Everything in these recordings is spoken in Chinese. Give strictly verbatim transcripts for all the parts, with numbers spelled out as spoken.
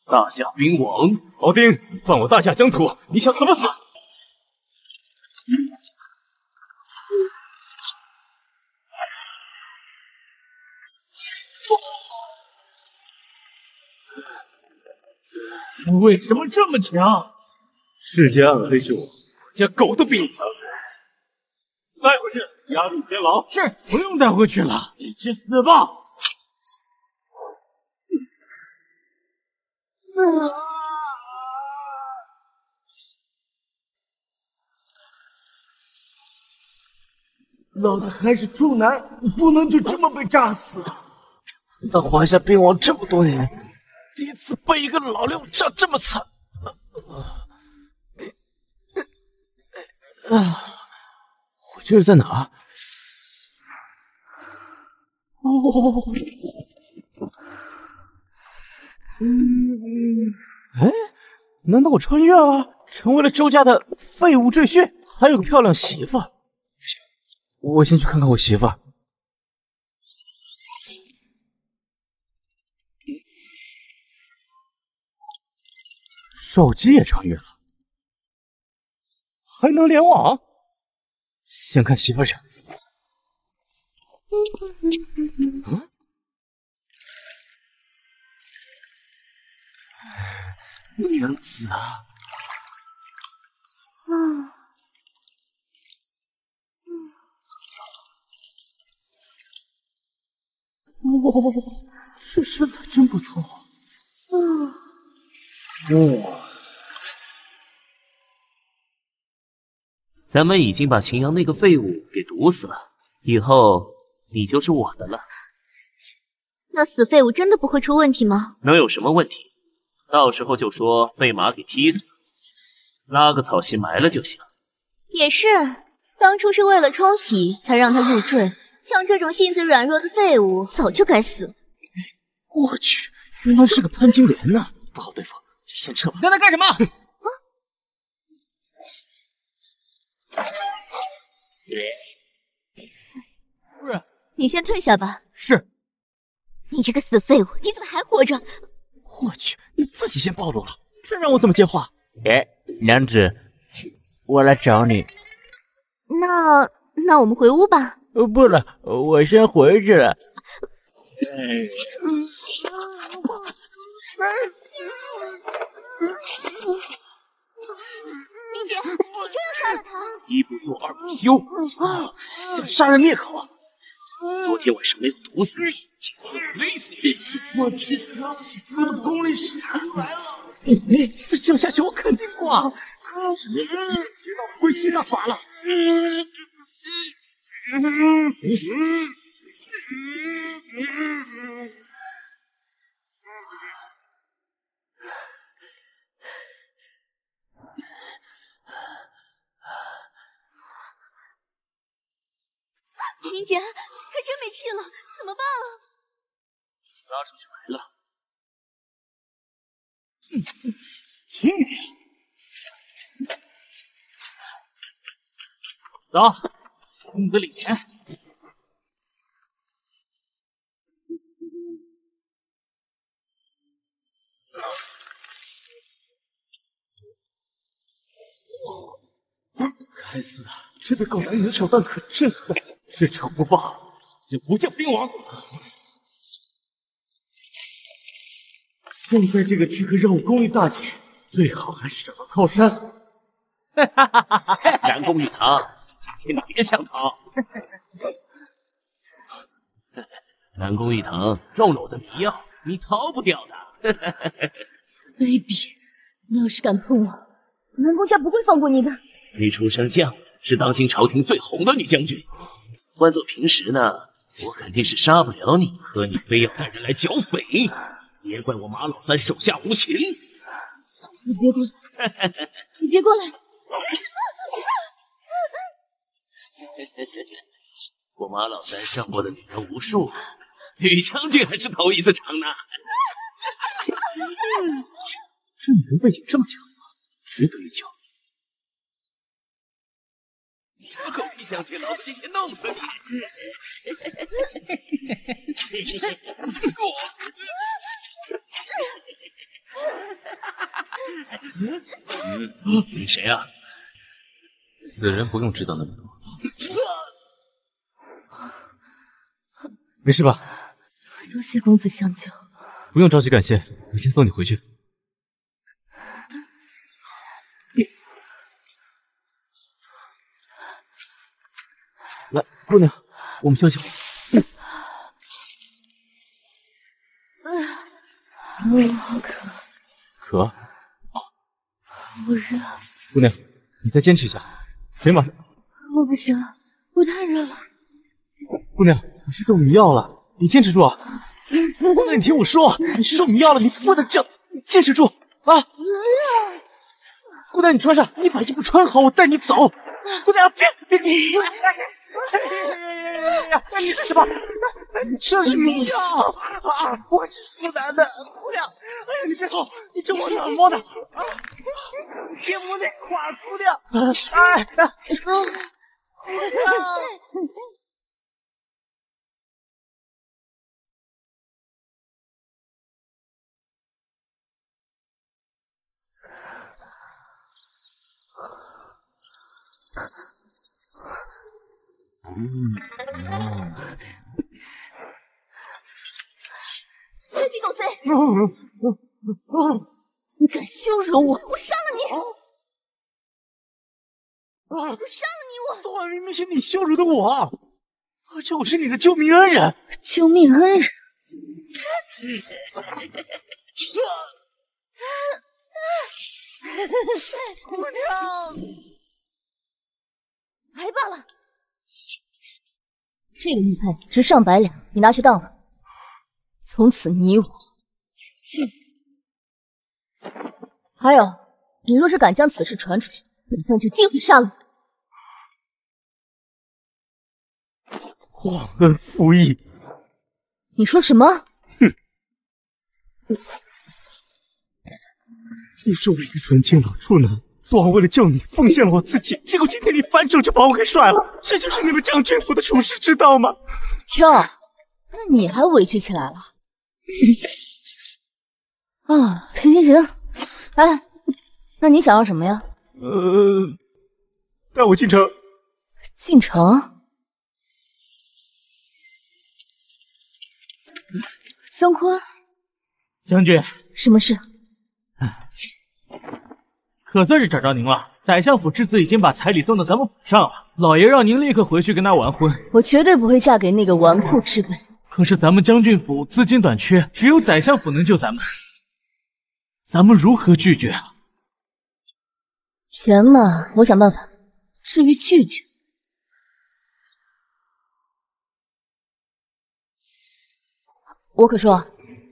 大夏兵王，敖丁，犯我大夏疆土，你想怎么死？ 你为什么这么强？ 世间暗黑之我，我家狗都比你强。带回去，押入监牢。 是，不用带回去了，你去死吧！老子还是处男，不能就这么被炸死。当华夏兵王这么多年，第一次被一个老六炸这么惨。啊！我这是在哪？哦，嗯，哎，难道我穿越了，成为了周家的废物赘婿，还有个漂亮媳妇？不行，我先去看看我媳妇。手机也穿越了，还能联网？先看媳妇去。嗯，娘子啊！嗯嗯，哇，这身材真不错。嗯。 哇！咱们已经把秦阳那个废物给毒死了，以后你就是我的了。 那死废物真的不会出问题吗？ 能有什么问题？到时候就说被马给踢死了，拉个草席埋了就行。 也是，当初是为了冲喜才让他入赘，像这种性子软弱的废物，早就该死。 我去，原来是个潘金莲呢，不好对付。先撤吧！你在那干什么？啊！不是， 你先退下吧。 是。 你这个死废物，你怎么还活着？ 我去，你自己先暴露了，这让我怎么接话？ 哎，娘子，我来找你。 那那我们回屋吧。 呃，不了，我先回去了。 明姐，你这样杀了他？ 一不做二不休， 啊，想杀人灭口。 昨天晚上没有毒死你，今天要勒死你！ 我去，我的功力使出来了！你再这样下去，我肯定挂。学到归西大法了。你死！ 明姐，可真没气了，怎么办啊？ 拉出去埋了。 嗯，轻一点。走，村子里面。该死的，这对狗男女的手段可真狠！知仇不报，就不叫兵王。现在这个区可任务功力大减，最好还是找个靠山。 哈哈哈哈哈！南宫玉堂，今天你别想逃。南宫玉堂中了我的迷药，你逃不掉的。 卑鄙！你要是敢碰我，南宫家不会放过你的。 你出生将是当今朝廷最红的女将军，换做平时呢，我肯定是杀不了你，可你非要带人来剿匪，别怪我马老三手下无情。 你别过来！你别过来！ 我马老三上过的女人无数，女将军还是头一次尝呢。 这女人背景这么强吗？值得一较。 有狗屁将军，老子今天弄死你！ 你谁啊？ 死人不用知道那么多。没事吧？ 多谢公子相救。 不用着急感谢，我先送你回去。来，姑娘，我们休息会。 我好渴。 渴？啊， 我热。 姑娘，你再坚持一下，水马上。 我不行了，我太热了。 姑娘，你是中迷药了，你坚持住啊！姑娘，你听我说，你是中迷药了，你不能这样子，你坚持住啊！姑娘，你穿上，你把衣服穿好，我带你走。姑娘，别别！哎，你什么？这是迷药啊！我是湖南的姑娘。哎呀，你别跑，你这我怎么摸的？啊！别摸那垮姑娘！哎！啊！嗯， 别闭狗嘴！你敢羞辱我，我杀了你！我杀了你！我昨晚明明是你羞辱的我，而且我是你的救命恩人。 救命恩人！ 姑娘， 来罢了。这个玉佩值上百两，你拿去当了。从此你我亲。还有，你若是敢将此事传出去，本将就定会杀了你。 忘恩负义！ 你说什么？ 哼！你是我一个纯情老处男，昨晚为了救你，奉献了我自己，结果今天你反手就把我给甩了，这就是你们将军府的处世之道吗？ 哟，那你还委屈起来了？啊，行行行，哎，那你想要什么呀？ 呃，带我进城。 进城？姜昆， 将军， 什么事？ 可算是找着您了。宰相府之子已经把彩礼送到咱们府上了，老爷让您立刻回去跟他完婚。 我绝对不会嫁给那个纨绔之辈。 可是咱们将军府资金短缺，只有宰相府能救咱们，咱们如何拒绝啊？ 钱嘛，我想办法。至于拒绝，我可说，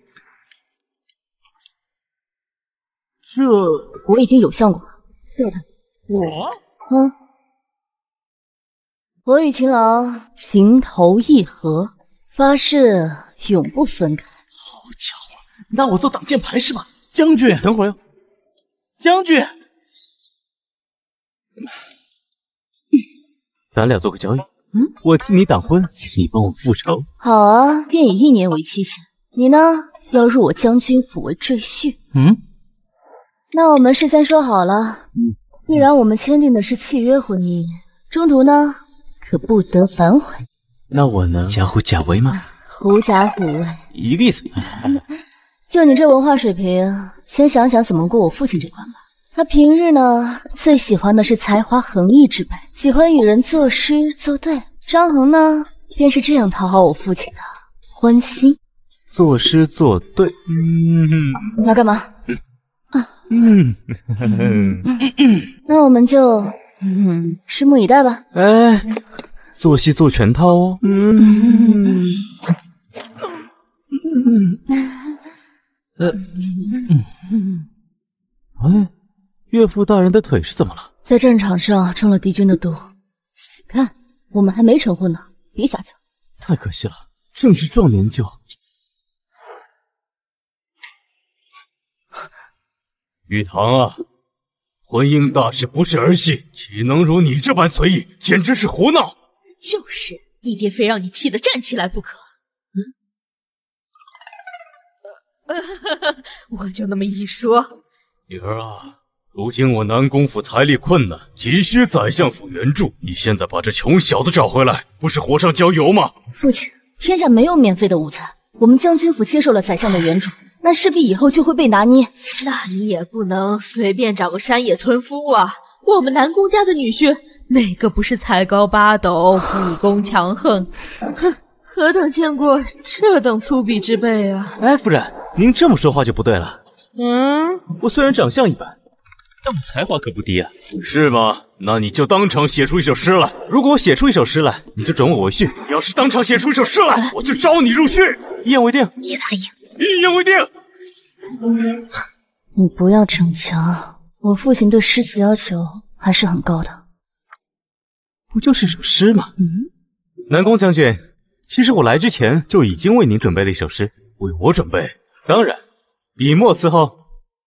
这我已经有相公了，叫他。 我？ 嗯，我与秦郎情投意合，发誓永不分开。 好家伙，拿我做挡箭牌是吧？将军，等会儿哟，将军， 咱俩做个交易。 嗯， 我替你挡婚，你帮我复仇。 好啊，便以一年为期限。你呢，要入我将军府为赘婿。 嗯， 那我们事先说好了， 嗯， 既然我们签订的是契约婚姻，中途呢可不得反悔。 那我能假虎假威吗？ 狐假虎威， 一个意思。 就你这文化水平，先想想怎么过我父亲这关吧。他平日呢，最喜欢的是才华横溢之辈，喜欢与人作诗作对。张衡呢，便是这样讨好我父亲的，欢心。 作诗作对，嗯， 你要干嘛？ 嗯， 嗯那我们就嗯拭目以待吧。 哎，做戏做全套哦。嗯，呃，嗯，哎。岳父大人的腿是怎么了？ 在战场上中了敌军的毒。看，我们还没成婚呢，别瞎讲。 太可惜了，正是壮年就。玉堂啊，婚姻大事不是儿戏，岂能如你这般随意？简直是胡闹！ 就是，你爹非让你气得站起来不可。 嗯我就那么一说。 女儿啊，如今我南宫府财力困难，急需宰相府援助。你现在把这穷小子找回来，不是火上浇油吗？ 父亲，天下没有免费的午餐。我们将军府接受了宰相的援助，那势必以后就会被拿捏。 那你也不能随便找个山野村夫啊！我们南宫家的女婿，哪个不是才高八斗、武功强横？哼，何等见过这等粗鄙之辈啊！ 哎，夫人，您这么说话就不对了。 嗯， 我虽然长相一般，但我才华可不低啊。 是吗？那你就当场写出一首诗来。 如果我写出一首诗来，你就准我为婿。 你要是当场写出一首诗来，我就招你入婿。 一言为定。 一答应。 一言为定。 你不要逞强，我父亲对诗词要求还是很高的。 不就是首诗吗？ 嗯， 南宫将军，其实我来之前就已经为您准备了一首诗。 为我准备？ 当然，笔墨伺候。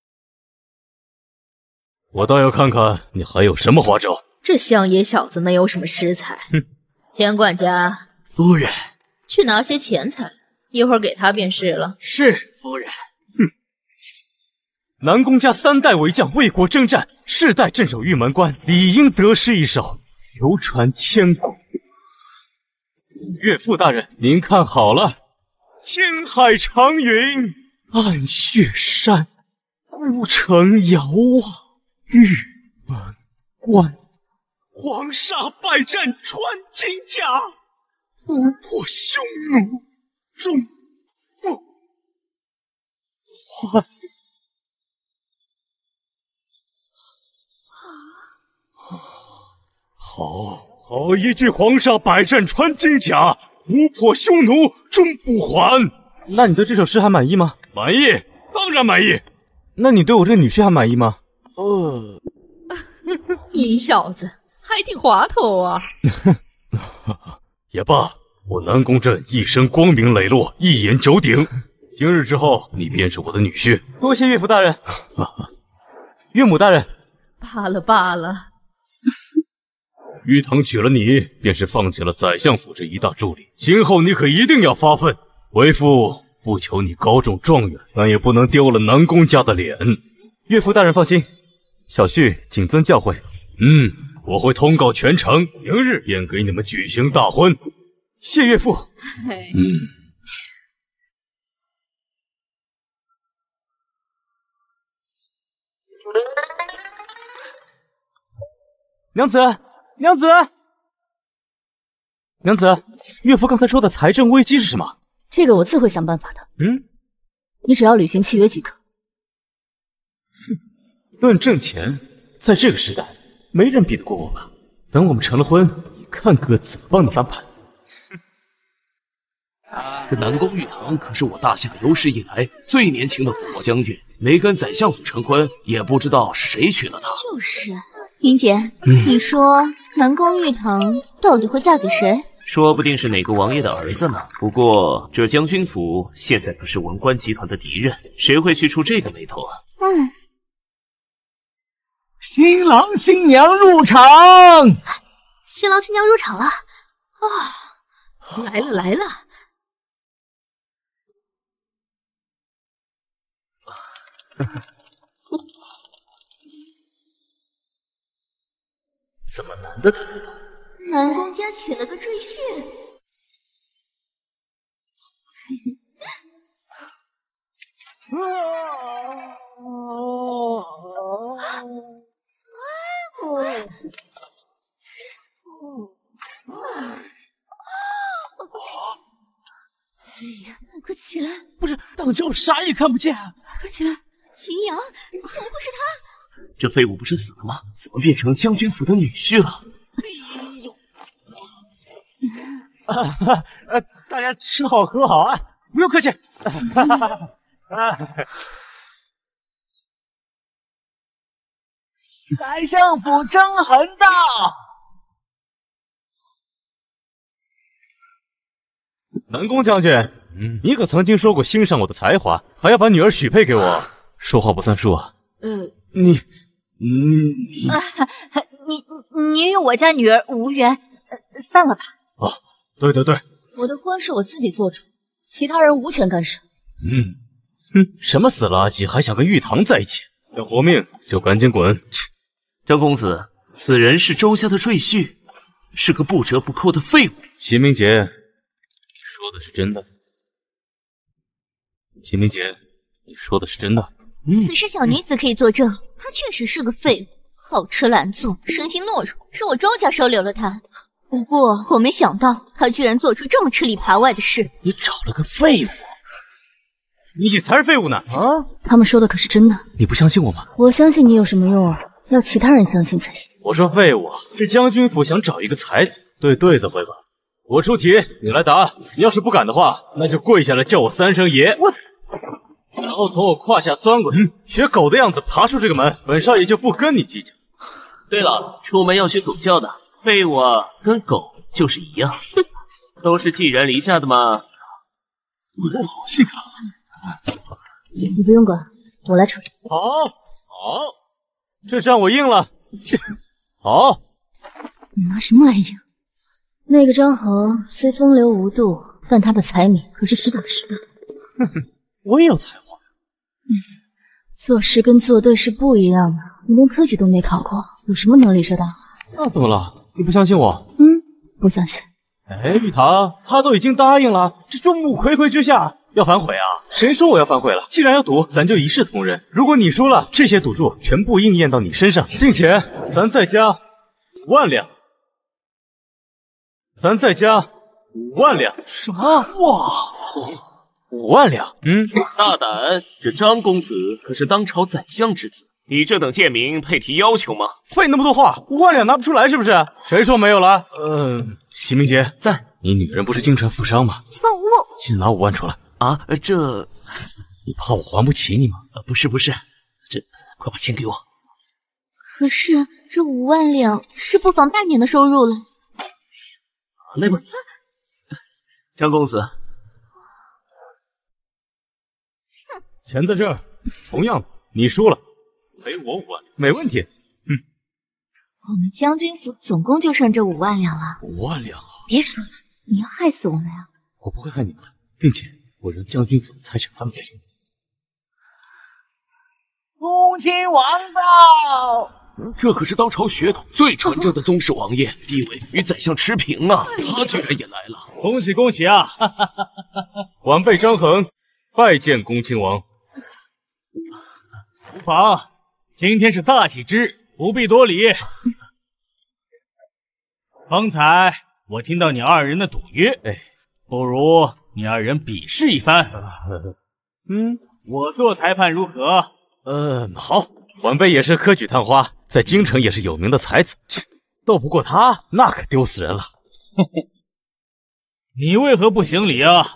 我倒要看看你还有什么花招。 这乡野小子能有什么诗才？ 哼！ 钱管家， 夫人， 去拿些钱财，一会儿给他便是了。 是夫人。哼！南宫家三代为将，为国征战，世代镇守玉门关，理应得诗一首，流传千古。岳父大人，您看好了，青海长云暗雪山，孤城遥望玉门关。黄沙百战穿金甲，突破匈奴终不还。 好好一句黄沙百战穿金甲，突破匈奴终不还。 那你对这首诗还满意吗？ 满意，当然满意。 那你对我这个女婿还满意吗？ 呃， 你小子还挺滑头啊。 也罢，我南宫镇一生光明磊落，一言九鼎。今日之后，你便是我的女婿。 多谢岳父大人。岳母大人， 罢了罢了。 玉堂娶了你，便是放弃了宰相府这一大助理。今后你可一定要发奋。为父不求你高中状元，但也不能丢了南宫家的脸。 岳父大人放心，小婿谨遵教诲。 嗯，我会通告全城，明日便给你们举行大婚。 谢岳父。 嗯。 娘子，娘子，娘子，岳父刚才说的财政危机是什么？ 这个我自会想办法的。 嗯， 你只要履行契约即可。 论挣钱，在这个时代，没人比得过我吧？等我们成了婚，你看哥怎么帮你翻盘。 这南宫玉堂可是我大夏有史以来最年轻的辅国将军，没跟宰相府成婚，也不知道是谁娶了她。 就是，云姐，嗯、你说南宫玉堂到底会嫁给谁？ 说不定是哪个王爷的儿子呢。不过这将军府现在可是文官集团的敌人，谁会去出这个眉头啊？ 嗯。 新郎新娘入场。 新郎新娘入场了。啊、 哦，来了来了。 怎么男的他来了？ 南宫家娶了个赘婿。哎呀，快起来！ 不是，挡着我啥也看不见。 快起来！秦阳，怎么会是他？ 这废物不是死了吗？怎么变成将军府的女婿了？ 哎呦！啊啊！大家吃好喝好啊，不用客气。宰相府征痕到。 南宫将军，嗯，你可曾经说过欣赏我的才华，还要把女儿许配给我，说话不算数啊！ 呃， 你，你， 啊、你，你与我家女儿无缘，呃、散了吧。 啊，对对对， 我的婚是我自己做主，其他人无权干涉。 嗯， 哼，什么死垃圾，还想跟玉堂在一起？要活命就赶紧滚！ 张公子，此人是周家的赘婿，是个不折不扣的废物。 秦明杰，你说的是真的？秦明杰，你说的是真的？ 嗯，此事小女子可以作证，他确实是个废物，好吃懒做，生性懦弱，是我周家收留了他。不过我没想到他居然做出这么吃里扒外的事。 你找了个废物？你才是废物呢！啊， 他们说的可是真的。 你不相信我吗？ 我相信你有什么用啊？要其他人相信才行。 我说废物是将军府想找一个才子对对子会吧？我出题，你来答。你要是不敢的话，那就跪下来叫我三声爷。我。然后从我胯下钻过去，学狗的样子爬出这个门，本少爷就不跟你计较。 对了，出门要学狗叫的，废物啊，跟狗就是一样，都是寄人篱下的嘛。 我好心疼。 你不用管，我来处理。 好，好，这仗我赢了。好， 你拿什么来赢？那个张衡虽风流无度，但他的才名可是实打实的。 哼哼。我也有才华， 嗯，做事跟做对是不一样的。你连科举都没考过，有什么能力说大话？ 那怎么了？你不相信我？ 嗯，不相信。 哎，玉堂，他都已经答应了，这众目睽睽之下要反悔啊？谁说我要反悔了？既然要赌，咱就一视同仁。如果你输了，这些赌注全部应验到你身上，并且咱再加五万两，咱再加五万两。 什么？哇！ 五万两，嗯， 大胆！这张公子可是当朝宰相之子，你这等贱民配提要求吗？ 废那么多话，五万两拿不出来是不是？谁说没有了？呃，席明杰在，你女人不是京城富商吗？ 我我去拿五万出来啊！这你怕我还不起你吗？ 呃，不是不是，这快把钱给我。 可是这五万两是不妨半年的收入了。 来吧，张公子。 钱在这儿，同样的，你输了，赔我五万，没问题。嗯， 我们将军府总共就剩这五万两了。 五万两啊！ 别说了，你要害死我们呀！ 我不会害你们的，并且我让将军府的财产翻倍。 恭亲王到！ 这可是当朝血统最纯正的宗室王爷，地位与宰相持平啊！他居然也来了， 恭喜恭喜啊！晚辈张衡拜见恭亲王。 无妨，今天是大喜之日，不必多礼。方才我听到你二人的赌约，哎，不如你二人比试一番。 嗯， 我做裁判如何？ 嗯，好。晚辈也是科举探花，在京城也是有名的才子，斗不过他，那可丢死人了。 你为何不行礼啊？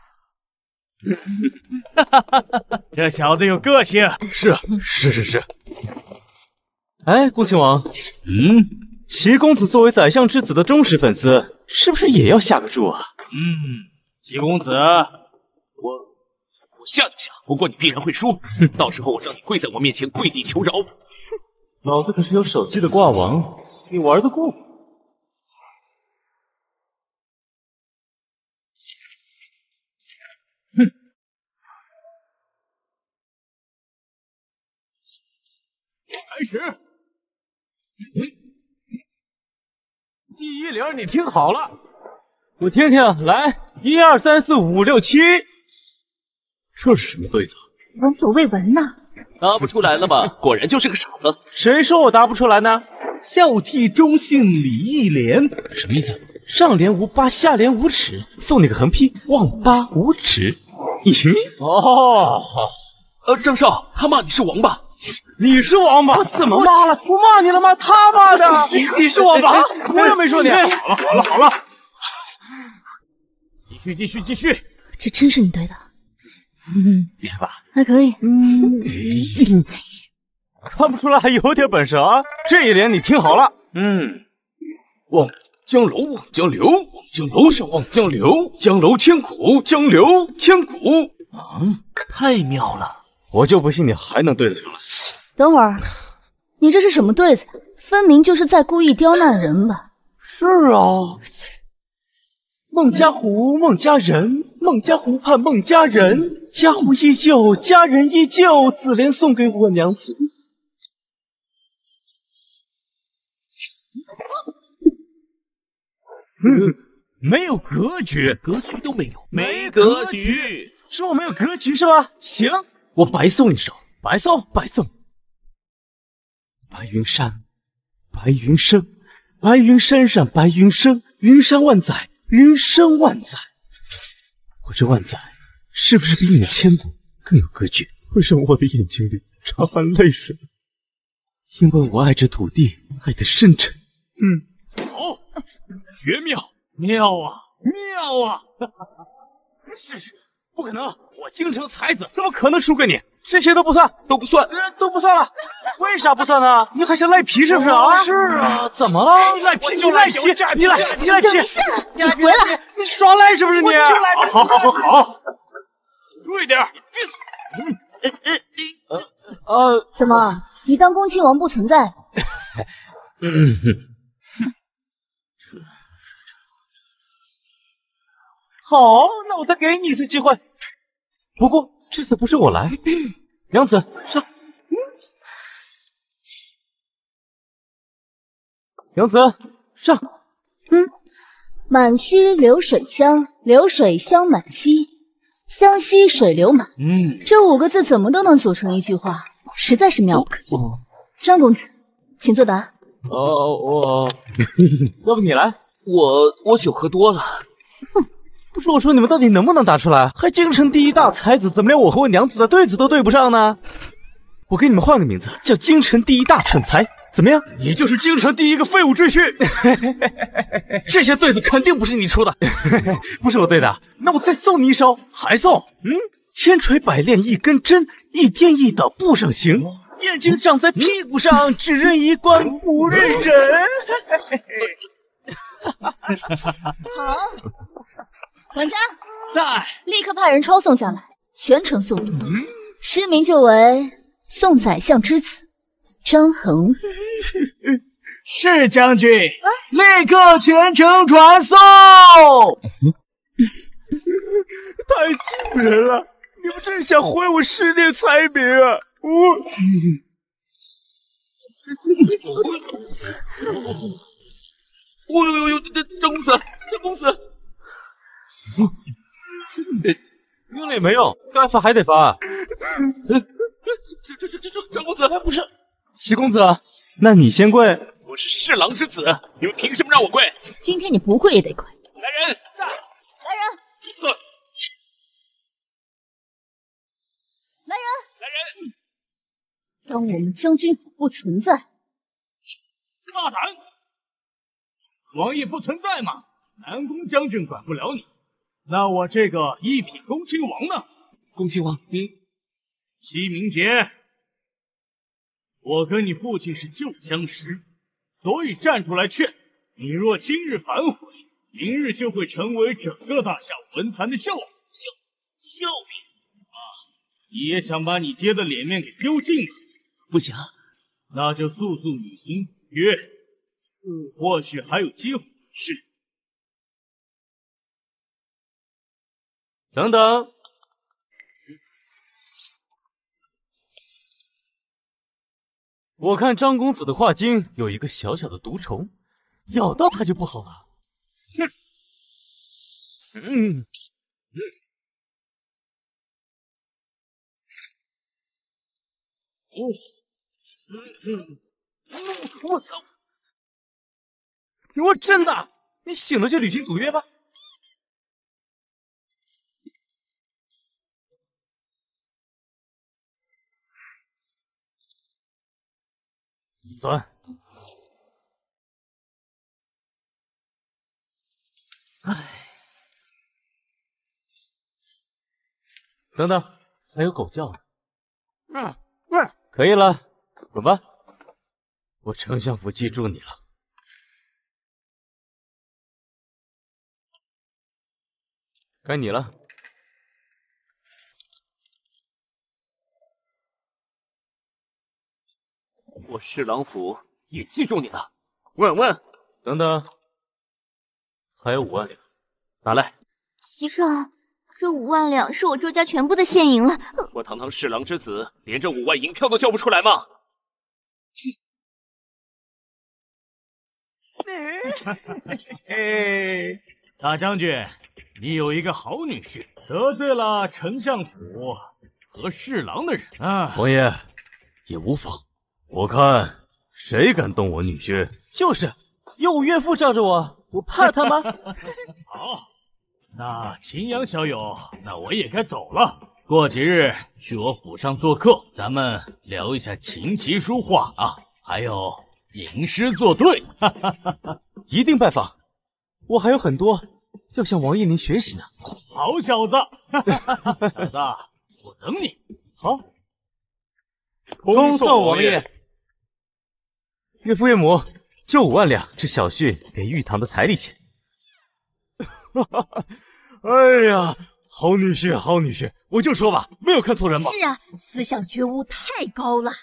这小子有个性。 是是是是。哎，恭亲王，嗯，齐公子作为宰相之子的忠实粉丝，是不是也要下个注啊？ 嗯，齐公子，我我下就下，不过你必然会输，到时候我让你跪在我面前跪地求饶。 老子可是有手机的挂王，你玩得过吗？哼！开始。第一铃你听好了，我听听，来，一二三四五六七，这是什么对子？ 闻所未闻呐！ 答不出来了吧？果然就是个傻子。 谁说我答不出来呢？ 孝悌忠信礼义廉， 什么意思？上联无八，下联无耻，送你个横批：望八无耻。咦？哦， 呃，张少，他骂你是王八。 你是王八？我怎么骂了？我骂你了吗？他骂的。你是王八？我又没说你。好了好了好了， 继续继续继续。 这真是你对的。嗯， 别吧， 还可以。 嗯，看不出来还有点本事啊。这一联你听好了。嗯，望江楼，望江流，望江楼上望江流，江楼千古，江流千古。 啊，太妙了！ 我就不信你还能对得上来。 等会儿，你这是什么对子？分明就是在故意刁难人吧？ 是啊，孟家虎，孟家人， 孟家湖畔孟家人，家湖依旧，家人依旧，紫莲送给我娘子。 嗯，没有格局， 格局都没有， 没格局， 说我没有格局是吧？行，我白送一首，白送，白送。白云山，白云生，白云山上白云生，云山万载，云生万载。我这万载是不是比你的千古更有格局？为什么我的眼睛里常含泪水？因为我爱这土地，爱得深沉。 嗯，好，绝妙，妙啊，妙啊！是是，不可能，我京城才子怎么可能输给你？ 这些都不算，都不算，都不算了。为啥不算呢？你还想赖皮是不是啊？ 是啊， 怎么了？你赖皮就赖皮，你赖皮赖皮， 你回来， 你耍赖是不是你？ 好好好好，注意点，闭嘴。 呃， 怎么？你当恭亲王不存在？ 嗯好，那我再给你一次机会。不过这次不是我来，娘子上。娘子上。 嗯，满溪流水香，流水香满溪，湘西水流满。 嗯， 这五个字怎么都能组成一句话，实在是妙不可言。哦、张公子，请作答。 哦，我，要不你来？ 我我酒喝多了。 哼。不是我说，你们到底能不能答出来？还京城第一大才子，怎么连我和我娘子的对子都对不上呢？我给你们换个名字，叫京城第一大蠢材，怎么样？ 你就是京城第一个废物赘婿。 这些对子肯定不是你出的，不是我对的。那我再送你一首，还送？嗯，千锤百炼一根针，一颠一倒步上行。眼睛长在屁股上，只认一官不认人。 好。管家在， 立刻派人抄送下来，全程诵读。诗名就为宋宰相之子张衡。 是将军， 啊、 立刻全程传送。 太惊人了！你们真是想毁我十年才名啊！我。 哦呦呦呦！这张公子，张公子。 用了也没用，该罚还得罚。 这这这这这张公子， 不是齐公子，那你先跪。 我是侍郎之子，你们凭什么让我跪？ 今天你不跪也得跪。 来人，在。 来人， 坐。 来人， 来人。 当我们将军府不存在。 大胆！王爷不存在吗？南宫将军管不了你。那我这个一品恭亲王呢？ 恭亲王，您西明杰，我跟你父亲是旧相识，所以站出来劝你。若今日反悔，明日就会成为整个大夏文坛的笑柄。 笑笑柄啊！你也想把你爹的脸面给丢尽了？ 不想， 那就速速履行约，或许还有机会。 是。 等等，我看张公子的画经有一个小小的毒虫，咬到他就不好了。哼，嗯，嗯，嗯嗯，我操！我真的，你醒了就履行赌约吧。钻。唉，等等，还有狗叫。嗯嗯，可以了，滚吧。我丞相府记住你了。该你了。 我侍郎府也记住你了。问问， 等等，还有五万两，拿来。 席上， 这五万两是我周家全部的现银了。 我堂堂侍郎之子，连这五万银票都交不出来吗？ 嘿，大将军，你有一个好女婿，得罪了丞相府和侍郎的人啊。 王爷也无妨，我看谁敢动我女婿？ 就是，有我岳父罩着我，我怕他吗？ 好，那秦阳小友，那我也该走了。过几日去我府上做客，咱们聊一下琴棋书画啊，还有吟诗作对。哈哈哈哈， 一定拜访，我还有很多要向王爷您学习呢。 好小子，哈哈哈哈，小子，我等你。 好，恭送王爷。岳父岳母，这五万两是小婿给玉堂的彩礼钱。 哎呀，好女婿，好女婿，我就说吧，没有看错人吧？ 是啊，思想觉悟太高了。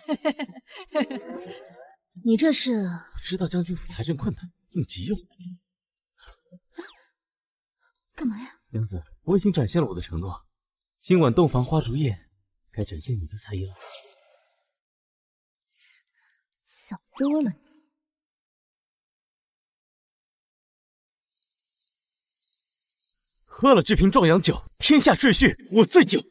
你这是知道将军府财政困难，应急用。 干嘛呀？ 娘子，我已经展现了我的承诺，今晚洞房花烛夜，该展现你的才艺了。 想多了你。 喝了这瓶壮阳酒，天下秩序我醉酒。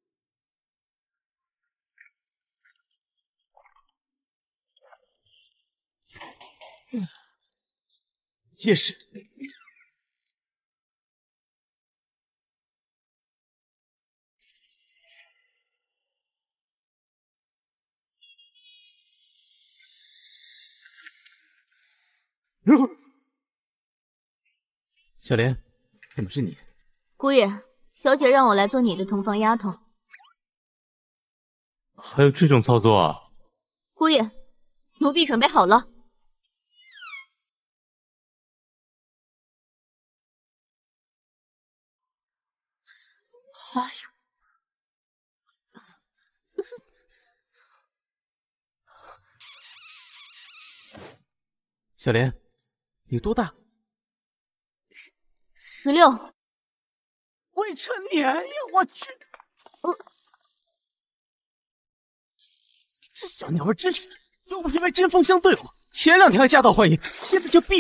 嗯，结实。小莲，怎么是你？ 姑爷，小姐让我来做你的同房丫头。 还有这种操作啊？ 姑爷，奴婢准备好了。 哎呦！小莲，你多大？ 十六。 未成年呀！我去，呃，这小娘们真是的，又不是为针锋相对过，前两天还夹道欢迎，现在就闭。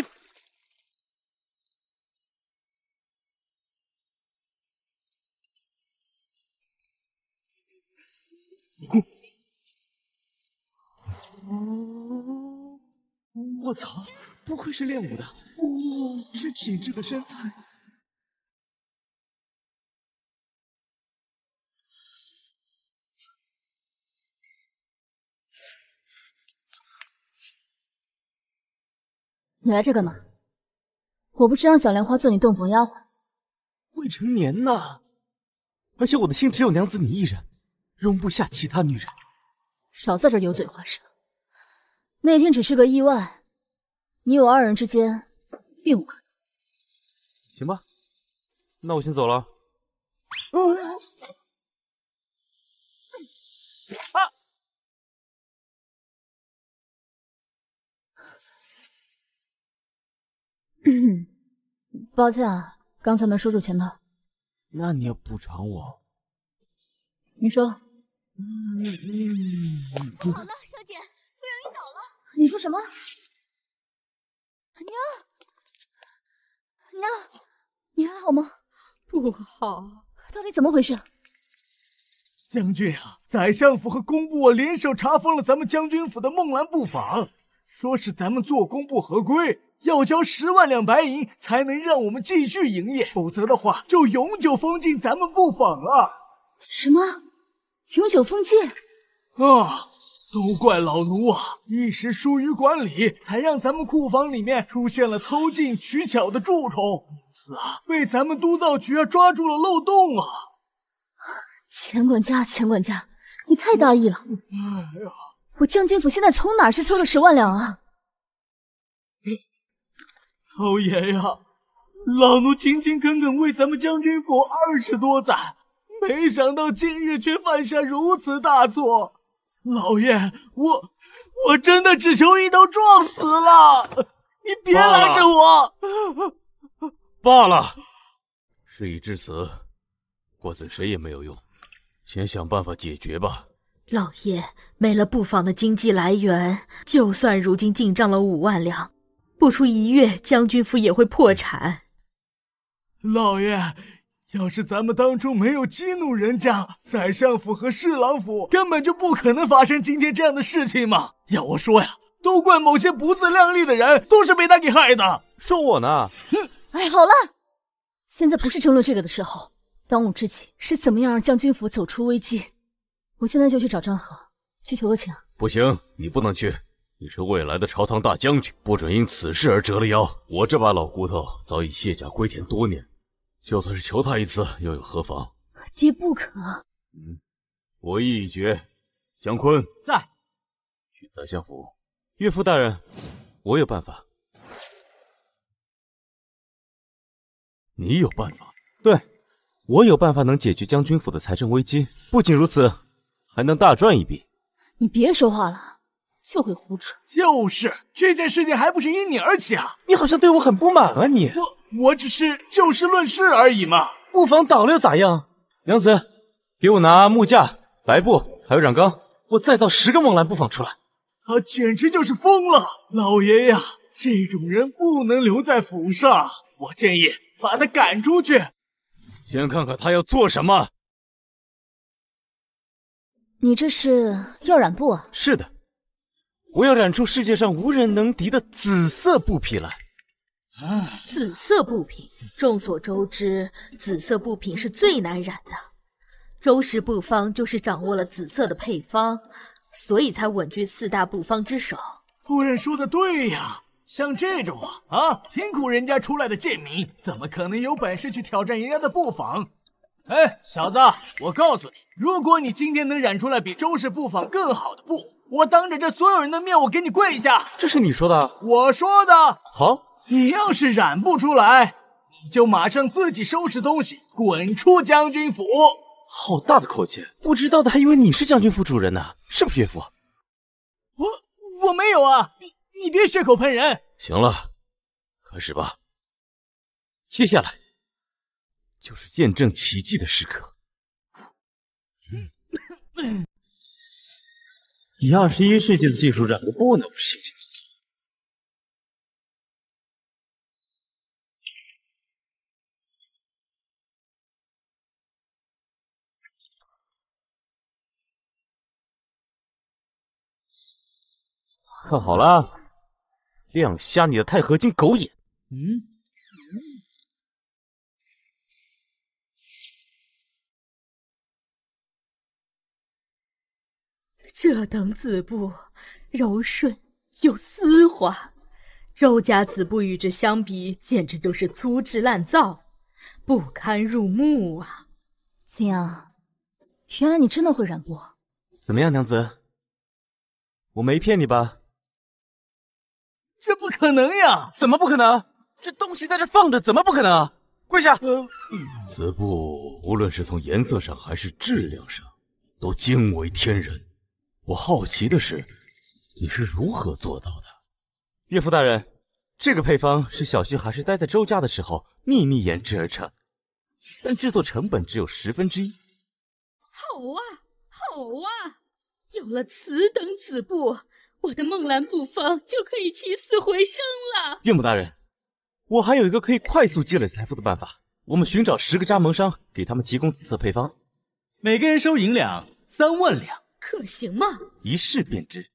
我操，不愧是练武的，哇，是紧致的身材。 你来这干嘛？我不是让小莲花做你洞房丫鬟？ 未成年呐，而且我的心只有娘子你一人，容不下其他女人。 少在这油嘴滑舌。那天只是个意外，你我二人之间并无可能。 行吧，那我先走了。啊！ 嗯，抱歉啊，刚才没收住拳头。 那你要补偿我。 你说。 嗯嗯。不好了，小姐，夫人晕倒了。 你说什么？娘，娘，你还好吗？ 不好， 到底怎么回事？ 将军啊，宰相府和工部联手查封了咱们将军府的梦兰布坊，说是咱们做工不合规。要交十万两白银才能让我们继续营业，否则的话就永久封禁咱们布坊了。 什么？永久封禁？ 啊！都怪老奴啊，一时疏于管理，才让咱们库房里面出现了偷进取巧的蛀虫，因此啊，被咱们督造局啊抓住了漏洞啊！ 钱管家，钱管家，你太大意了！哎呀，我将军府现在从哪儿去凑这十万两啊？ 老爷呀，老奴勤勤恳恳为咱们将军府二十多载，没想到今日却犯下如此大错。老爷，我我真的只求一刀撞死了，你别拦着我。 罢了，事已至此， 怪罪谁也没有用，先想办法解决吧。 老爷，没了布坊的经济来源，就算如今进账了五万两，不出一月，将军府也会破产。 老爷，要是咱们当初没有激怒人家，宰相府和侍郎府根本就不可能发生今天这样的事情嘛。要我说呀，都怪某些不自量力的人，都是被他给害的。 说我呢？ 哼！哎，好了，现在不是争论这个的时候。当务之急是怎么样让将军府走出危机。我现在就去找张衡，去求个情。 不行，你不能去，你是未来的朝堂大将军，不准因此事而折了腰。我这把老骨头早已卸甲归田多年，就算是求他一次，又有何妨？ 爹不可。 嗯，我意已决。姜昆在， 去宰相府。 岳父大人，我有办法。 你有办法？ 对，我有办法能解决将军府的财政危机。不仅如此，还能大赚一笔。 你别说话了，就会胡扯。 就是这件事情还不是因你而起啊！ 你好像对我很不满啊你！ 我我只是就事论事而已嘛。 布坊倒了又咋样？娘子，给我拿木架、白布还有染缸，我再造十个梦兰布坊出来。 他简直就是疯了！老爷呀，这种人不能留在府上，我建议把他赶出去。 先看看他要做什么。 你这是要染布啊？ 是的，我要染出世界上无人能敌的紫色布匹来。 啊，紫色布匹，众所周知，紫色布匹是最难染的。周氏布坊就是掌握了紫色的配方，所以才稳居四大布坊之首。 夫人说的对呀，像这种啊啊贫苦人家出来的贱民，怎么可能有本事去挑战人家的布坊？哎，小子，我告诉你，如果你今天能染出来比周氏布坊更好的布，我当着这所有人的面，我给你跪下。 这是你说的？ 我说的。 好， 你要是染不出来，你就马上自己收拾东西，滚出将军府。 好大的口气，不知道的还以为你是将军府主人呢，是不是岳父？ 我我没有啊，你你别血口喷人。 行了，开始吧。 接下来就是见证奇迹的时刻。以二十一世纪的技术染布呢，不是行行走走。看好了，亮瞎你的钛合金狗眼！ 嗯。 这等紫布，柔顺又丝滑，周家紫布与之相比，简直就是粗制滥造，不堪入目啊！ 景阳，原来你真的会染布。 怎么样，娘子？我没骗你吧？ 这不可能呀！ 怎么不可能？这东西在这放着，怎么不可能？跪下！ 呃， 此布无论是从颜色上还是质量上，都惊为天人。我好奇的是，你是如何做到的？ 岳父大人，这个配方是小婿还是待在周家的时候秘密研制而成，但制作成本只有十分之一。 好啊，好啊！有了此等紫布，我的梦兰布坊就可以起死回生了。 岳母大人，我还有一个可以快速积累财富的办法，我们寻找十个加盟商，给他们提供紫色配方， 每个人收银两三万两。 可行吗？ 一试便知。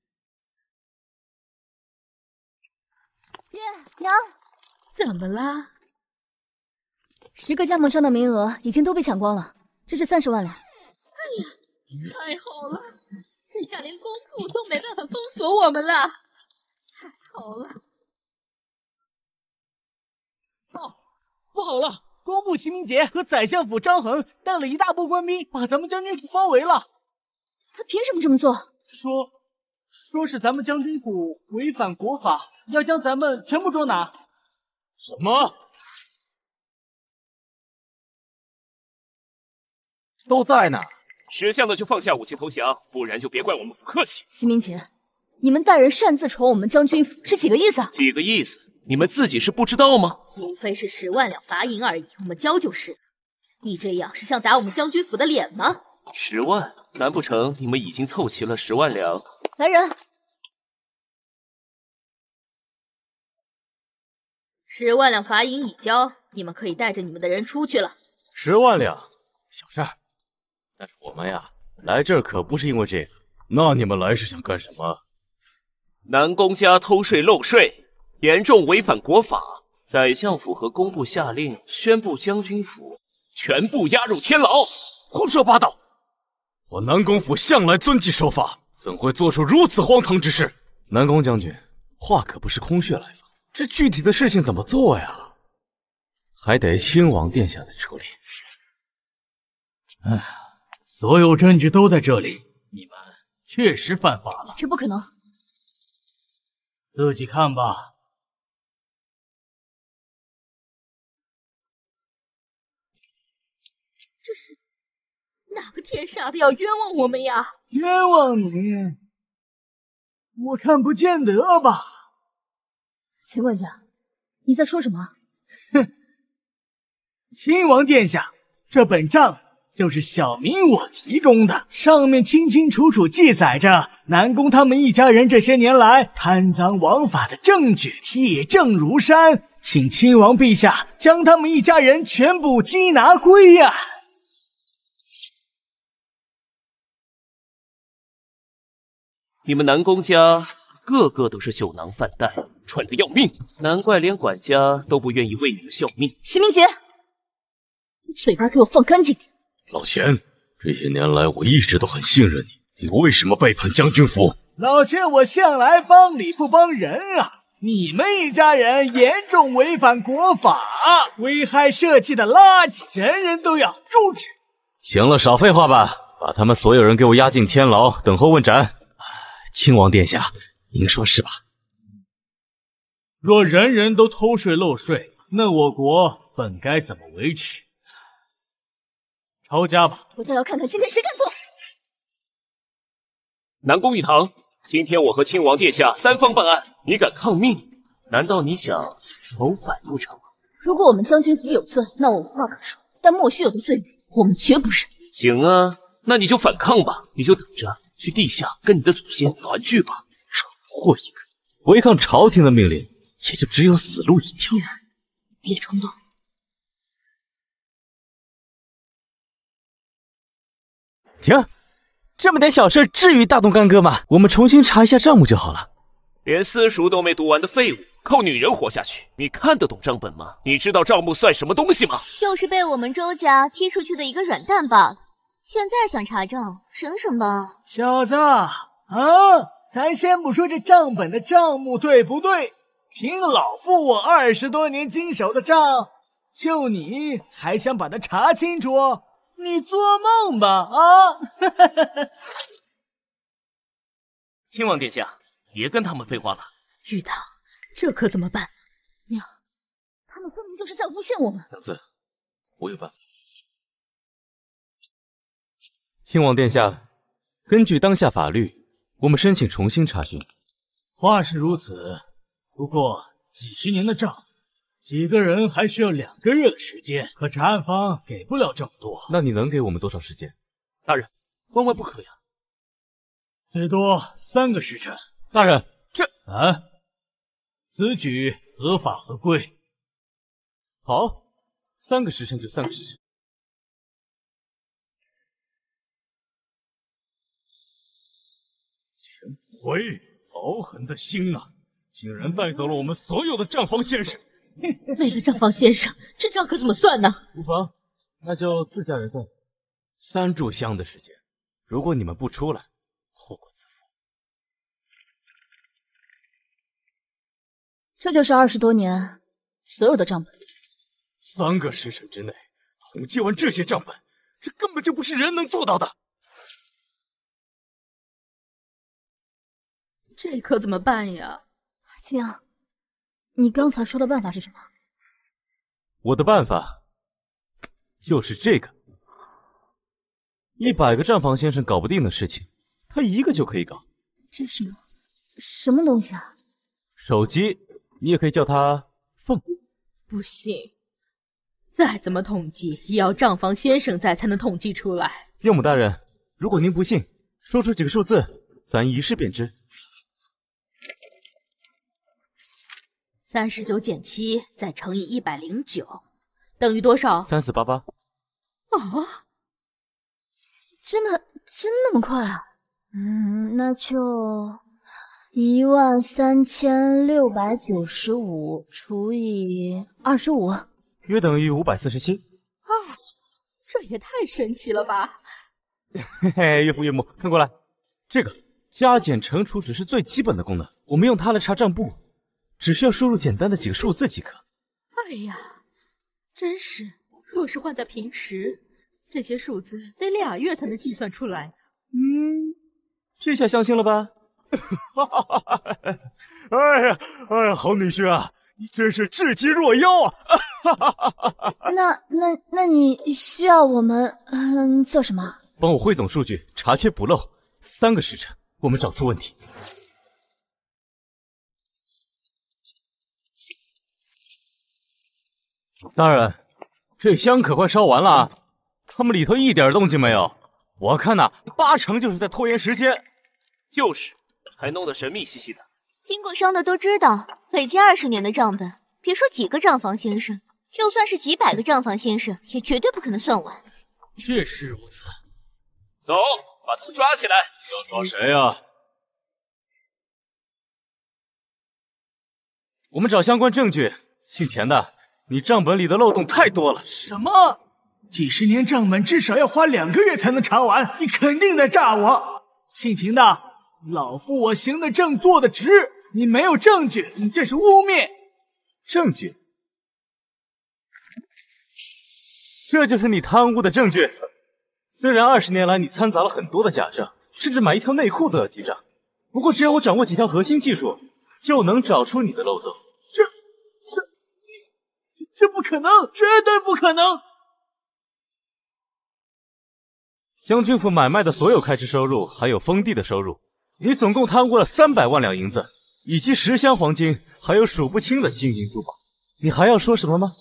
爹娘， 怎么啦？ 十个加盟商的名额已经都被抢光了，这是三十万两。 哎呀，太好了，这下连公布都没办法封锁我们了，太好了！ 哦，不好了！工部齐明杰和宰相府张衡带了一大波官兵，把咱们将军府包围了。 他凭什么这么做？ 说，说是咱们将军府违反国法，要将咱们全部捉拿。 什么？ 都在呢。 识相的就放下武器投降，不然就别怪我们不客气。 齐明杰，你们带人擅自闯我们将军府，是几个意思？ 几个意思？你们自己是不知道吗？ 无非是十万两罚银而已，我们交就是。 你这样是想打我们将军府的脸吗？ 十万？难不成你们已经凑齐了十万两？ 来人！ 十万两罚银已交，你们可以带着你们的人出去了。 十万两，小事儿。但是我们呀，来这儿可不是因为这个。那你们来是想干什么？ 南宫家偷税漏税，严重违反国法。宰相府和工部下令宣布将军府全部押入天牢。 胡说八道！我南宫府向来遵纪守法，怎会做出如此荒唐之事？南宫将军，话可不是空穴来风，这具体的事情怎么做呀？还得亲王殿下的处理。 哎，所有证据都在这里，你们确实犯法了。 这不可能， 自己看吧。 这是哪个天杀的要冤枉我们呀？ 冤枉你？我看不见得吧。 秦管家，你在说什么？ 哼，亲王殿下，这本账就是小民我提供的，上面清清楚楚记载着南宫他们一家人这些年来贪赃枉法的证据，铁证如山，请亲王陛下将他们一家人全部缉拿归案。 你们南宫家个个都是酒囊饭袋，蠢得要命，难怪连管家都不愿意为你们效命。 席明杰，你嘴巴给我放干净点！ 老钱，这些年来我一直都很信任你，你为什么背叛将军府？ 老钱，我向来帮理不帮人啊！你们一家人严重违反国法，危害社稷的垃圾，人人都要诛之。 行了，少废话吧，把他们所有人给我押进天牢，等候问斩。亲王殿下，您说是吧？ 若人人都偷税漏税，那我国本该怎么维持？抄家吧！ 我倒要看看今天谁敢动！ 南宫玉堂，今天我和亲王殿下三方办案，你敢抗命？难道你想谋反不成？ 如果我们将军府有罪，那我无话可说；但莫须有的罪名，我们绝不忍。 行啊，那你就反抗吧，你就等着去地下跟你的祖先团聚吧。 蠢货一个，违抗朝廷的命令，也就只有死路一条。 玉儿，别冲动。 停！这么点小事，至于大动干戈吗？我们重新查一下账目就好了。 连私塾都没读完的废物，靠女人活下去，你看得懂账本吗？你知道账目算什么东西吗？ 就是被我们周家踢出去的一个软蛋罢了。现在想查账，省省吧。 小子啊，咱先不说这账本的账目对不对，凭老夫我二十多年经手的账，就你还想把它查清楚？你做梦吧啊！ 亲王殿下，别跟他们废话了。 玉堂，这可怎么办？ 娘，他们分明就是在诬陷我们。 娘子，我有办法。亲王殿下，根据当下法律，我们申请重新查询。 话是如此，不过几十年的账，几个人还需要两个月的时间，可查案方给不了这么多。 那你能给我们多少时间？ 大人，万万不可呀！ 最多三个时辰。 大人， 这啊，此举合法合规。 好，三个时辰就三个时辰。钱不回，好狠的心啊！竟然带走了我们所有的账房先生。 为了账房先生，这账可怎么算呢？ 无妨，那就自家人算。三炷香的时间，如果你们不出来，后果自负。 这就是二十多年所有的账本。 三个时辰之内统计完这些账本，这根本就不是人能做到的。 这可怎么办呀？ 青阳，你刚才说的办法是什么？ 我的办法就是这个。一百个账房先生搞不定的事情，他一个就可以搞。 这是什么什么东西啊？ 手机，你也可以叫它凤。 不行， 再怎么统计，也要账房先生在才能统计出来。 岳母大人，如果您不信，说出几个数字，咱一试便知。 三十九减七再乘以一百零九，等于多少？ 三四八八。 啊！ 真的真那么快啊？嗯，那就一万三千六百九十五除以二十五， 约等于五百四十七。 啊，这也太神奇了吧！ 嘿嘿，岳父岳母，看过来，这个加减乘除只是最基本的功能，我们用它来查账簿，只需要输入简单的几个数字即可。 哎呀，真是，若是换在平时，这些数字得俩月才能计算出来。 嗯，这下相信了吧？ 哎呀，哎呀，好女婿啊，你真是智击若妖啊！ 那那那你需要我们嗯做什么？ 帮我汇总数据，查缺补漏，三个时辰，我们找出问题。大人，这香可快烧完了，他们里头一点动静没有。我看呐、啊，八成就是在拖延时间。 就是，还弄得神秘兮兮的。 经过商的都知道，累积二十年的账本，别说几个账房先生，就算是几百个账房先生，也绝对不可能算完。 确实如此。 走，把他们抓起来。 要抓谁呀、啊？ 我们找相关证据。姓钱的，你账本里的漏洞太多了。 什么？几十年账本至少要花两个月才能查完，你肯定在诈我！姓秦的，老夫我行得正，坐得直，你没有证据，你这是污蔑。 证据？这就是你贪污的证据。虽然二十年来你掺杂了很多的假账，甚至买一条内裤都要记账，不过只要我掌握几条核心技术，就能找出你的漏洞。 这这这不可能，绝对不可能！ 将军府买卖的所有开支收入，还有封地的收入，你总共贪污了三百万两银子，以及十箱黄金，还有数不清的金银珠宝。你还要说什么吗？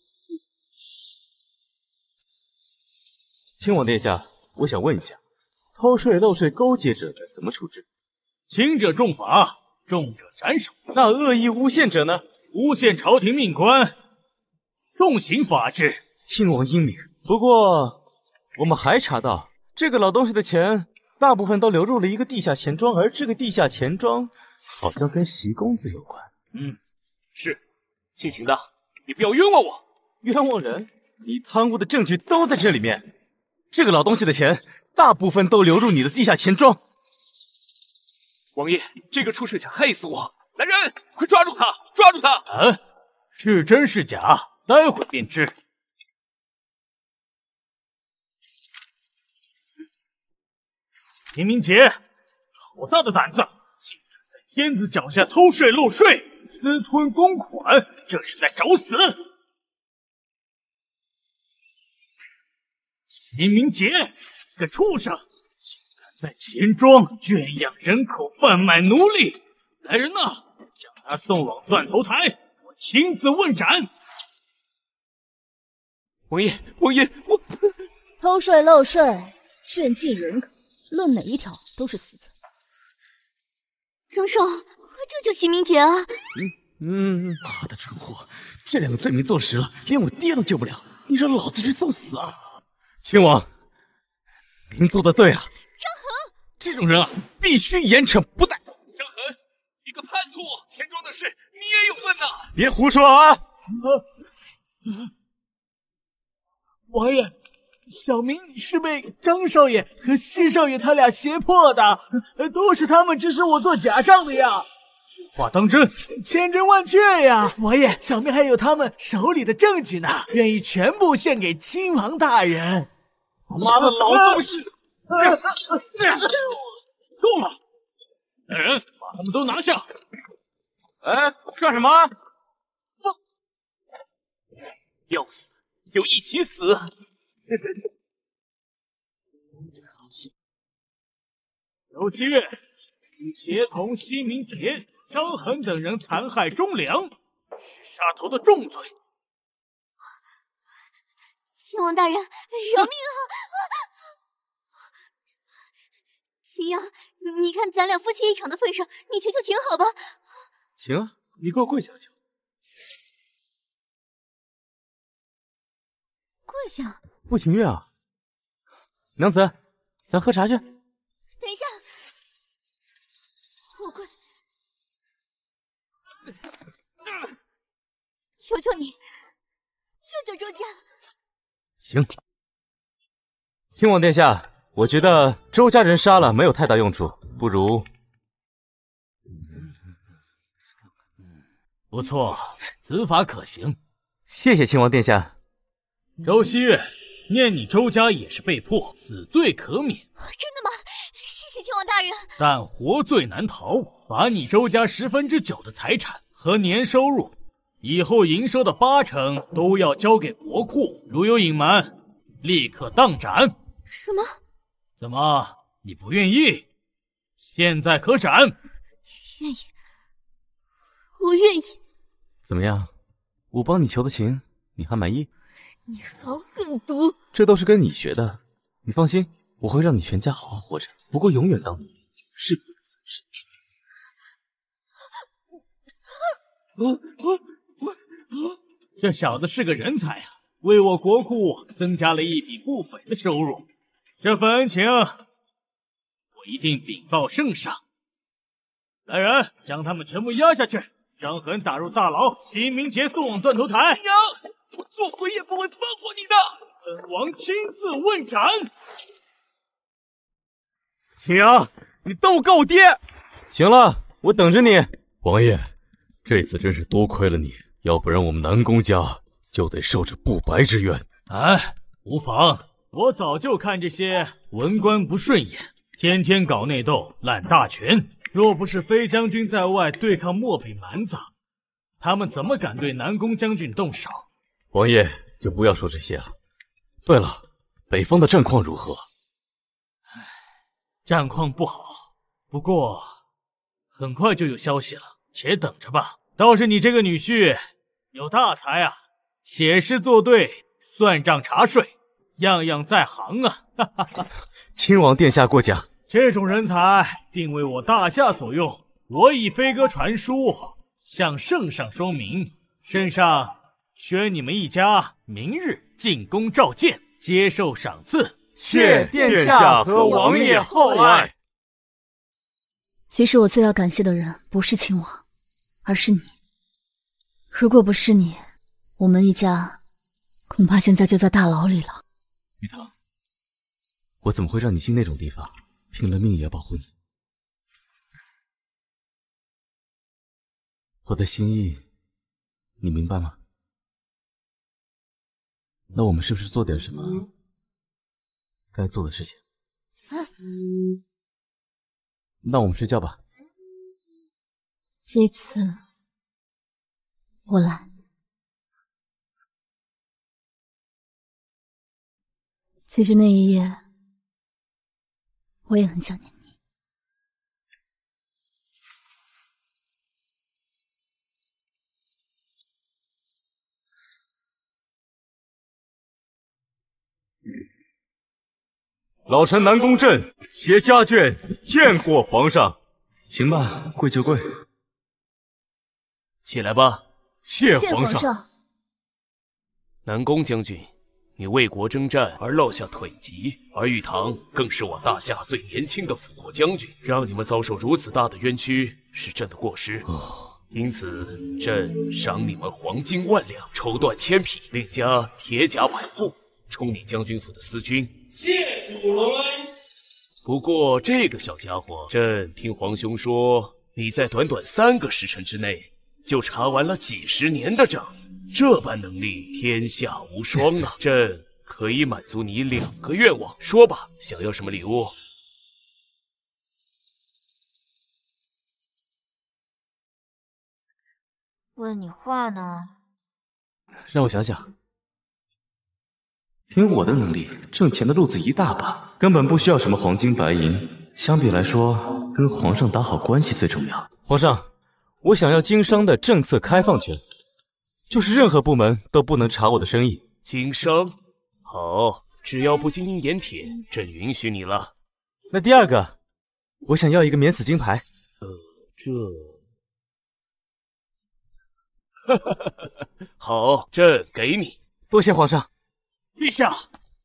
亲王殿下，我想问一下，偷税漏税勾结者该怎么处置？ 轻者重罚，重者斩首。 那恶意诬陷者呢？ 诬陷朝廷命官，重刑法治。 亲王英明。不过，我们还查到，这个老东西的钱大部分都流入了一个地下钱庄，而这个地下钱庄好像跟席公子有关。 嗯，是。姓秦的，你不要冤枉我！ 冤枉人？你贪污的证据都在这里面。这个老东西的钱大部分都流入你的地下钱庄。 王爷，这个畜生想害死我！来人，快抓住他！抓住他！ 嗯，是真是假，待会便知。林明杰，好大的胆子，竟然在天子脚下偷税漏税，私吞公款，这是在找死！林明杰，个畜生，竟敢在钱庄圈养人口，贩卖奴隶！来人呐，将他送往断头台，我亲自问斩！ 王爷，王爷，我偷税漏税，圈禁人口，论哪一条都是死罪。 荣寿，快救救秦明杰啊！ 嗯嗯，妈的蠢货，这两个罪名坐实了，连我爹都救不了，你让老子去送死啊！亲王，您做的对啊！张衡，这种人啊，必须严惩不贷。 张衡，你个叛徒，钱庄的事你也有份呐！ 别胡说啊！ 啊啊、王爷，小明是被张少爷和西少爷他俩胁迫的，都是他们指使我做假账的呀！话当真，千真万确呀！王爷，小明还有他们手里的证据呢，愿意全部献给亲王大人。 他妈的老东西！ 够了！来人，把他们都拿下！ 哎，干什么？ 要死就一起死！ 有七，你协同西明杰、张衡等人残害忠良，是杀头的重罪。 秦王大人，饶命啊！秦阳，你看咱俩夫妻一场的份上，你求求秦好吧？ 行啊，你给我跪下求。 跪下？ 不情愿啊？娘子，咱喝茶去。 等一下，我跪。求求你，救救周家！ 行，亲王殿下，我觉得周家人杀了没有太大用处，不如…… 不错，此法可行。 谢谢亲王殿下。 周希月，念你周家也是被迫，死罪可免。 真的吗？谢谢亲王大人。 但活罪难逃，把你周家十分之九的财产和年收入，以后营收的八成都要交给国库，如有隐瞒，立刻当斩。 什么？ 怎么，你不愿意？现在可斩。 愿意，我愿意。 怎么样？我帮你求的情，你还满意？ 你好狠毒！ 这都是跟你学的。你放心，我会让你全家好好活着。不过永远当你是不得三世。 这小子是个人才啊，为我国库增加了一笔不菲的收入。这份恩情，我一定禀报圣上。来人，将他们全部押下去。张衡打入大牢，席明杰送往断头台。娘，我做鬼也不会放过你的！本王亲自问斩。 秦阳，你当我告我爹？行了，我等着你。 王爷，这次真是多亏了你，要不然我们南宫家就得受这不白之冤。 哎，无妨，我早就看这些文官不顺眼，天天搞内斗、揽大权。若不是飞将军在外对抗漠北蛮子，他们怎么敢对南宫将军动手？ 王爷就不要说这些了。对了，北方的战况如何？ 唉，战况不好，不过很快就有消息了，且等着吧。倒是你这个女婿有大才啊，写诗作对，算账查税，样样在行啊！哈哈哈。 亲王殿下过奖。 这种人才定为我大夏所用，我以飞鸽传书，向圣上说明，圣上宣你们一家明日进宫召见，接受赏赐。 谢殿下和王爷厚爱。 其实我最要感谢的人不是亲王，而是你。如果不是你，我们一家恐怕现在就在大牢里了。 玉堂，我怎么会让你进那种地方？拼了命也要保护你。我的心意，你明白吗？那我们是不是做点什么该做的事情？ 啊、 那我们睡觉吧。 这次我来。其实那一夜，我也很想念你。 老臣南宫镇携家眷见过皇上。 行吧，跪就跪。 起来吧。 谢谢皇上。 南宫将军，你为国征战而落下腿疾，而玉堂更是我大夏最年轻的辅国将军，让你们遭受如此大的冤屈，是朕的过失。哦，因此，朕赏你们黄金万两，绸缎千匹，另加铁甲百副，充你将军府的司军。 谢主隆恩。 不过这个小家伙，朕听皇兄说，你在短短三个时辰之内就查完了几十年的账。这般能力，天下无双啊！朕可以满足你两个愿望，说吧，想要什么礼物？ 问你话呢？ 让我想想。凭我的能力，挣钱的路子一大把，根本不需要什么黄金白银。相比来说，跟皇上打好关系最重要。皇上，我想要经商的政策开放权。就是任何部门都不能查我的生意。 经商， 好，只要不金银冶铁，朕允许你了。 那第二个，我想要一个免死金牌。 呃，这……好，朕给你。 多谢皇上。 陛下，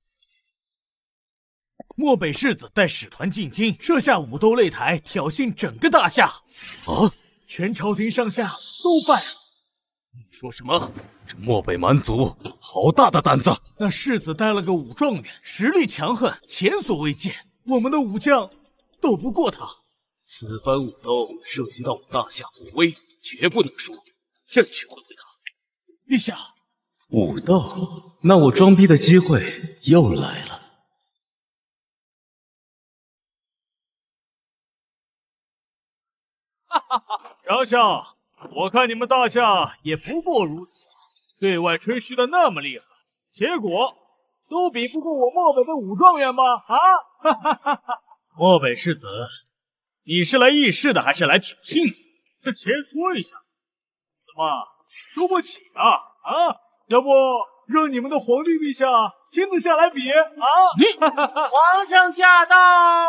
漠北世子带使团进京，设下武斗擂台，挑衅整个大夏。 啊！ 全朝廷上下都败了。 你说什么？ 这漠北蛮族好大的胆子！ 那世子带了个武状元，实力强横，前所未见。我们的武将斗不过他。 此番武斗涉及到我大夏国威，绝不能输。朕去会会他。 陛下， 武斗，那我装逼的机会又来了。 哈哈哈！丞相，我看你们大夏也不过如此，对外吹嘘的那么厉害，结果都比不过我漠北的武状元吗？啊！哈哈哈哈！漠北世子，你是来议事的还是来挑衅的？先说一下，怎么输不起啊？啊！要不让你们的皇帝陛下亲自下来比啊？你皇上驾到！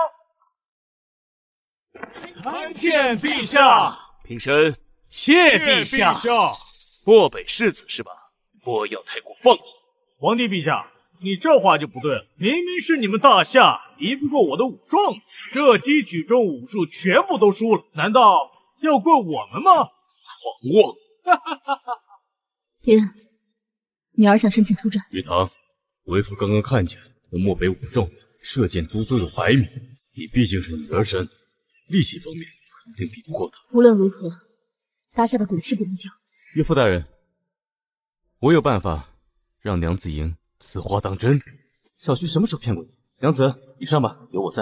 参见陛下。 平身。 谢陛下。 漠北世子是吧？莫要太过放肆。 皇帝陛下，你这话就不对了。明明是你们大夏敌不过我的武状元，射击、举重、武术全部都输了，难道要怪我们吗？ 狂妄！ 爹，女儿想申请出战。 玉堂，为父刚刚看见那漠北武状元射箭足足有百米，你毕竟是女儿身，力气方面肯定比不过他。 无论如何，大夏的骨气不能掉。 岳父大人，我有办法让娘子营此话当真。小旭什么时候骗过你？娘子，你上吧，有我在。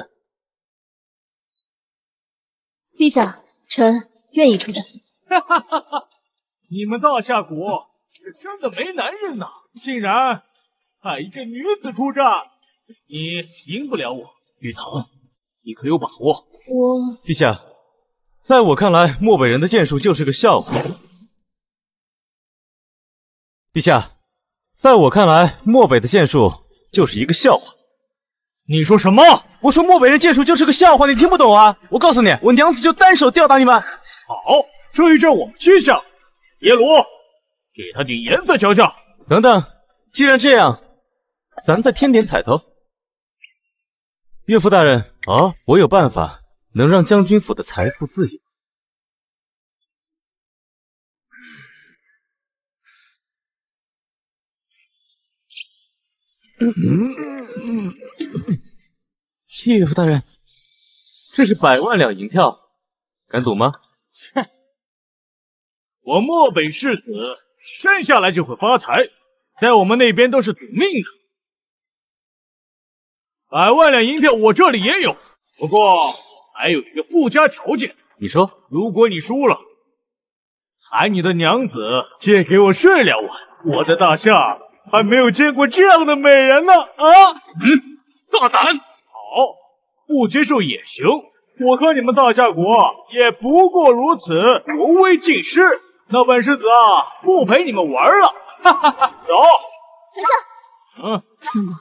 陛下，臣愿意出战。 哈哈哈哈！你们大夏国是真的没男人呐，竟然派一个女子出战，你赢不了我。 玉堂，你可有把握？ 我…… 陛下，在我看来，漠北人的剑术就是个笑话。陛下，在我看来，漠北的剑术就是一个笑话。 你说什么？ 我说漠北人剑术就是个笑话，你听不懂啊？我告诉你，我娘子就单手吊打你们。 好，这一战我们倾向。耶鲁，给他点颜色瞧瞧。 等等，既然这样，咱再添点彩头。岳父大人啊，我有办法能让将军府的财富自由。嗯，谢岳父大人，这是百万两银票，敢赌吗？ 切，我漠北世子生下来就会发财，在我们那边都是赌命的。百万两银票我这里也有，不过还有一个附加条件。 你说， 如果你输了，喊你的娘子借给我睡两晚。我在大夏还没有见过这样的美人呢！啊， 嗯，大胆！ 好，不接受也行。我看你们大夏国也不过如此，国威尽失。那本世子啊，不陪你们玩了。哈哈哈，走。 丞相， 嗯， 相公，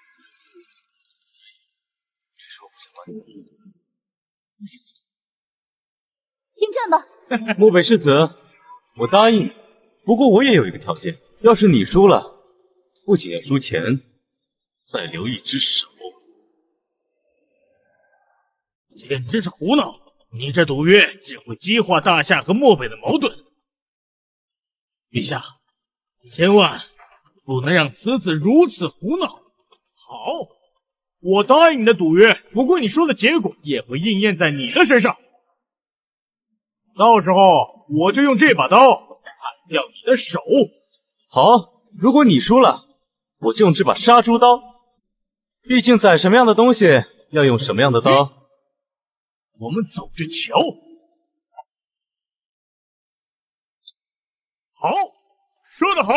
这是我不想把你们误解。 我相信。听战吧。 漠北世子，我答应你，不过我也有一个条件，要是你输了，不仅要输钱，再留一只手。 简直是胡闹！你这赌约只会激化大夏和漠北的矛盾。陛下，千万不能让此子如此胡闹。好，我答应你的赌约，不过你说的结果也会应验在你的身上。到时候我就用这把刀砍掉你的手。 好，如果你输了，我就用这把杀猪刀。毕竟宰什么样的东西，要用什么样的刀。 我们走着瞧。好，说得好。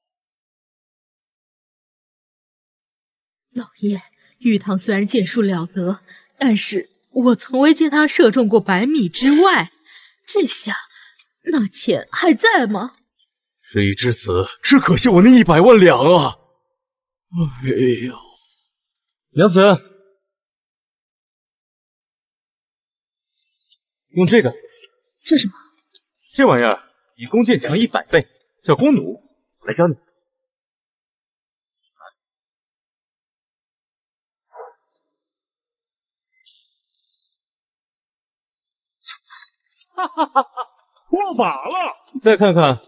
老爷，玉堂虽然剑术了得，但是我从未见他射中过百米之外。这下，那钱还在吗？ 事已至此，只可惜我那一百万两啊！ 哎呦， 娘子，用这个。 这什么？ 这玩意儿比弓箭强一百倍，叫弓弩。我来教你。 哈哈哈哈！破法了！ 再看看，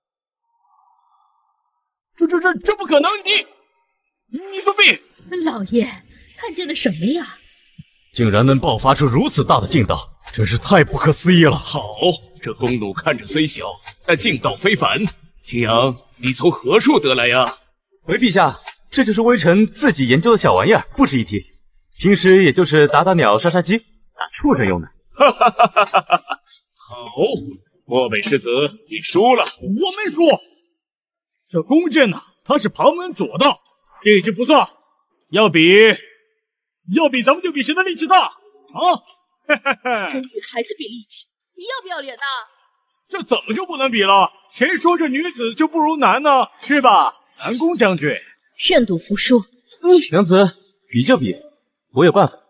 这这这这不可能！你你作弊！ 老爷，看见了什么呀？ 竟然能爆发出如此大的劲道，真是太不可思议了！ 好，这弓弩看着虽小，但劲道非凡。青阳，你从何处得来呀？ 回陛下，这就是微臣自己研究的小玩意儿，不值一提。平时也就是打打鸟、杀杀鸡、打畜生用的。 哈哈哈哈哈哈！好，漠北世子，你输了。 我没输，这弓箭呢，它是旁门左道，这就不算。要比，要比，咱们就比谁的力气大啊！嘿嘿嘿， 跟女孩子比力气，你要不要脸呐？ 这怎么就不能比了？谁说这女子就不如男呢？是吧，南宫将军？ 愿赌服输。你娘子，比就比，我有办法。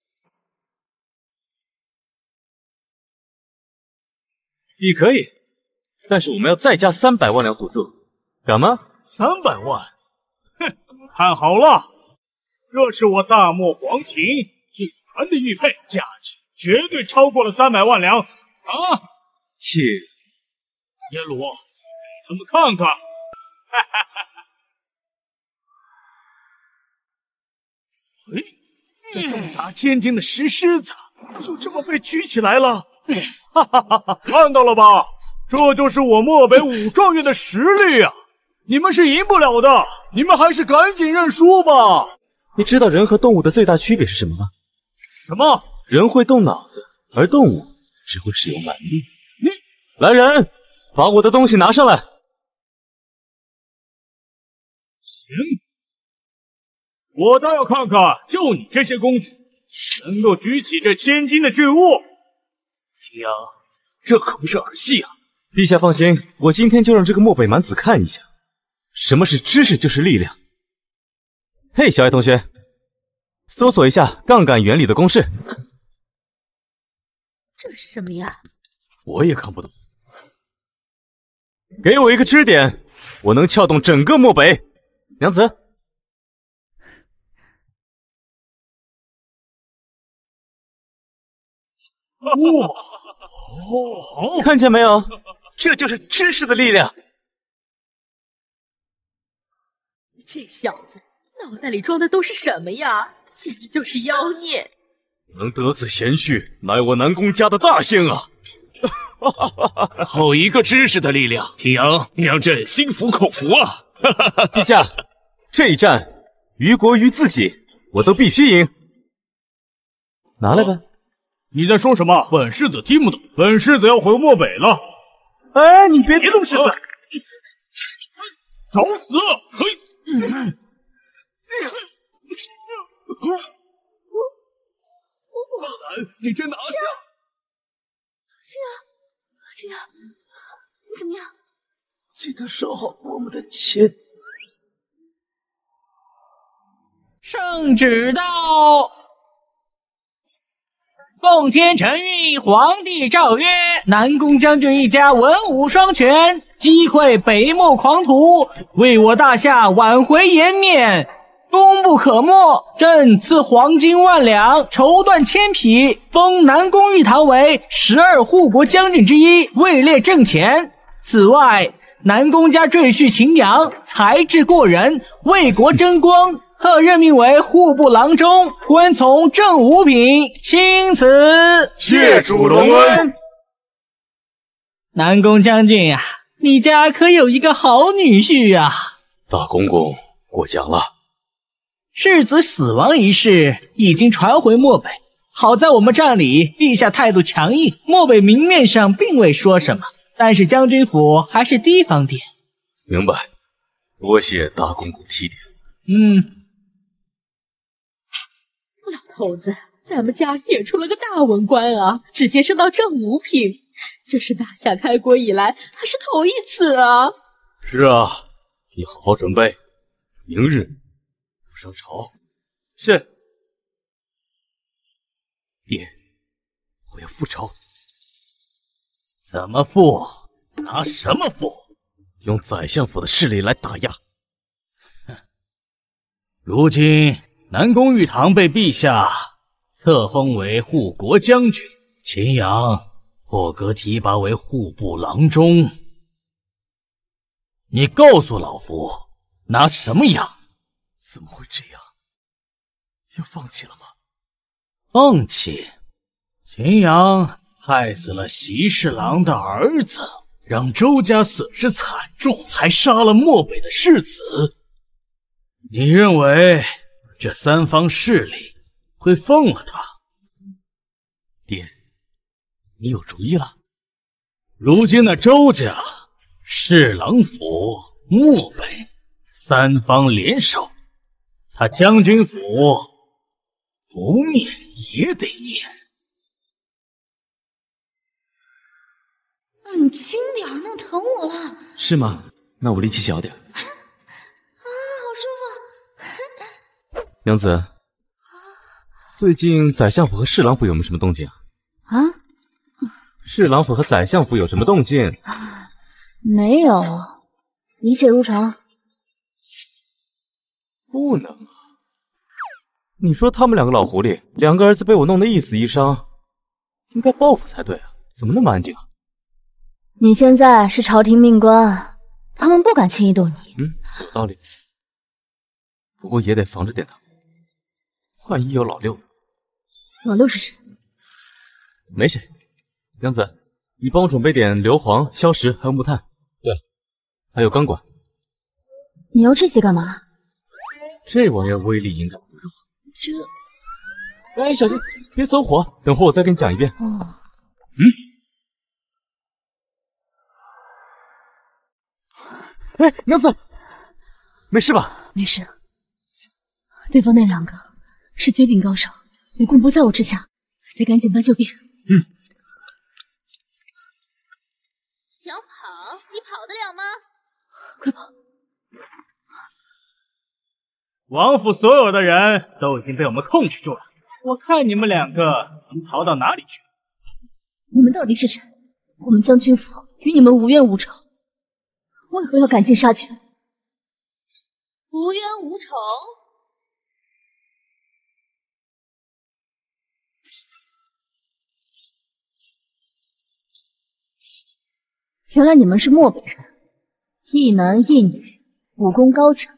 比可以，但是我们要再加三百万两赌注，敢吗？ 三百万？哼，看好了，这是我大漠皇庭祖传的玉佩，价值绝对超过了三百万两啊！ 切， 耶鲁，给他们看看！哈哈哈！哎，这重达千斤的石狮子就这么被举起来了。哈哈哈哈！看到了吧，这就是我漠北五状元的实力啊！你们是赢不了的，你们还是赶紧认输吧。 你知道人和动物的最大区别是什么吗？ 什么？ 人会动脑子，而动物只会使用蛮力。 你来人，把我的东西拿上来。 行，我倒要看看，就你这些工具，能够举起这千斤的巨物。 青阳，这可不是儿戏啊！ 陛下放心，我今天就让这个漠北蛮子看一下，什么是知识就是力量。嘿，小爱同学，搜索一下杠杆原理的公式。 这是什么呀？ 我也看不懂。给我一个支点，我能撬动整个漠北。娘子， 哇，哦， 看见没有？这就是知识的力量。 这小子脑袋里装的都是什么呀？简直就是妖孽！ 能得此贤婿，乃我南宫家的大幸啊！ 好一个知识的力量，青阳，你让朕心服口服啊！ 陛下，这一战于国于自己，我都必须赢。拿来吧。 你在说什么？本世子听不懂。本世子要回漠北了。 哎，你别别动世子，找死！嘿，大胆，你真拿下！ 青阳，青阳，你怎么样？ 记得收好我们的钱。 圣旨到。奉天承运，皇帝诏曰：南宫将军一家文武双全，击溃北漠狂徒，为我大夏挽回颜面，功不可没。朕赐黄金万两，绸缎千匹，封南宫玉堂为十二护国将军之一，位列正前。此外，南宫家赘婿秦阳才智过人，为国争光，特任命为户部郎中，官从正五品，钦此。 谢主隆恩。 南宫将军啊，你家可有一个好女婿啊！ 大公公过奖了。 世子死亡一事已经传回漠北，好在我们帐里陛下态度强硬，漠北明面上并未说什么，但是将军府还是提防点。 明白，多谢大公公提点。 嗯。 老头子，咱们家也出了个大文官啊，直接升到正五品，这是大夏开国以来还是头一次啊！ 是啊，你好好准备，明日上朝。 是。 爹，我要复仇。 怎么复？拿什么复？ 用宰相府的势力来打压。 如今南宫玉堂被陛下册封为护国将军，秦阳破格提拔为户部郎中。你告诉老夫，拿什么养？ 怎么会这样？要放弃了吗？ 放弃？秦阳害死了席侍郎的儿子，让周家损失惨重，还杀了漠北的世子。你认为这三方势力会放了他？ 爹，你有主意了？ 如今的周家、侍郎府、漠北三方联手，他将军府不灭也得灭。 你轻点，弄疼我了。 是吗？那我力气小点。 啊，好舒服。 娘子，最近宰相府和侍郎府有没有什么动静啊？ 啊？ 侍郎府和宰相府有什么动静？ 没有，一切如常。 不能啊！你说他们两个老狐狸，两个儿子被我弄得一死一伤，应该报复才对啊，怎么那么安静啊？ 你现在是朝廷命官，他们不敢轻易动你。 嗯，有道理。不过也得防着点他，万一有老六。 老六是谁？ 没谁。娘子，你帮我准备点硫磺、硝石还有木炭。对了，还有钢管。 你要这些干嘛？ 这玩意儿威力应该不弱。 这…… 哎，小心别走火！等会我再跟你讲一遍。 哦。 嗯。哎，娘子，没事吧？ 没事。对方那两个是绝顶高手，武功不在我之下，得赶紧搬救兵。 嗯。 小跑，你跑得了吗？ 快跑！ 王府所有的人都已经被我们控制住了，我看你们两个能逃到哪里去？ 你们到底是谁？我们将军府与你们无冤无仇，为何要赶尽杀绝？ 无冤无仇？ 原来你们是漠北人，一男一女，武功高强。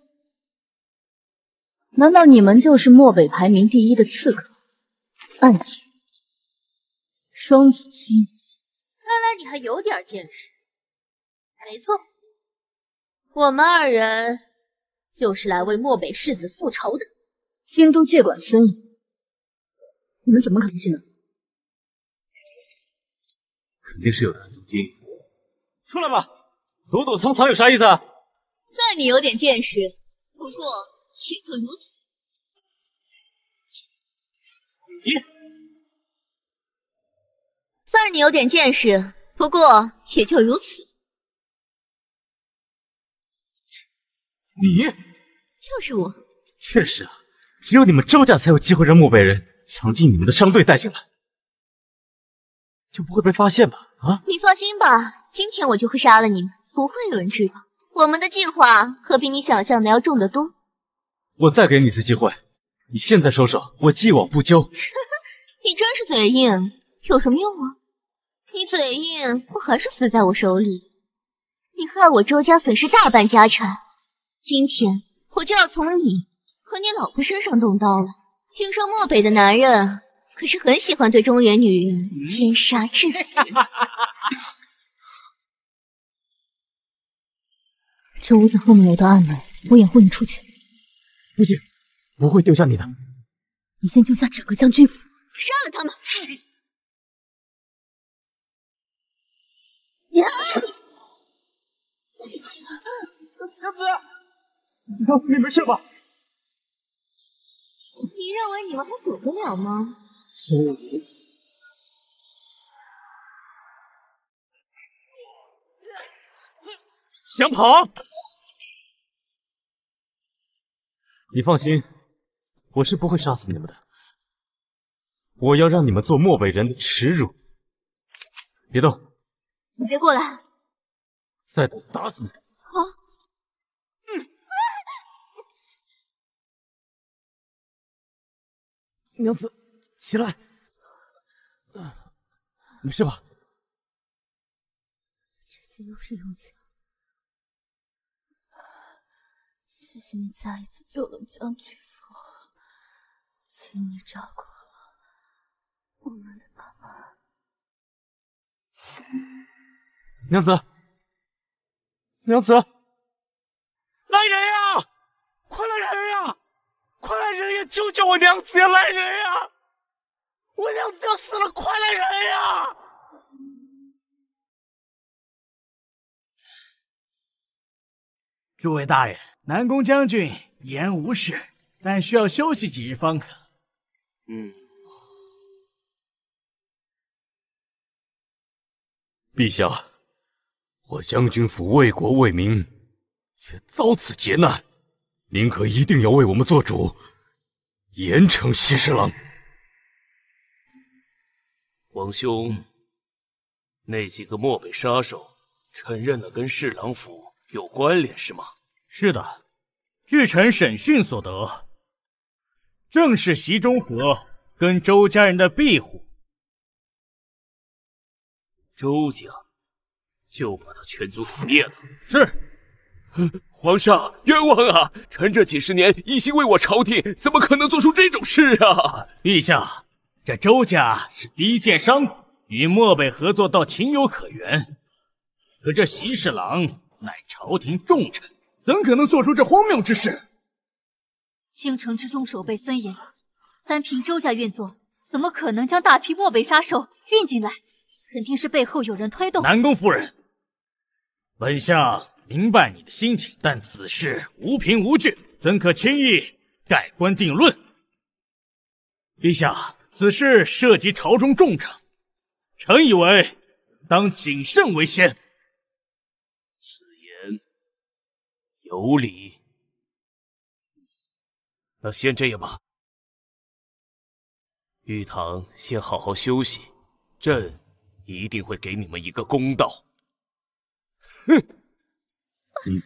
难道你们就是漠北排名第一的刺客？暗影、双子星。 看来你还有点见识。没错，我们二人就是来为漠北世子复仇的。 京都界馆森影，你们怎么可能进来？ 肯定是有人入京。出来吧，躲躲藏藏有啥意思啊？ 算你有点见识，不过也就如此。 你算你有点见识，不过也就如此。 你就是我。 确实啊，只有你们周家才有机会让漠北人藏进你们的商队带进来，就不会被发现吧？啊！ 你放心吧，今天我就会杀了你们，不会有人知道。我们的计划可比你想象的要重得多。 我再给你一次机会，你现在收手，我既往不咎。 你真是嘴硬，有什么用啊？你嘴硬，不还是死在我手里？你害我周家损失大半家产，今天我就要从你和你老婆身上动刀了。听说漠北的男人可是很喜欢对中原女人奸杀致死。 这屋子后面有道暗门，我掩护你出去。 不行，不会丢下你的。 你先救下整个将军府， 杀了他们！ 娘子，娘子，你没事吧？ 你认为你们还躲得了吗？ 想跑？ 你放心，我是不会杀死你们的。我要让你们做漠北人的耻辱。别动！ 你别过来！ 再动，打死你！ 好。 嗯。娘子，起来。啊，没事吧？ 这些又是用枪。谢谢你再一次救了将军府，请你照顾好我们的妈妈。 娘子，娘子， 来人呀！快来人呀！快来人呀！救救我娘子呀！来人呀！我娘子要死了！快来人呀！ 诸位大人，南宫将军已然无事，但需要休息几日方可。 嗯， 陛下，我将军府为国为民，却遭此劫难，您可一定要为我们做主，严惩西侍郎。 王兄，那几个漠北杀手承认了跟侍郎府有关联是吗？ 是的，据臣审讯所得，正是席中和跟周家人的庇护。 周家就把他全族给灭了。 是。 皇上冤枉啊！臣这几十年一心为我朝廷，怎么可能做出这种事啊？ 陛下，这周家是低贱商贾，与漠北合作倒情有可原。可这席侍郎乃朝廷重臣，怎可能做出这荒谬之事？ 京城之中守备森严，单凭周家运作，怎么可能将大批漠北杀手运进来？肯定是背后有人推动。 南宫夫人，本相明白你的心情，但此事无凭无据，怎可轻易盖棺定论？陛下，此事涉及朝中重臣，臣以为当谨慎为先。 此言有理。那先这样吧，玉堂先好好休息，朕一定会给你们一个公道。 哼！嗯，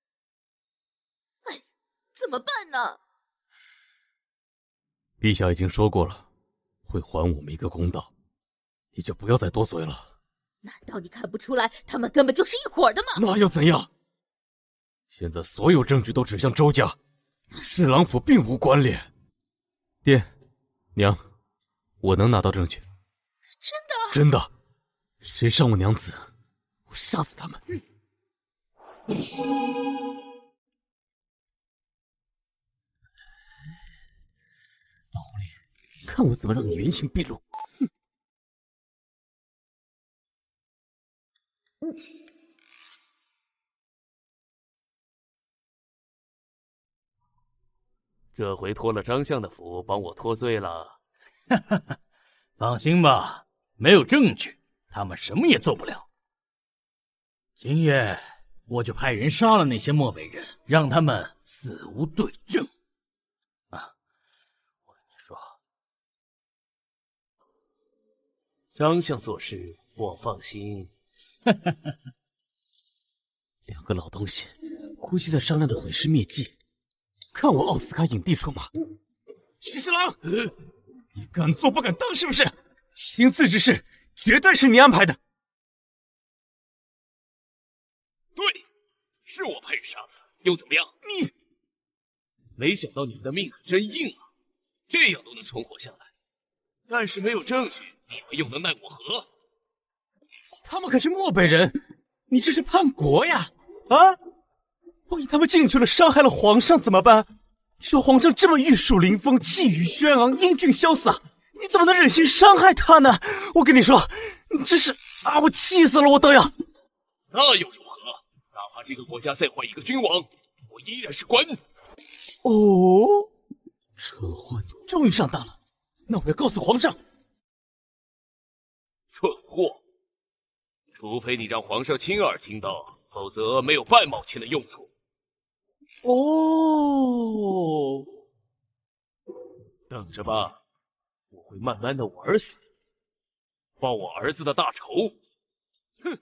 哎，怎么办呢？ 陛下已经说过了，会还我们一个公道，你就不要再多嘴了。 难道你看不出来，他们根本就是一伙的吗？ 那又怎样？现在所有证据都指向周家，与侍郎府并无关联。爹，娘，我能拿到证据。 真的？ 真的。谁伤我娘子，我杀死他们。老狐狸，看我怎么让你原形毕露！哼！ 这回托了张相的福帮我脱罪了。 哈哈哈，放心吧，没有证据，他们什么也做不了。今夜我就派人杀了那些漠北人，让他们死无对证。啊，我跟你说， 张相做事我放心。 哈哈哈！两个老东西，估计在商量着毁尸灭迹，看我奥斯卡影帝出马。西侍郎，你敢做不敢当是不是？行刺之事绝对是你安排的。 对，是我派人杀的，又怎么样？ 你， 没想到你们的命可真硬啊，这样都能存活下来。但是没有证据，你们又能奈我何？ 他们可是漠北人，你这是叛国呀！啊，万一他们进去了，伤害了皇上怎么办？你说皇上这么玉树临风、气宇轩昂、英俊潇洒，你怎么能忍心伤害他呢？我跟你说，你这是啊，我气死了，我都要。 那又如何？哪怕这个国家再换一个君王，我依然是管。 哦，蠢货，你终于上当了。那我要告诉皇上。 蠢货，除非你让皇上亲耳听到，否则没有半毛钱的用处。 哦， 等着吧，我会慢慢的玩死你，报我儿子的大仇。哼！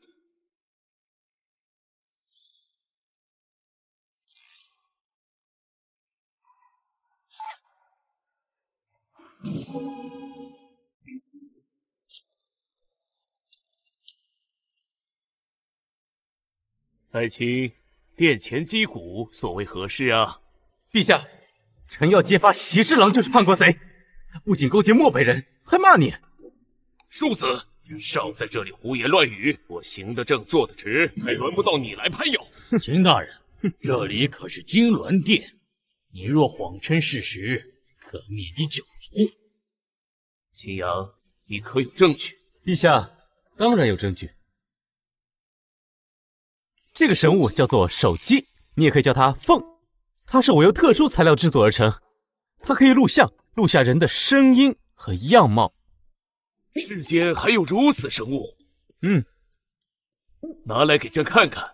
爱卿，殿前击鼓，所谓何事啊？ 陛下，臣要揭发袭之郎就是叛国贼，他不仅勾结漠北人，还骂你。 庶子，少在这里胡言乱语！我行得正，坐得直，还轮不到你来攀咬。 秦大人，这里可是金銮殿，你若谎称事实，可灭你九族。 秦阳，你可有证据？ 陛下，当然有证据。这个神物叫做手机，你也可以叫它凤。它是我用特殊材料制作而成，它可以录像，录下人的声音和样貌。 世间还有如此生物？ 嗯， 拿来给朕看看。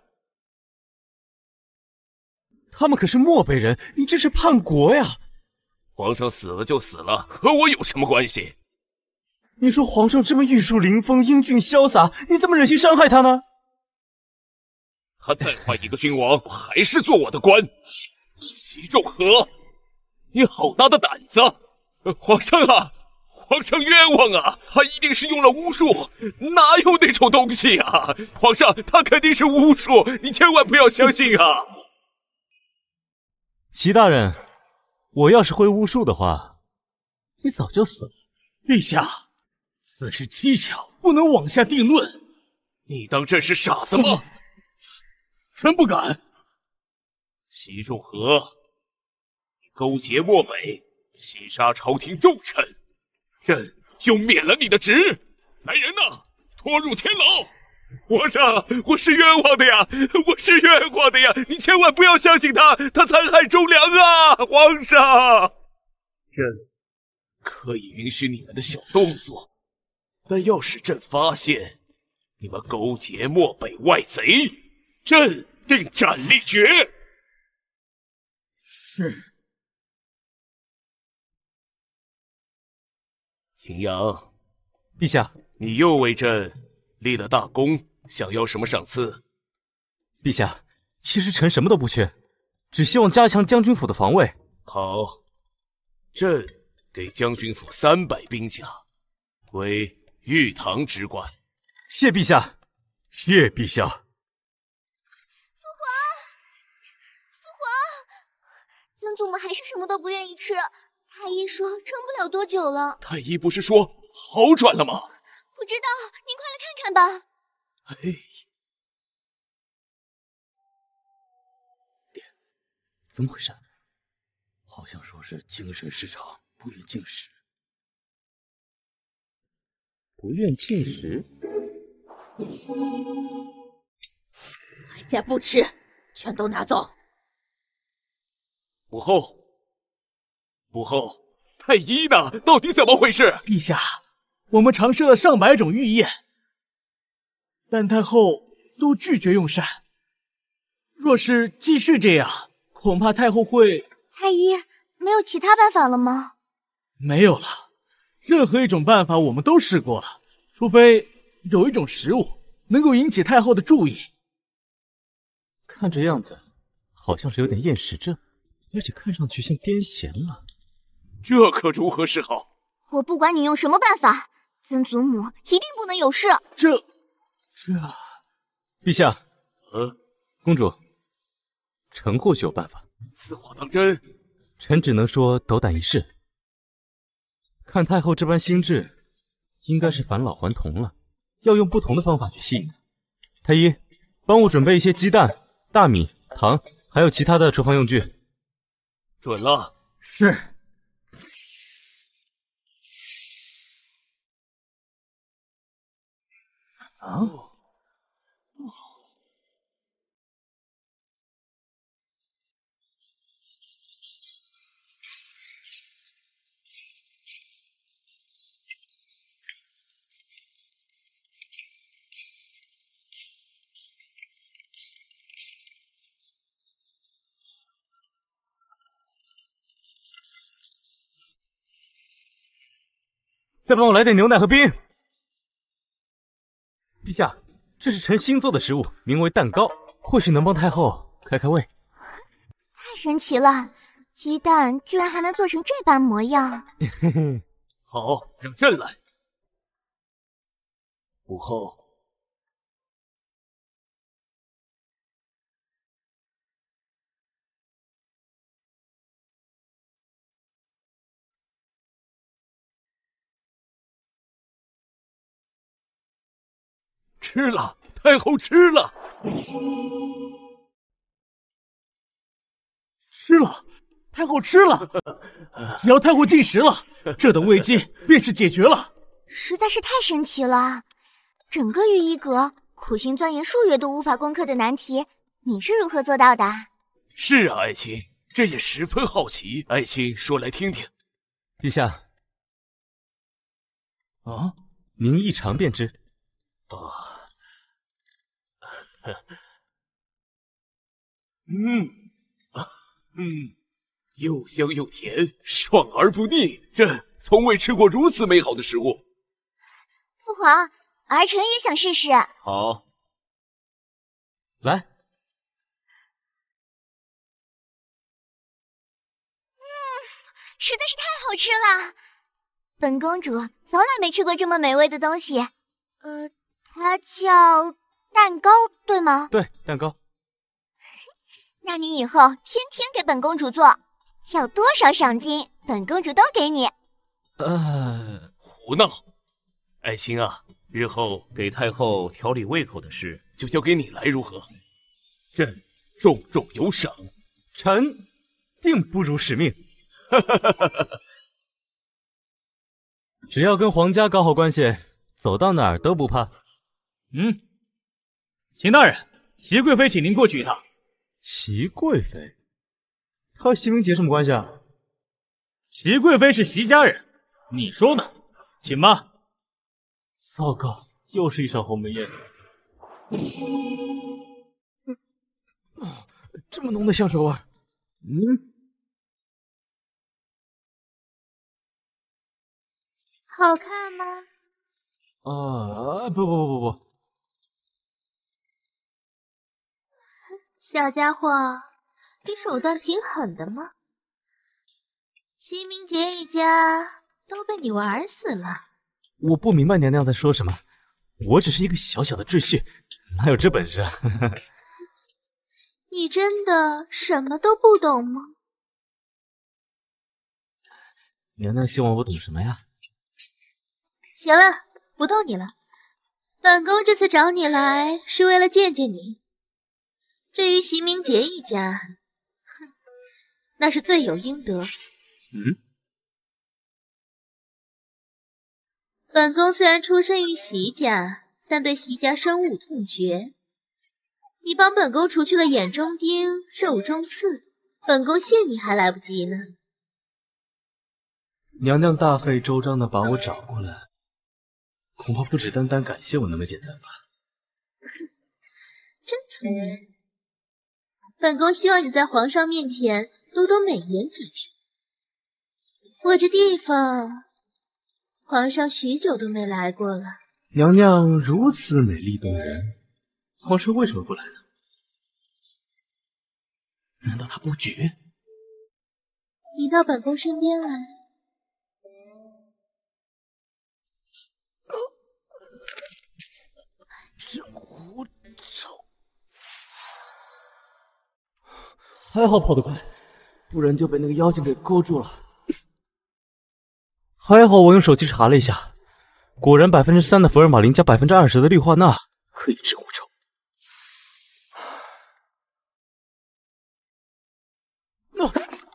他们可是漠北人，你这是叛国呀！ 皇上死了就死了，和我有什么关系？ 你说皇上这么玉树临风、英俊潇洒，你怎么忍心伤害他呢？ 他再换一个君王，我还是做我的官。席仲和，你好大的胆子！皇上啊，皇上冤枉啊！他一定是用了巫术，哪有那种东西啊？皇上，他肯定是巫术，你千万不要相信啊！ 齐大人，我要是会巫术的话，你早就死了。 陛下，此事蹊跷，不能往下定论。 你当朕是傻子吗？ 臣不敢。 席仲和，你勾结漠北，袭杀朝廷重臣，朕就免了你的职。来人呐，拖入天牢！皇上，我是冤枉的呀，我是冤枉的呀！你千万不要相信他，他残害忠良啊！皇上，朕可以允许你们的小动作，但要是朕发现你们勾结漠北外贼，朕定斩立决。 是。 秦阳， 陛下， 你又为朕立了大功，想要什么赏赐？ 陛下，其实臣什么都不缺，只希望加强将军府的防卫。 好，朕给将军府三百兵甲，归御堂直管。 谢陛下，谢陛下。 父皇，父皇，曾祖母还是什么都不愿意吃。太医说撑不了多久了。 太医不是说好转了吗？ 不知道，您快来看看吧。 哎， 爹，怎么回事？好像说是精神失常，不愿进食。 不愿进食？ 哀家不吃，全都拿走。 母后。母后，太医呢？到底怎么回事？ 陛下，我们尝试了上百种御宴，但太后都拒绝用膳。若是继续这样，恐怕太后会…… 太医，没有其他办法了吗？ 没有了，任何一种办法我们都试过了，除非有一种食物能够引起太后的注意。 看这样子，好像是有点厌食症，而且看上去像癫痫了。 这可如何是好？ 我不管你用什么办法，曾祖母一定不能有事。 这，这， 陛下， 呃， 公主，臣或许有办法。 此话当真？ 臣只能说斗胆一试。看太后这般心智，应该是返老还童了，要用不同的方法去吸引她。太医，帮我准备一些鸡蛋、大米、糖，还有其他的厨房用具。 准了。 是。啊！ 再帮我来点牛奶和冰。陛下，这是臣新做的食物，名为蛋糕，或许能帮太后开开胃。 太神奇了，鸡蛋居然还能做成这般模样。 好，让朕来。母后。 吃了，太后吃了， 吃了，太后吃了。只要太后进食了，这等危机便是解决了。 实在是太神奇了！整个御医阁苦心钻研数月都无法攻克的难题，你是如何做到的？ 是啊，爱卿，朕也十分好奇。爱卿说来听听。 陛下， 啊， 您一尝便知。 啊。 嗯，啊，嗯，又香又甜，爽而不腻。朕从未吃过如此美好的食物。 父皇，儿臣也想试试。 好， 来。 嗯，实在是太好吃了。本公主从来没吃过这么美味的东西。呃，它叫。 蛋糕对吗？ 对，蛋糕。 那你以后天天给本公主做，要多少赏金，本公主都给你。 呃， 胡闹！爱卿啊，日后给太后调理胃口的事就交给你来，如何？朕重重有赏。 臣定不辱使命。只要跟皇家搞好关系，走到哪儿都不怕。 嗯。 秦大人，祺贵妃请您过去一趟。 祺贵妃，她和祺明节什么关系啊？ 祺贵妃是祺家人，你说呢？请吧。 糟糕，又是一场鸿门宴。这么浓的香水味，嗯， 好看吗？ 啊，不不不不不。 小家伙，你手段挺狠的嘛！祺明节一家都被你玩死了。 我不明白娘娘在说什么，我只是一个小小的赘婿，哪有这本事啊？ 你真的什么都不懂吗？ 娘娘希望我懂什么呀？ 行了，不逗你了。本宫这次找你来是为了见见你。 至于祺明节一家，哼，那是罪有应得。 嗯， 本宫虽然出身于祺家，但对祺家深恶痛绝。你帮本宫除去了眼中钉、肉中刺，本宫谢你还来不及呢。 娘娘大费周章的把我找过来，恐怕不止单单感谢我那么简单吧？ 真聪明。 本宫希望你在皇上面前多多美言几句。我这地方，皇上许久都没来过了。 娘娘如此美丽动人，皇上为什么不来呢？难道他不觉？ 你到本宫身边来。 这狐臭。 还好跑得快，不然就被那个妖精给勾住了。还好我用手机查了一下，果然百分之三的福尔马林加百分之二十的氯化钠可以治狐臭。 我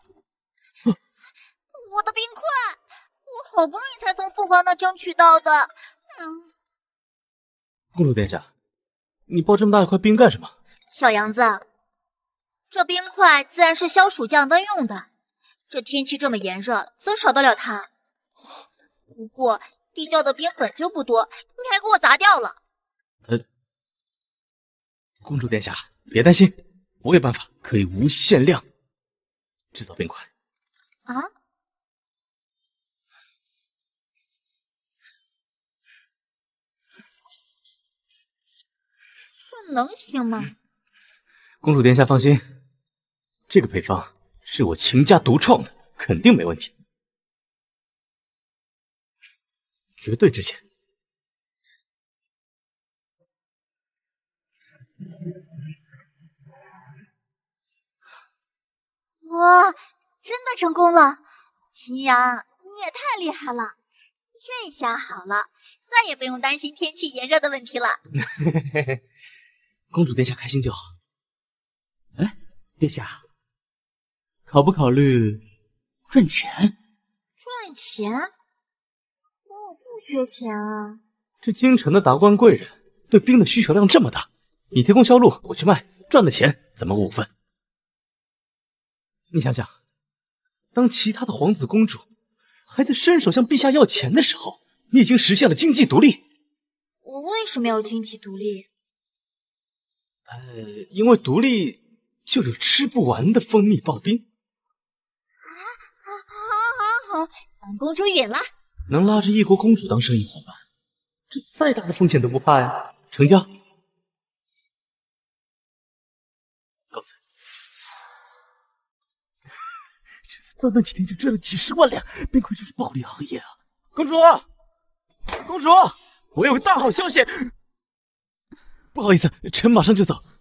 的冰块，我好不容易才从父皇那争取到的。嗯， 公主殿下，你抱这么大一块冰干什么？ 小杨子。 这冰块自然是消暑降温用的，这天气这么炎热，怎少得了它？不过地窖的冰本就不多，你还给我砸掉了。 呃，公主殿下，别担心，我有办法可以无限量制造冰块。 啊？ 能行吗？ 公主殿下放心，这个配方是我秦家独创的，肯定没问题，绝对值钱。 哇，真的成功了！秦阳，你也太厉害了！这下好了，再也不用担心天气炎热的问题了。 公主殿下开心就好。 哎，殿下，考不考虑赚钱？ 赚钱？我不缺钱啊。 这京城的达官贵人对冰的需求量这么大，你提供销路，我去卖，赚的钱怎么五分？你想想，当其他的皇子公主还在伸手向陛下要钱的时候，你已经实现了经济独立。 我为什么要经济独立？ 呃，因为独立就有吃不完的蜂蜜刨冰。 好，好，好，好，本公主允了。 能拉着一国公主当生意伙伴，这再大的风险都不怕呀！成交。告辞。短短几天就赚了几十万两，冰块真是暴利行业啊！公主，公主，我有个大好消息。不好意思，臣马上就走。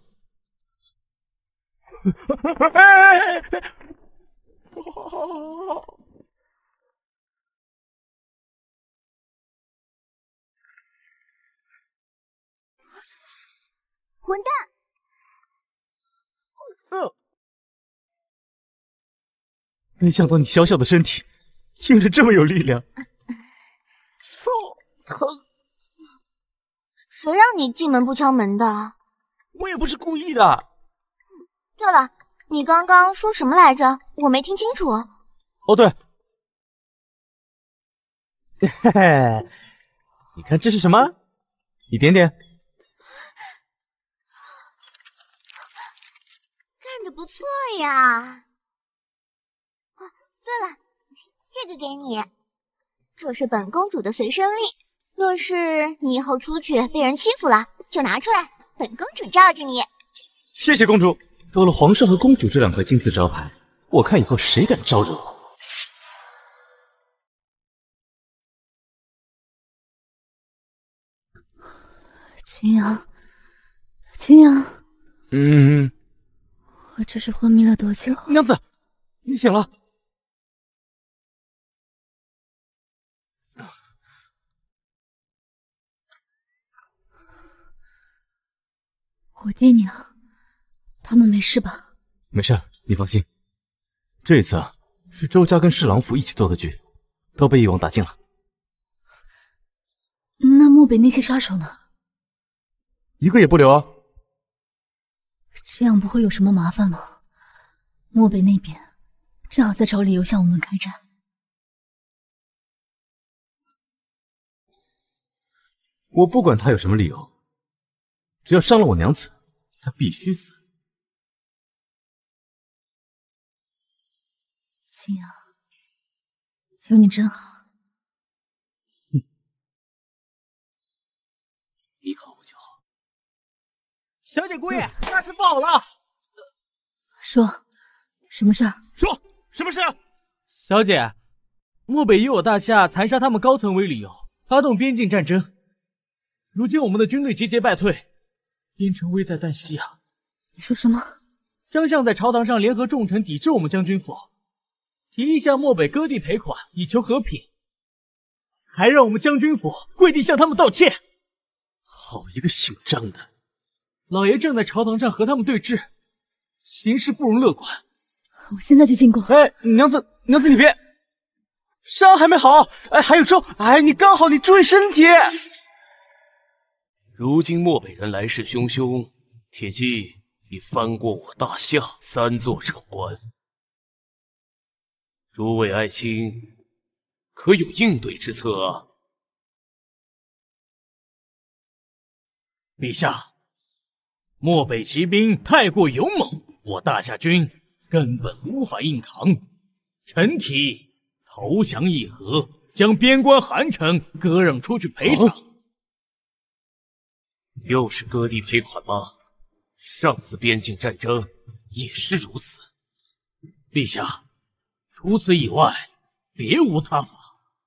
混蛋！ 呃没想到你小小的身体竟然这么有力量，操，疼！ 谁让你进门不敲门的？ 我也不是故意的。 对了，你刚刚说什么来着？我没听清楚。 哦，对，嘿嘿，你看这是什么？你点点。 干得不错呀！对了，这个给你，这是本公主的随身令。若是你以后出去被人欺负了，就拿出来，本公主罩着你。 谢谢公主。有了皇上和公主这两块金字招牌，我看以后谁敢招惹我。 秦阳，秦阳， 嗯， 我这是昏迷了多久？ 娘子，你醒了。 我爹娘，他们没事吧？ 没事，你放心。这一次啊，是周家跟侍郎府一起做的局，都被一网打尽了。 那漠北那些杀手呢？ 一个也不留啊。 这样不会有什么麻烦吗？漠北那边正好在找理由向我们开战。 我不管他有什么理由，只要伤了我娘子，他必须死。 秦阳，有你真好。 嗯，你好我就好。 小姐姑爷，大事不好了！ 说，什么事儿？ 说，什么事？ 小姐，漠北以我大夏残杀他们高层为理由，发动边境战争。如今我们的军队节节败退，边城危在旦夕啊！ 你说什么？ 张相在朝堂上联合重臣抵制我们将军府，提议向漠北割地赔款，以求和平，还让我们将军府跪地向他们道歉。 好一个姓张的！ 老爷正在朝堂上和他们对峙，形势不容乐观。 我现在就进宫。 哎，娘子，娘子你别，伤还没好，哎，还有粥，哎，你刚好你注意身体。 如今漠北人来势汹汹，铁骑已翻过我大夏三座城关。诸位爱卿，可有应对之策啊？ 陛下，漠北骑兵太过勇猛，我大夏军根本无法硬扛。臣提投降议和，将边关韩城割让出去赔偿。 哦，又是割地赔款吗？ 上次边境战争也是如此。 陛下，除此以外，别无他法。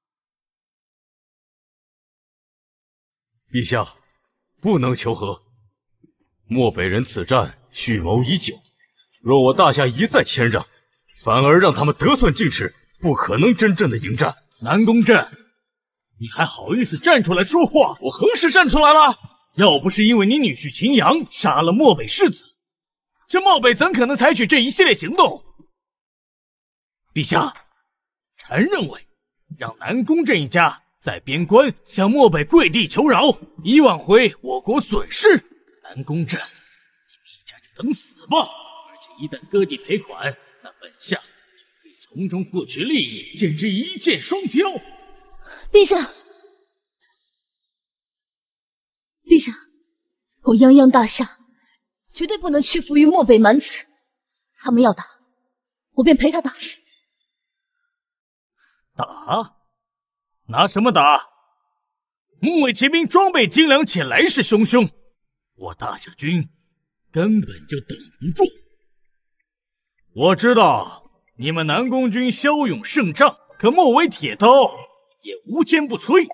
陛下，不能求和。漠北人此战蓄谋已久，若我大夏一再谦让，反而让他们得寸进尺，不可能真正的迎战。 南宫震，你还好意思站出来说话？我何时站出来了？要不是因为你女婿秦阳杀了漠北世子，这漠北怎可能采取这一系列行动？陛下，臣认为让南宫震一家在边关向漠北跪地求饶，以挽回我国损失。南宫震，你们一家就等死吧！而且一旦割地赔款，那本相可以从中获取利益，简直一箭双雕。 陛下，陛下，我泱泱大夏绝对不能屈服于漠北蛮子，他们要打，我便陪他打。 打？拿什么打？木卫骑兵装备精良且来势汹汹，我大夏军根本就等不住。我知道你们南宫军骁勇胜仗，可莫为铁刀也无坚不摧。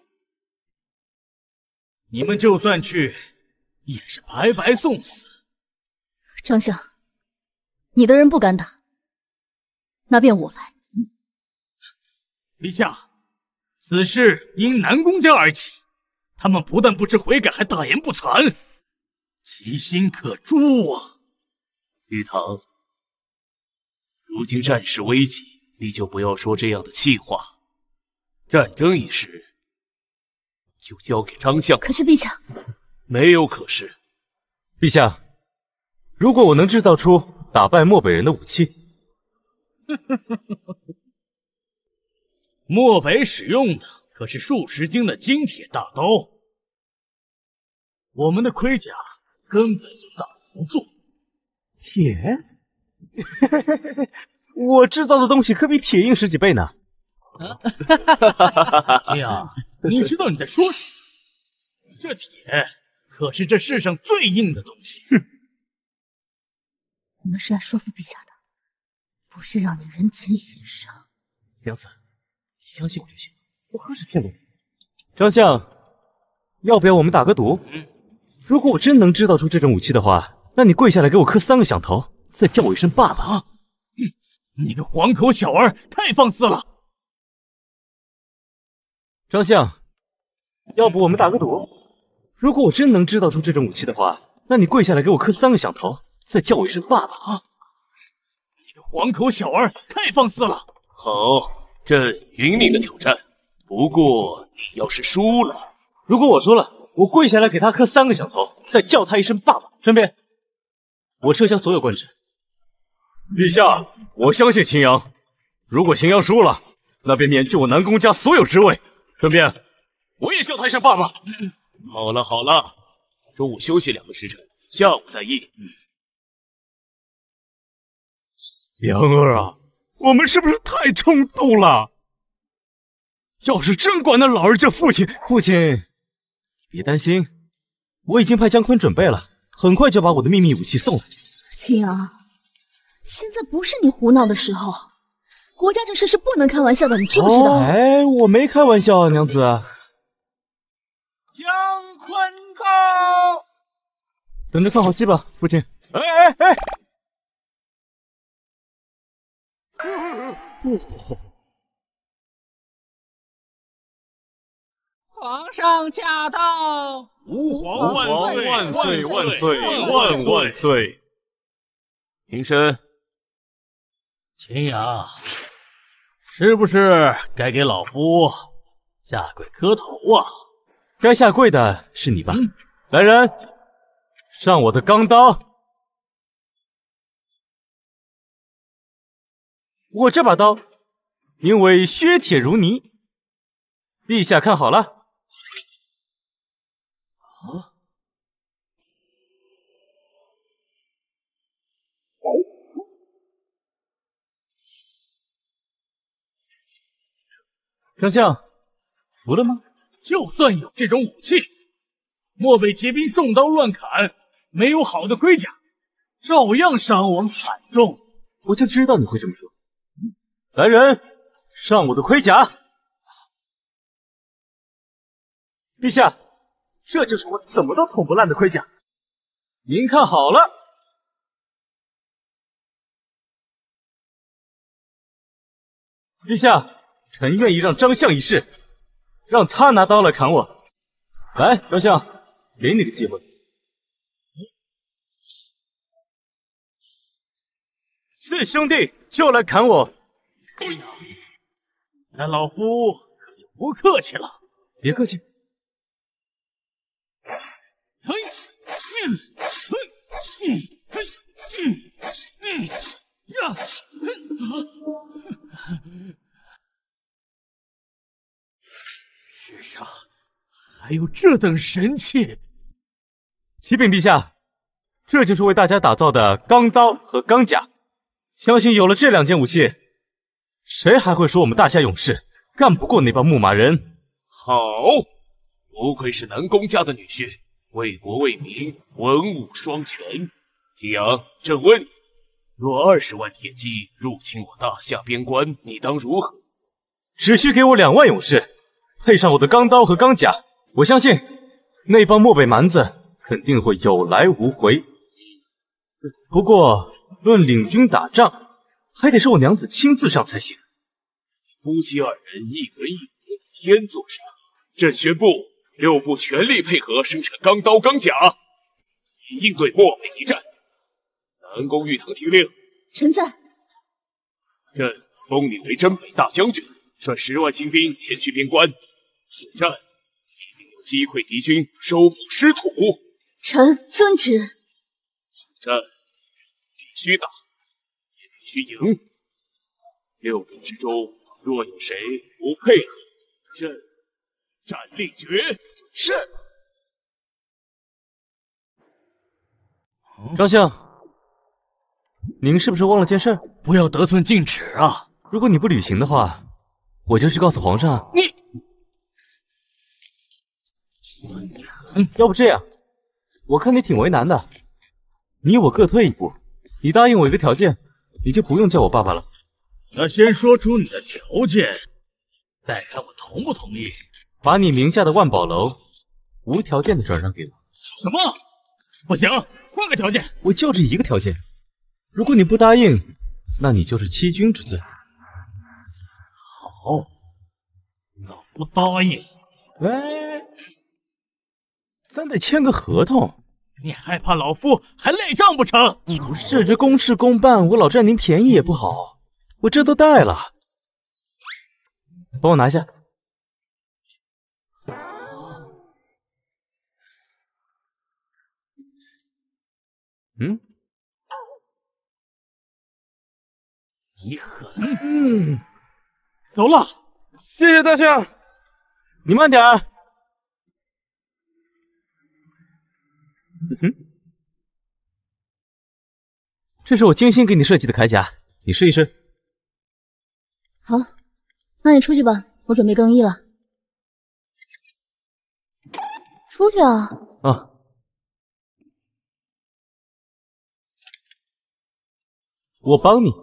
你们就算去，也是白白送死。 丞相，你的人不敢打，那便我来。 陛下，此事因南宫家而起，他们不但不知悔改，还大言不惭，其心可诛啊！ 玉堂，如今战事危急，你就不要说这样的气话。战争一事，就交给张相。 可是陛下， 没有可是。 陛下，如果我能制造出打败漠北人的武器， 漠北使用的可是数十斤的金铁大刀，我们的盔甲根本就挡不住。 铁？我制造的东西可比铁硬十几倍呢。 秦阳，你知道你在说什么？这铁可是这世上最硬的东西。哼！ 我们是来说服陛下的，不是让你人前显伤。 娘子，相信我就行。 我何止骗过你？张相，要不要我们打个赌？嗯，如果我真能制造出这种武器的话，那你跪下来给我磕三个响头，再叫我一声爸爸。 啊！嗯，你个黄口小儿，太放肆了！ 张相，要不我们打个赌？如果我真能制造出这种武器的话，那你跪下来给我磕三个响头，再叫我一声爸爸。啊！ 你个黄口小儿，太放肆了！ 好，朕允你的挑战。不过你要是输了， 如果我输了，我跪下来给他磕三个响头，再叫他一声爸爸。顺便，我撤销所有官职。 陛下，我相信秦阳。如果秦阳输了，那便免去我南宫家所有职位。顺便，我也叫他一声爸爸。 嗯、好了好了，中午休息两个时辰，下午再议。嗯、 阳儿啊，我们是不是太冲动了？要是真管那老人家父亲， 父亲，别担心，我已经派姜昆准备了，很快就把我的秘密武器送来。 秦阳，现在不是你胡闹的时候，国家这事是不能开玩笑的，你知不知道？ 哦、哎，我没开玩笑啊，娘子。 姜昆到， 等着看好戏吧，父亲。 哎哎哎！ 皇上驾到！ 吾皇万岁万岁万岁万万岁！ 平身。 秦阳，是不是该给老夫下跪磕头啊？ 该下跪的是你吧？ 嗯、来人，上我的钢刀！ 我这把刀名为削铁如泥，陛下看好了。 啊！ 丞相，服了吗？ 就算有这种武器，漠北骑兵中刀乱砍，没有好的盔甲， 照样伤亡惨重。 我就知道你会这么说。来人，上我的盔甲！陛下，这就是我怎么都捅不烂的盔甲，您看好了。陛下，臣愿意让张相一试，让他拿刀来砍我。来，张相，给你个机会。是兄弟就来砍我。 那老夫可就不客气了。 别客气。 嘿，嗯，嘿，嗯，嘿，嗯，嗯，呀，世上还有这等神器！ 启禀陛下，这就是为大家打造的钢刀和钢甲。相信有了这两件武器，谁还会说我们大夏勇士干不过那帮牧马人？ 好，不愧是南宫家的女婿，为国为民，文武双全。祁阳，朕问你，若二十万铁骑入侵我大夏边关，你当如何？ 只需给我两万勇士，配上我的钢刀和钢甲，我相信那帮漠北蛮子肯定会有来无回。不过，论领军打仗，还得是我娘子亲自上才行。 夫妻二人一文一武，天作之合。朕宣布，六部全力配合生产钢刀钢甲，以应对漠北一战。南宫玉堂听令。 臣在。 朕封你为征北大将军，率十万精兵前去边关。此战一定有击溃敌军，收复失土。 臣遵旨。 此战必须打，也必须赢。六人之中，若有谁不配合，朕斩立决。是。 张相，您是不是忘了件事？ 不要得寸进尺啊！ 如果你不履行的话，我就去告诉皇上。 你， 嗯，要不这样，我看你挺为难的，你我各退一步，你答应我一个条件，你就不用叫我爸爸了。 那先说出你的条件，再看我同不同意。 把你名下的万宝楼无条件的转让给我。 什么？不行，换个条件。 我就这一个条件，如果你不答应，那你就是欺君之罪。 好，老夫答应。 哎，咱得签个合同。 你害怕老夫还赖账不成？ 不是，这公事公办，我老占您便宜也不好。我这都带了，帮我拿下。嗯， 你狠！ 嗯， 走了。 谢谢大相。你慢点儿。嗯哼，这是我精心给你设计的铠甲，你试一试。 好，那你出去吧，我准备更衣了。出去啊！ 啊。我帮你。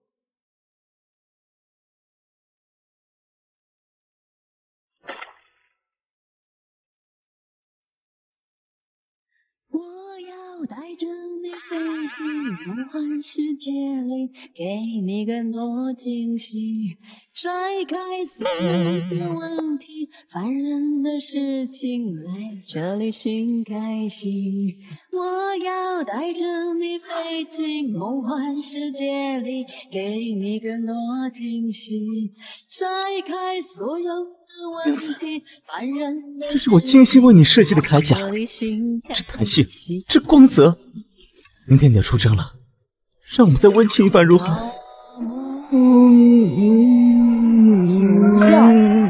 我要带着你飞进梦幻世界里，给你更多惊喜，甩开所有的问题，烦人的事情来这里寻开心。我要带着你飞进梦幻世界里，给你更多惊喜，甩开所有的问题，烦人的这是我精心为你设计的铠甲，这弹性，这光泽。明天你要出征了，让我们再温情一番如何？嗯嗯嗯。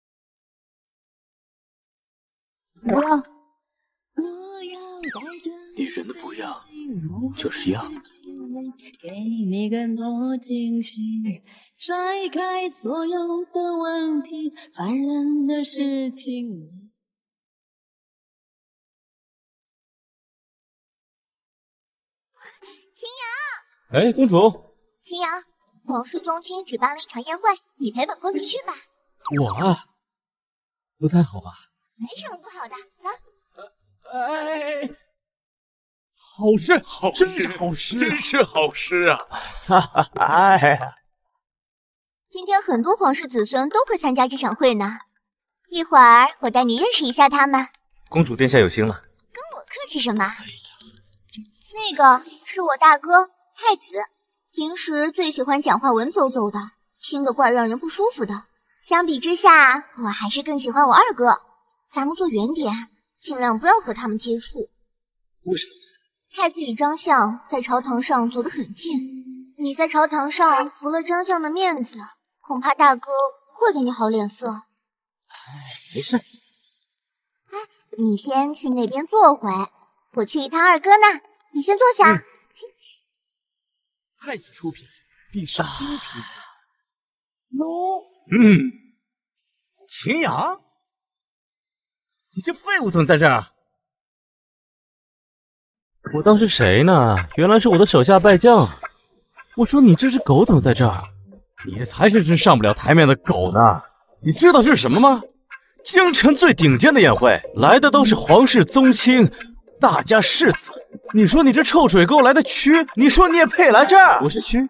不要。 我要带着女人的不要就是要。 给你更多惊喜，甩开所有的问题，烦人的事情。 秦阳，哎，公主。 秦阳，皇室宗亲举办了一场宴会，你陪本宫离去吧。 我啊，不太好吧？ 没什么不好的，走。 哎， 好事， 好事， 真是好事， 真是好事啊！ 哈哈，哎呀， 今天很多皇室子孙都会参加这场会呢，一会儿我带你认识一下他们。 公主殿下有心了， 跟我客气什么？那个是我大哥太子，平时最喜欢讲话文绉绉的，听得怪让人不舒服的。相比之下，我还是更喜欢我二哥。咱们坐远点，尽量不要和他们接触。 为什么？ 太子与张相在朝堂上走得很近，你在朝堂上服了张相的面子，恐怕大哥会给你好脸色。 哎，没事。 哎，你先去那边坐会，我去一趟二哥那，你先坐下。 嗯、 太子出品，必是精品。 喏、啊，嗯，秦阳，你这废物怎么在这儿？我当是谁呢？原来是我的手下败将。我说你这只狗怎么在这儿？你才是真上不了台面的狗呢！你知道这是什么吗？京城最顶尖的宴会，来的都是皇室宗亲、大家世子。你说你这臭水沟来的蛆，你说你也配来这儿？我是蛆，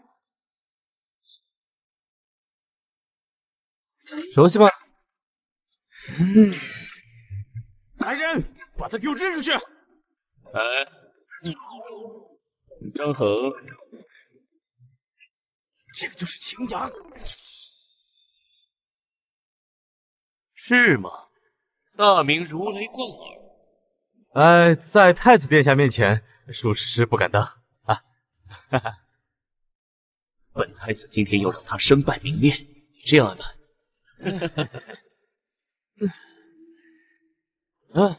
熟悉吗？嗯，来人，把他给我扔出去！ 哎。张衡， 这个就是秦阳， 是吗？大名如雷贯耳。 哎，在太子殿下面前，属实不敢当啊。哈哈。 本太子今天要让他身败名裂，你这样安排？ 嗯。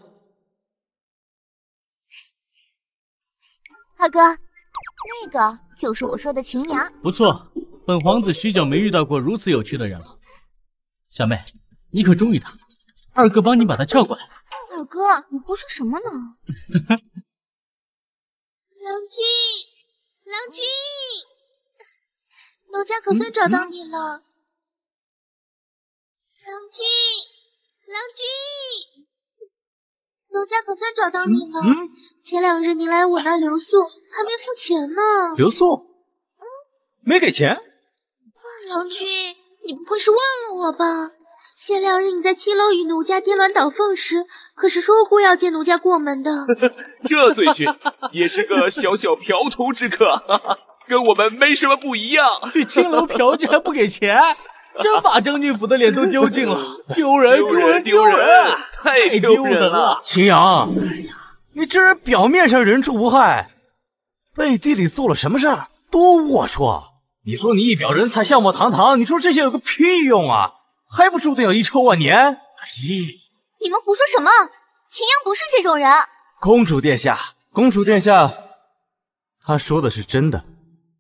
二哥，那个就是我说的秦阳。 不错，本皇子许久没遇到过如此有趣的人了。小妹，你可中意他？二哥帮你把他撬过来。 二哥，你胡说什么呢？郎君，郎君，奴家可算找到你了。嗯嗯、郎君，郎君。奴家可算找到你了。嗯，前两日你来我那留宿，还没付钱呢。 留宿？嗯，没给钱？ 郎君，你不会是忘了我吧？前两日你在七楼与奴家颠鸾倒凤时，可是说过要接奴家过门的。 这醉君也是个小小嫖徒之客，跟我们没什么不一样。 去青楼嫖妓还不给钱？真把将军府的脸都丢尽了，丢人丢人丢人， 太丢人了！ 秦阳，哎呀，你这人表面上人畜无害，背地里做了什么事儿？多龌龊啊！你说你一表人才，相貌堂堂，你说这些有个屁用啊？还不注定要遗臭万年？咦， 你们胡说什么？秦阳不是这种人。 公主殿下，公主殿下，他说的是真的。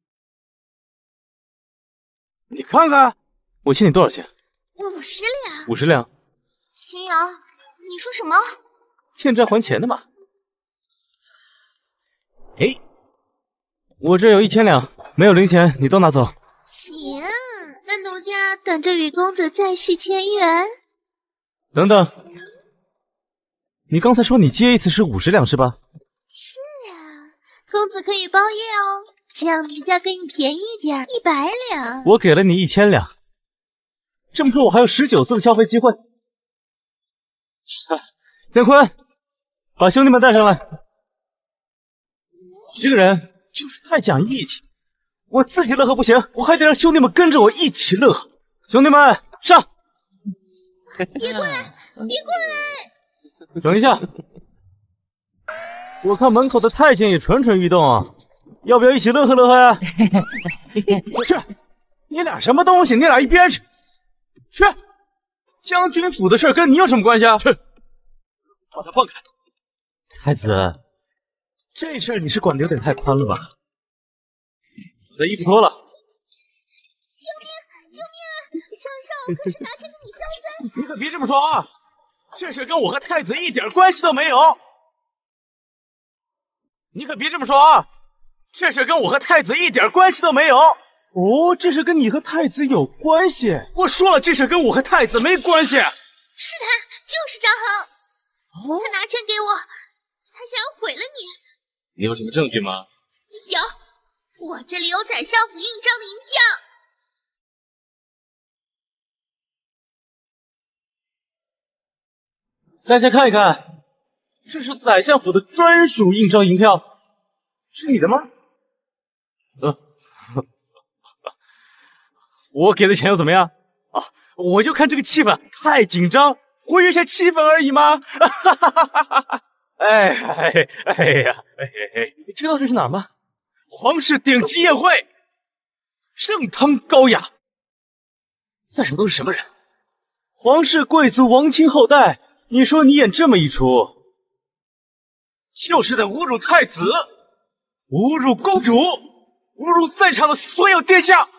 你看看。我欠你多少钱？ 五十两。 五十两。 秦阳，你说什么？ 欠债还钱的嘛。哎，我这有一千两，没有零钱，你都拿走。 行，那奴家等着与公子再续前缘。 等等，你刚才说你接一次是五十两是吧？ 是啊，公子可以包夜哦，这样奴家给你便宜点，一百两。 我给了你一千两。这么说，我还有十九次的消费机会。建坤，把兄弟们带上来。你这个人就是太讲义气，我自己乐呵不行，我还得让兄弟们跟着我一起乐呵。兄弟们，上！ 别过来，别过来！ 等一下，我看门口的太监也蠢蠢欲动啊，要不要一起乐呵乐呵呀？去，你俩什么东西？你俩一边去！去，将军府的事跟你有什么关系啊？ 去，把他放开！ 太子， 这事儿你是管的有点太宽了吧？把衣服脱了。 救命！救命！张少可是拿钱跟你消灾。 你可别这么说啊！这事跟我和太子一点关系都没有。你可别这么说啊！这事跟我和太子一点关系都没有。哦，这事跟你和太子有关系。我说了，这事跟我和太子没关系。 是他，就是张恒。哦、他拿钱给我，他想要毁了你。 你有什么证据吗？ 有，我这里有宰相府印章的银票。 大家看一看，这是宰相府的专属印章银票，是你的吗？呃，我给的钱又怎么样？啊，我就看这个气氛太紧张，活跃一下气氛而已嘛。哎哎哎呀，哎哎哎，你知道这是哪儿吗？皇室顶级宴会，盛汤高雅，在场都是什么人？皇室贵族王亲后代。你说你演这么一出，就是在侮辱太子，侮辱公主，侮辱在场的所有殿下。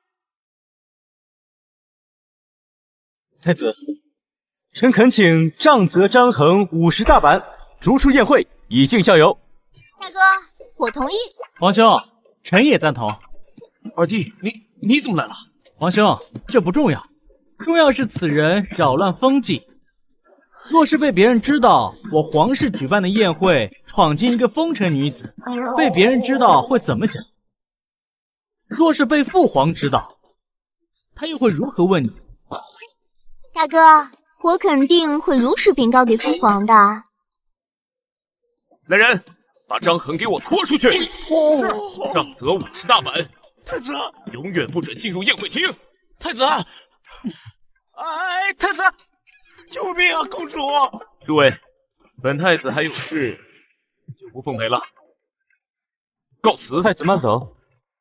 太子，臣恳请杖责张衡五十大板，逐出宴会，以儆效尤。 大哥，我同意。 皇兄，臣也赞同。 二弟，你你怎么来了？ 皇兄，这不重要，重要是此人扰乱风纪。若是被别人知道我皇室举办的宴会闯进一个风尘女子，被别人知道会怎么想？若是被父皇知道，他又会如何问你？ 大哥，我肯定会如实禀告给父皇的。 来人，把张衡给我拖出去！ 哦， 杖责五十大板。 太子， 永远不准进入宴会厅。 太子，哎，太子！救命啊，公主！ 诸位，本太子还有事，就不奉陪了。告辞。 太子慢走。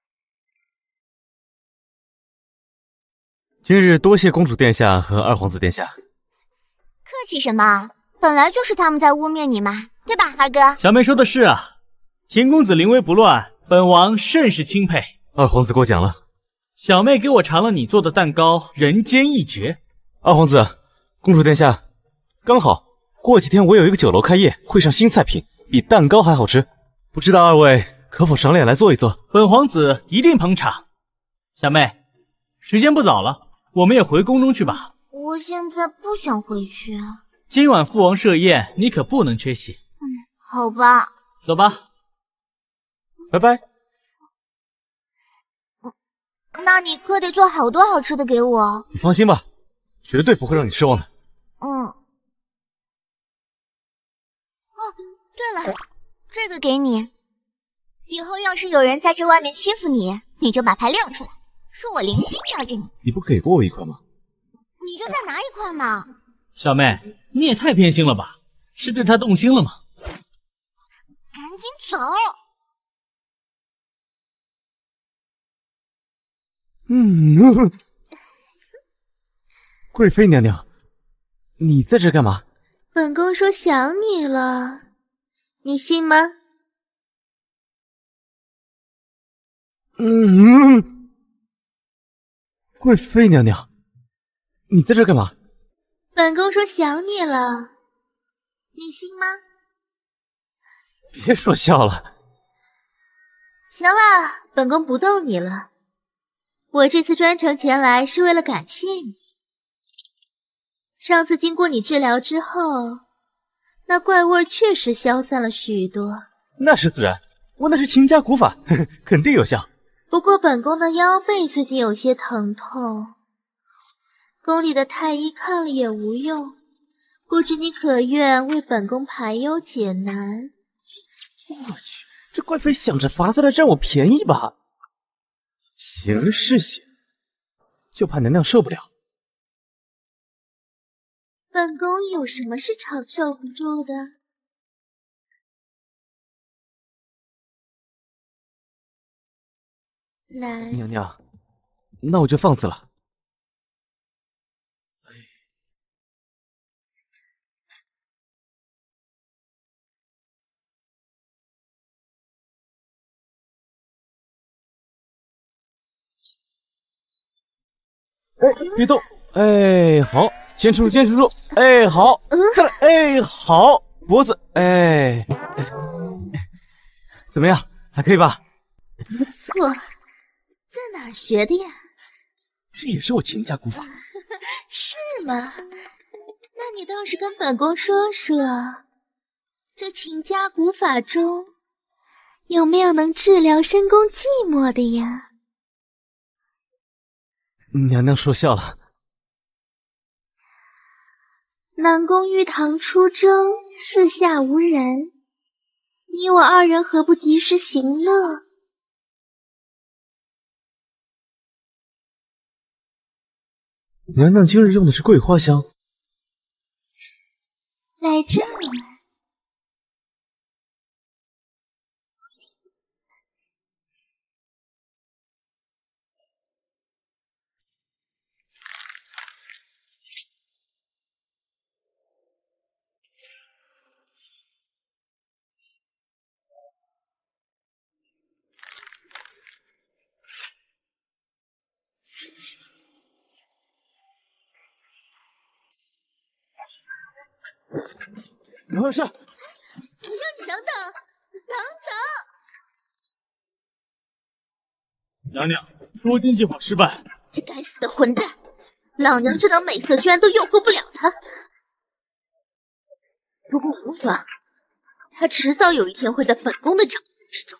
今日多谢公主殿下和二皇子殿下。 客气什么？本来就是他们在污蔑你嘛，对吧，二哥？ 小妹说的是啊，秦公子临危不乱，本王甚是钦佩。 二皇子过奖了。 小妹给我尝了你做的蛋糕，人间一绝。 二皇子。公主殿下，刚好过几天我有一个酒楼开业，会上新菜品，比蛋糕还好吃，不知道二位可否赏脸来做一做？ 本皇子一定捧场。小妹，时间不早了，我们也回宫中去吧。 我现在不想回去。 今晚父王设宴，你可不能缺席。 嗯，好吧。 走吧。 拜拜。 那你可得做好多好吃的给我。 你放心吧，绝对不会让你失望的。 嗯。哦，对了，这个给你。以后要是有人在这外面欺负你，你就把牌亮出来，说我灵犀抓着你。 你不给过我一块吗？ 你就再拿一块嘛。 小妹，你也太偏心了吧？是对他动心了吗？ 赶紧走。 嗯，贵妃娘娘，你在这干嘛？ 本宫说想你了，你信吗？ 嗯，贵妃娘娘，你在这干嘛？ 本宫说想你了，你信吗？ 别说笑了。 行了，本宫不逗你了。我这次专程前来是为了感谢你。上次经过你治疗之后，那怪味确实消散了许多。 那是自然，我那是秦家古法，呵呵，肯定有效。 不过本宫的腰背最近有些疼痛，宫里的太医看了也无用，不知你可愿为本宫排忧解难？ 我去，这贵妃想着法子来占我便宜吧？行是行，就怕娘娘受不了。 本宫有什么是承受不住的？来， 娘娘，那我就放肆了。 哎，别动。哎，好，坚持住，坚持住。哎，好，再来。哎，好，脖子。哎，怎么样？还可以吧？ 不错，在哪儿学的呀？ 这也是我秦家古法。 是吗？那你倒是跟本宫说说，这秦家古法中有没有能治疗深宫寂寞的呀？ 娘娘说笑了。 南宫玉堂出征，四下无人，你我二人何不及时行乐？ 娘娘今日用的是桂花香， 来这儿来。 怎么回事？ 不要你等等，等等！ 娘娘，捉奸计划失败。 这该死的混蛋，老娘这等美色居然都诱惑不了他。不过无妨，他迟早有一天会在本宫的掌握之中。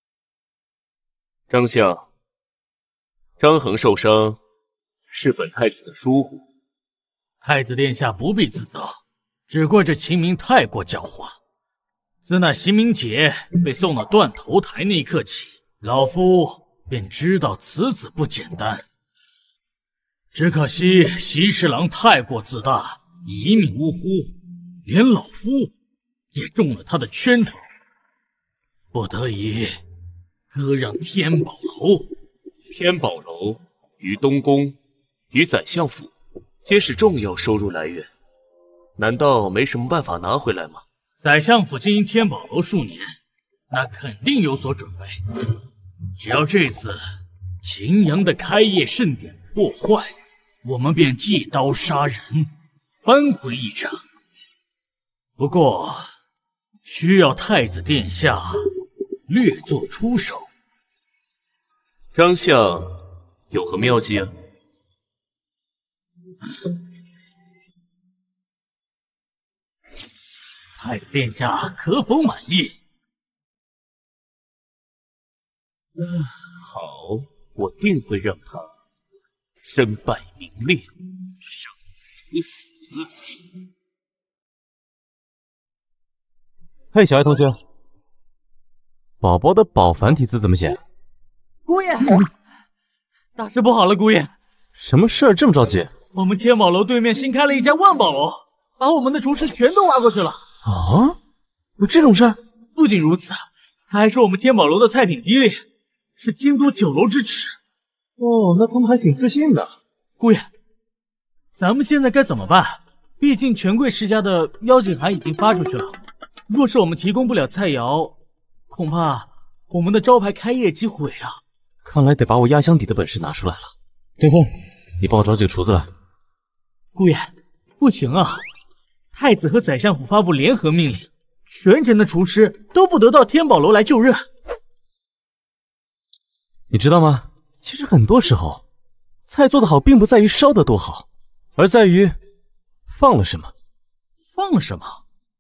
张相，张衡受伤是本太子的疏忽。 太子殿下不必自责，只怪这秦明太过狡猾。自那席明姐被送到断头台那一刻起，老夫便知道此子不简单。只可惜席侍郎太过自大，一命呜呼，连老夫也中了他的圈套，不得已割让天宝楼。 天宝楼与东宫与宰相府皆是重要收入来源，难道没什么办法拿回来吗？ 宰相府经营天宝楼数年，那肯定有所准备。只要这次秦阳的开业盛典破坏，我们便借刀杀人，扳回一城。不过，需要太子殿下略作出手。 张相有何妙计啊？ 太子殿下可否满意？ 嗯，好，我定会让他身败名裂，生不死。 嘿，小爱同学，宝宝的宝繁体字怎么写？ 姑爷，大事不好了，姑爷！ 什么事儿这么着急？ 我们天宝楼对面新开了一家万宝楼，把我们的厨师全都挖过去了。 啊，有这种事儿？ 不仅如此，他还说我们天宝楼的菜品低劣，是京都酒楼之耻。 哦，那他们还挺自信的。 姑爷，咱们现在该怎么办？毕竟权贵世家的邀请函已经发出去了，若是我们提供不了菜肴，恐怕我们的招牌开业即毁啊！ 看来得把我压箱底的本事拿出来了。东风，你帮我找几个厨子来。 姑爷，不行啊！太子和宰相府发布联合命令，全城的厨师都不得到天宝楼来就任。 你知道吗？其实很多时候，菜做得好，并不在于烧得多好，而在于放了什么。 放了什么？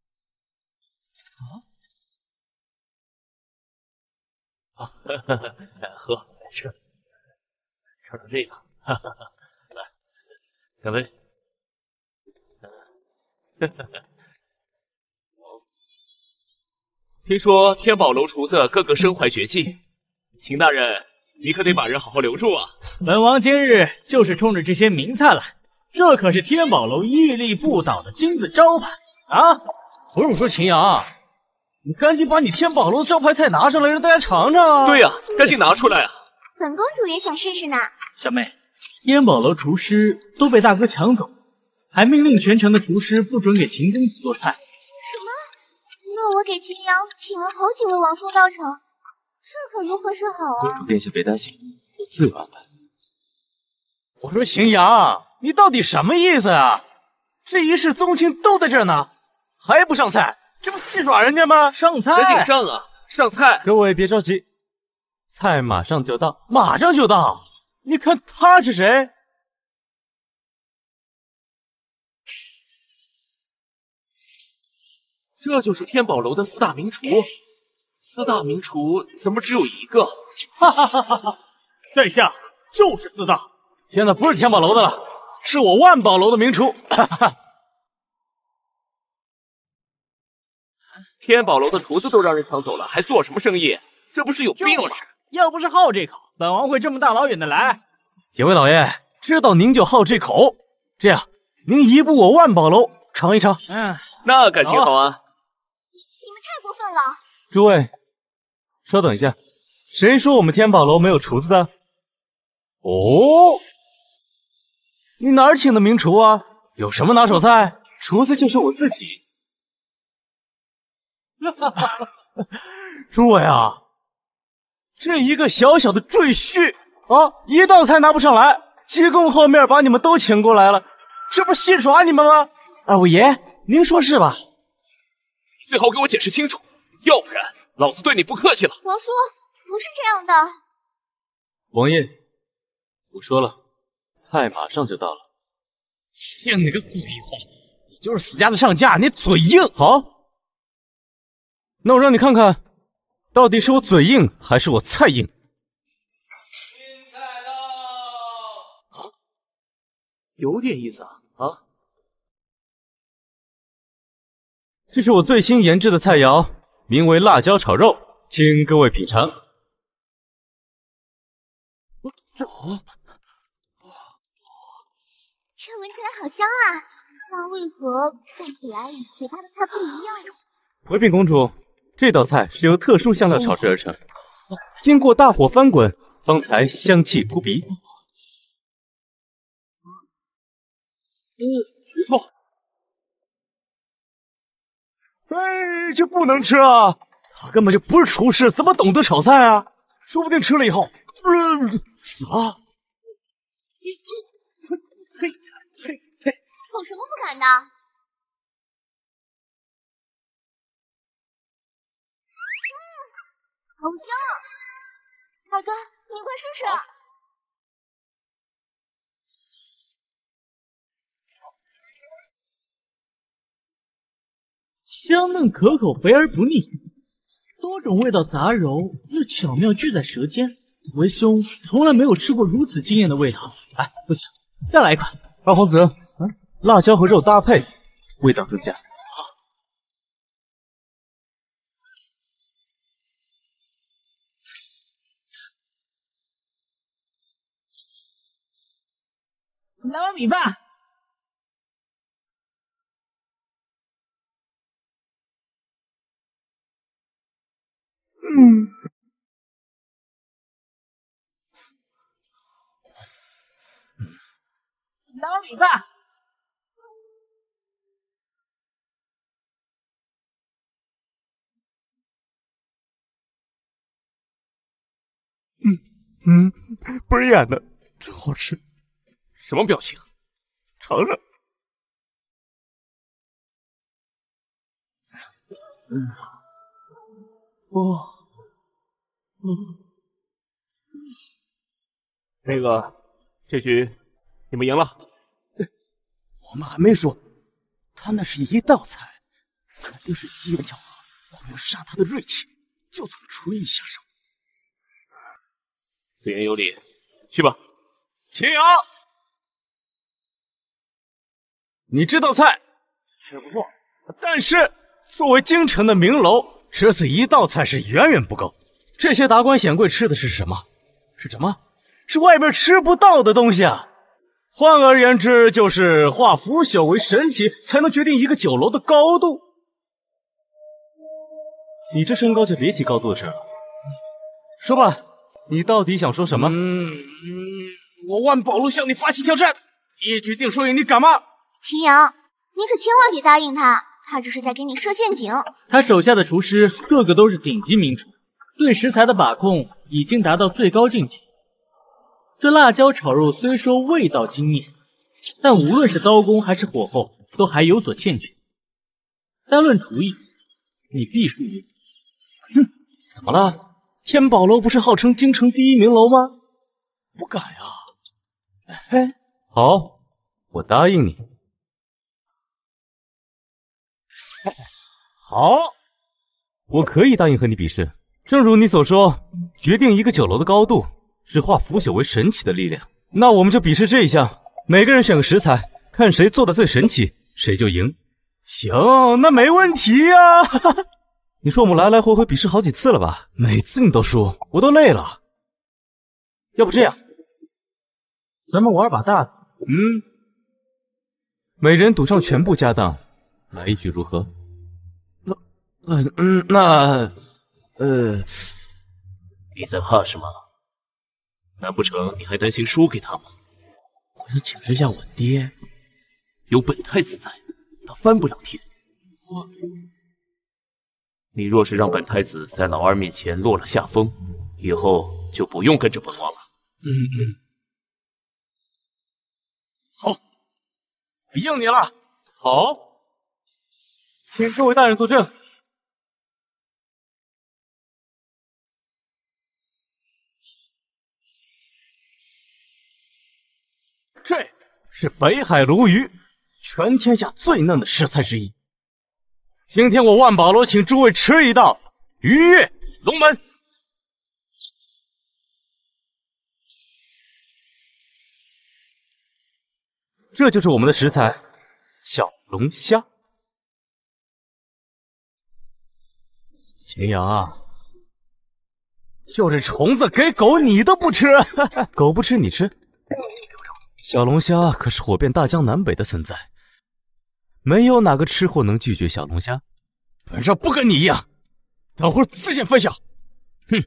啊，哈哈，喝，吃，尝尝这个，哈哈哈，来，干杯！哈哈哈。听说天宝楼厨子个个身怀绝技，秦大人，你可得把人好好留住啊！ 本王今日就是冲着这些名菜来，这可是天宝楼屹立不倒的金字招牌啊！ 不是我说秦阳，你赶紧把你天宝楼的招牌菜拿上来，让大家尝尝啊！ 对呀、啊，赶紧拿出来啊！ 本公主也想试试呢。 小妹，天宝楼厨师都被大哥抢走，还命令全城的厨师不准给秦公子做菜。 什么？那我给秦阳请了好几位王叔到场，这可如何是好啊？ 公主殿下别担心，我自有安排。 我说邢阳，你到底什么意思啊？这一世宗亲都在这儿呢，还不上菜？这不戏耍人家吗？ 上菜，赶紧上啊！上菜！ 各位别着急，菜马上就到，马上就到。你看他是谁？ 这就是天宝楼的四大名厨。四大名厨怎么只有一个？ 哈哈哈哈哈！在下就是四大。 现在不是天宝楼的了，是我万宝楼的名厨。哈哈。 天宝楼的厨子都让人抢走了，还做什么生意？这不是有病吗？ 要不是好这口，本王会这么大老远的来。 几位老爷，知道您就好这口，这样您移步我万宝楼尝一尝。 嗯， 那感情好啊。 你们太过分了！ 诸位，稍等一下，谁说我们天宝楼没有厨子的？哦，你哪儿请的名厨啊？有什么拿手菜？厨子就是我自己。哈哈哈！诸位啊，这一个小小的赘婿啊，一道菜拿不上来，鸡公后面把你们都请过来了，这不是戏耍你们吗？二位爷，您说是吧？ 最好给我解释清楚，要不然老子对你不客气了。 王叔，不是这样的。 王爷，我说了，菜马上就到了。像你个鬼话，你就是死家的上家，你嘴硬。好，那我让你看看，到底是我嘴硬还是我菜硬。 新菜到，啊，有点意思啊啊！ 这是我最新研制的菜肴，名为辣椒炒肉，请各位品尝。 这哦， 这闻起来好香啊！那为何看起来与其他的菜不一样呢？ 回禀公主，这道菜是由特殊香料炒制而成，经过大火翻滚，方才香气扑鼻。 嗯，没错。 哎，这不能吃啊！他根本就不是厨师，怎么懂得炒菜啊？说不定吃了以后，呃、死了。 嘿，嘿，嘿， 有什么不敢的？嗯，好香啊！二哥，你快试试。 香嫩可口，肥而不腻，多种味道杂糅又巧妙聚在舌尖。为兄从来没有吃过如此惊艳的味道。哎，不行，再来一块。 二皇子，嗯，辣椒和肉搭配，味道更佳。好。 来碗米饭。嗯，来碗米饭。 嗯嗯，不是演的，真好吃。 什么表情？ 尝尝。嗯，哦。嗯， 那个，这局你们赢了。 我们还没说，他那是一道菜，肯定是机缘巧合。我们要杀他的锐气，就从厨艺下手。 此言有理，去吧。 秦阳，你这道菜是不错，但是作为京城的名楼，只此一道菜是远远不够。这些达官显贵吃的是什么？是什么？是外边吃不到的东西啊！换而言之，就是化腐朽为神奇，才能决定一个酒楼的高度。你这身高就别提高度的事了。说吧，你到底想说什么？嗯嗯，我万宝路向你发起挑战，一举定输赢，你敢吗？ 秦阳，你可千万别答应他，他这是在给你设陷阱。 他手下的厨师个个都是顶级名厨。对食材的把控已经达到最高境界， 这辣椒炒肉虽说味道惊艳，但无论是刀工还是火候，都还有所欠缺。单论厨艺，你必输无疑。 哼，怎么了？天宝楼不是号称京城第一名楼吗？不敢呀。嘿，好，我答应你。好，我可以答应和你比试。正如你所说，决定一个酒楼的高度是化腐朽为神奇的力量。那我们就比试这一项，每个人选个食材，看谁做的最神奇，谁就赢。行，那没问题呀、啊。你说我们来来回回比试好几次了吧？每次你都输，我都累了。要不这样，咱们玩把大的。嗯，每人赌上全部家当，来一局如何？那，嗯嗯，那，呃， 你在怕什么？难不成你还担心输给他吗？ 我想请示一下我爹， 有本太子在，他翻不了天。我。你若是让本太子在老二面前落了下风，以后就不用跟着本王了。 嗯嗯，好，应你了。好，请各位大人作证。这是北海鲈鱼，全天下最嫩的食材之一。今天我万宝楼请诸位吃一道鱼跃龙门。这就是我们的食材，小龙虾。秦阳啊，就这虫子给狗你都不吃，狗不吃你吃。小龙虾可是火遍大江南北的存在。没有哪个吃货能拒绝小龙虾，本少不跟你一样，等会儿自见分晓。哼！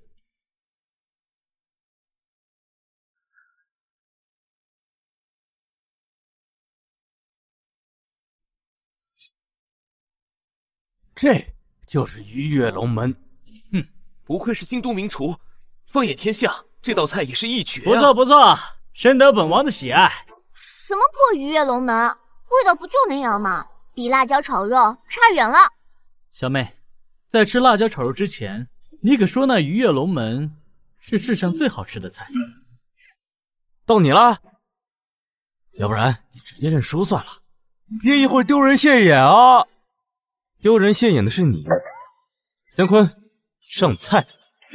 这就是鱼跃龙门。 哼，不愧是京都名厨，放眼天下，这道菜也是一绝、啊。 不错不错，深得本王的喜爱。 什么破鱼跃龙门，味道不就那样吗？比辣椒炒肉差远了。 小妹，在吃辣椒炒肉之前，你可说那鱼跃龙门是世上最好吃的菜。 到你了，要不然你直接认输算了，别一会儿丢人现眼啊！丢人现眼的是你。姜昆，上菜。是。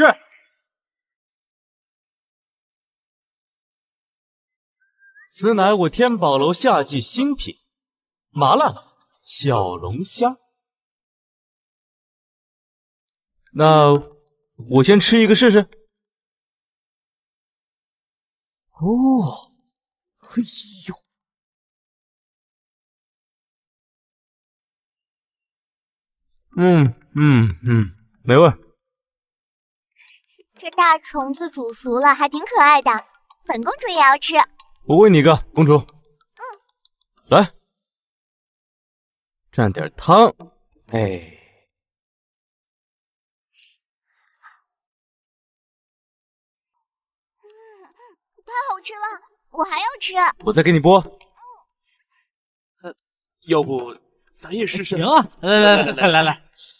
此乃我天宝楼夏季新品麻辣小龙虾。那我先吃一个试试。哦，嘿呦，嗯嗯嗯，没味。 这大虫子煮熟了，还挺可爱的，本公主也要吃。 我喂你一个，公主。嗯，来，蘸点汤。哎。 太好吃了，我还要吃。 我再给你剥。 呃，要不咱也试试？ 行啊，来来来来来来，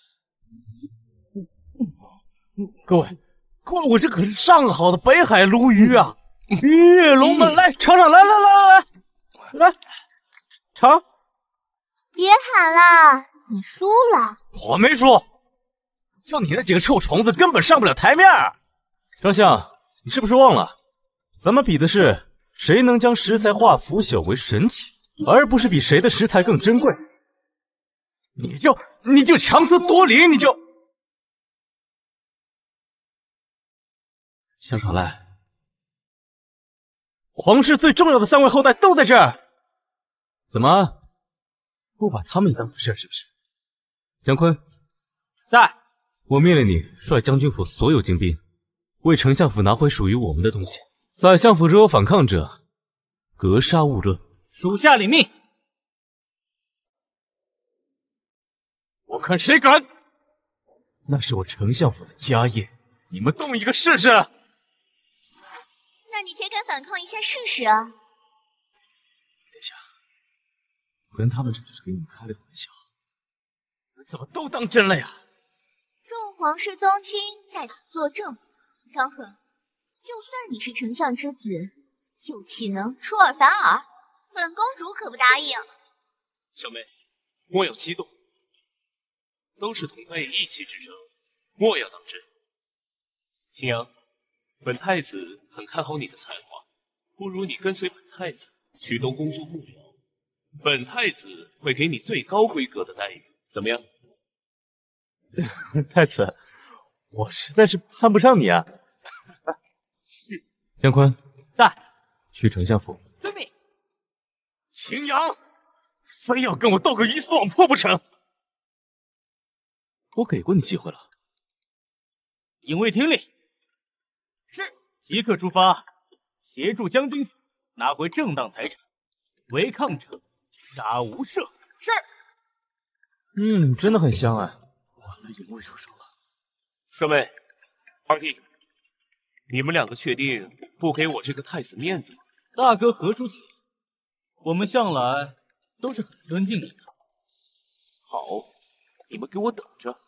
各位，各位，我这可是上好的北海鲈鱼啊！鱼跃龙门，来尝尝，来来来来来，来尝。 别喊了，你输了。 我没输，就你那几个臭虫子根本上不了台面。丞相，你是不是忘了？咱们比的是谁能将食材化腐朽为神奇，而不是比谁的食材更珍贵。你就你就强词夺理，你就想耍赖！皇室最重要的三位后代都在这儿，怎么不把他们也当回事是不是？姜昆， 在。 我命令你率将军府所有精兵，为丞相府拿回属于我们的东西。在相府若有反抗者，格杀勿论。 属下领命。 我看谁敢！那是我丞相府的家业，你们动一个试试！ 那那你且敢反抗一下试试啊？ 殿下，我跟他们只是给你们开了个玩笑，怎么都当真了呀？ 众皇室宗亲在此作证，张衡，就算你是丞相之子，又岂能出尔反尔？本公主可不答应。 小妹，莫要激动，都是同辈义气之争，莫要当真。青阳，本太子很看好你的才华，不如你跟随本太子去东宫做幕僚，本太子会给你最高规格的待遇，怎么样？ 太子，我实在是攀不上你啊！姜昆在， 去丞相府。 遵命。 秦阳，非要跟我斗个鱼死网破不成？ 我给过你机会了。 营卫听令，是，即刻出发，协助将军府拿回正当财产，违抗者杀无赦。是。 嗯，真的很香哎。完了，营卫出手了。 顺妹，二弟，你们两个确定不给我这个太子面子吗？ 大哥何出此言？我们向来都是很尊敬你的。 好，你们给我等着。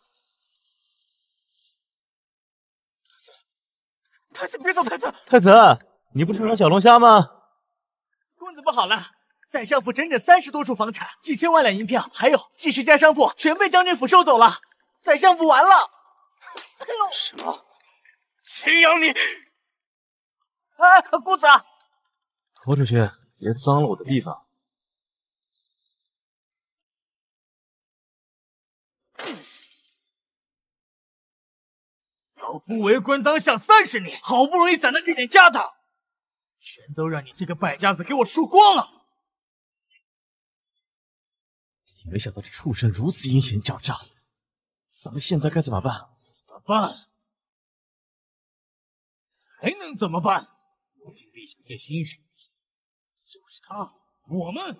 太子，别走！太子， 太子，你不是要小龙虾吗？ 公子不好了，宰相府整整三十多处房产，几千万两银票，还有几十家商铺，全被将军府收走了。宰相府完了！哎呦， 什么？秦阳，你…… 哎，公子， 拖出去，别脏了我的地方。 老夫为官当相三十年，好不容易攒的这点家当，全都让你这个败家子给我输光了！ 没想到这畜生如此阴险狡诈，咱们现在该怎么办？ 怎么办？还能怎么办？如今陛下最欣赏的就是他，我们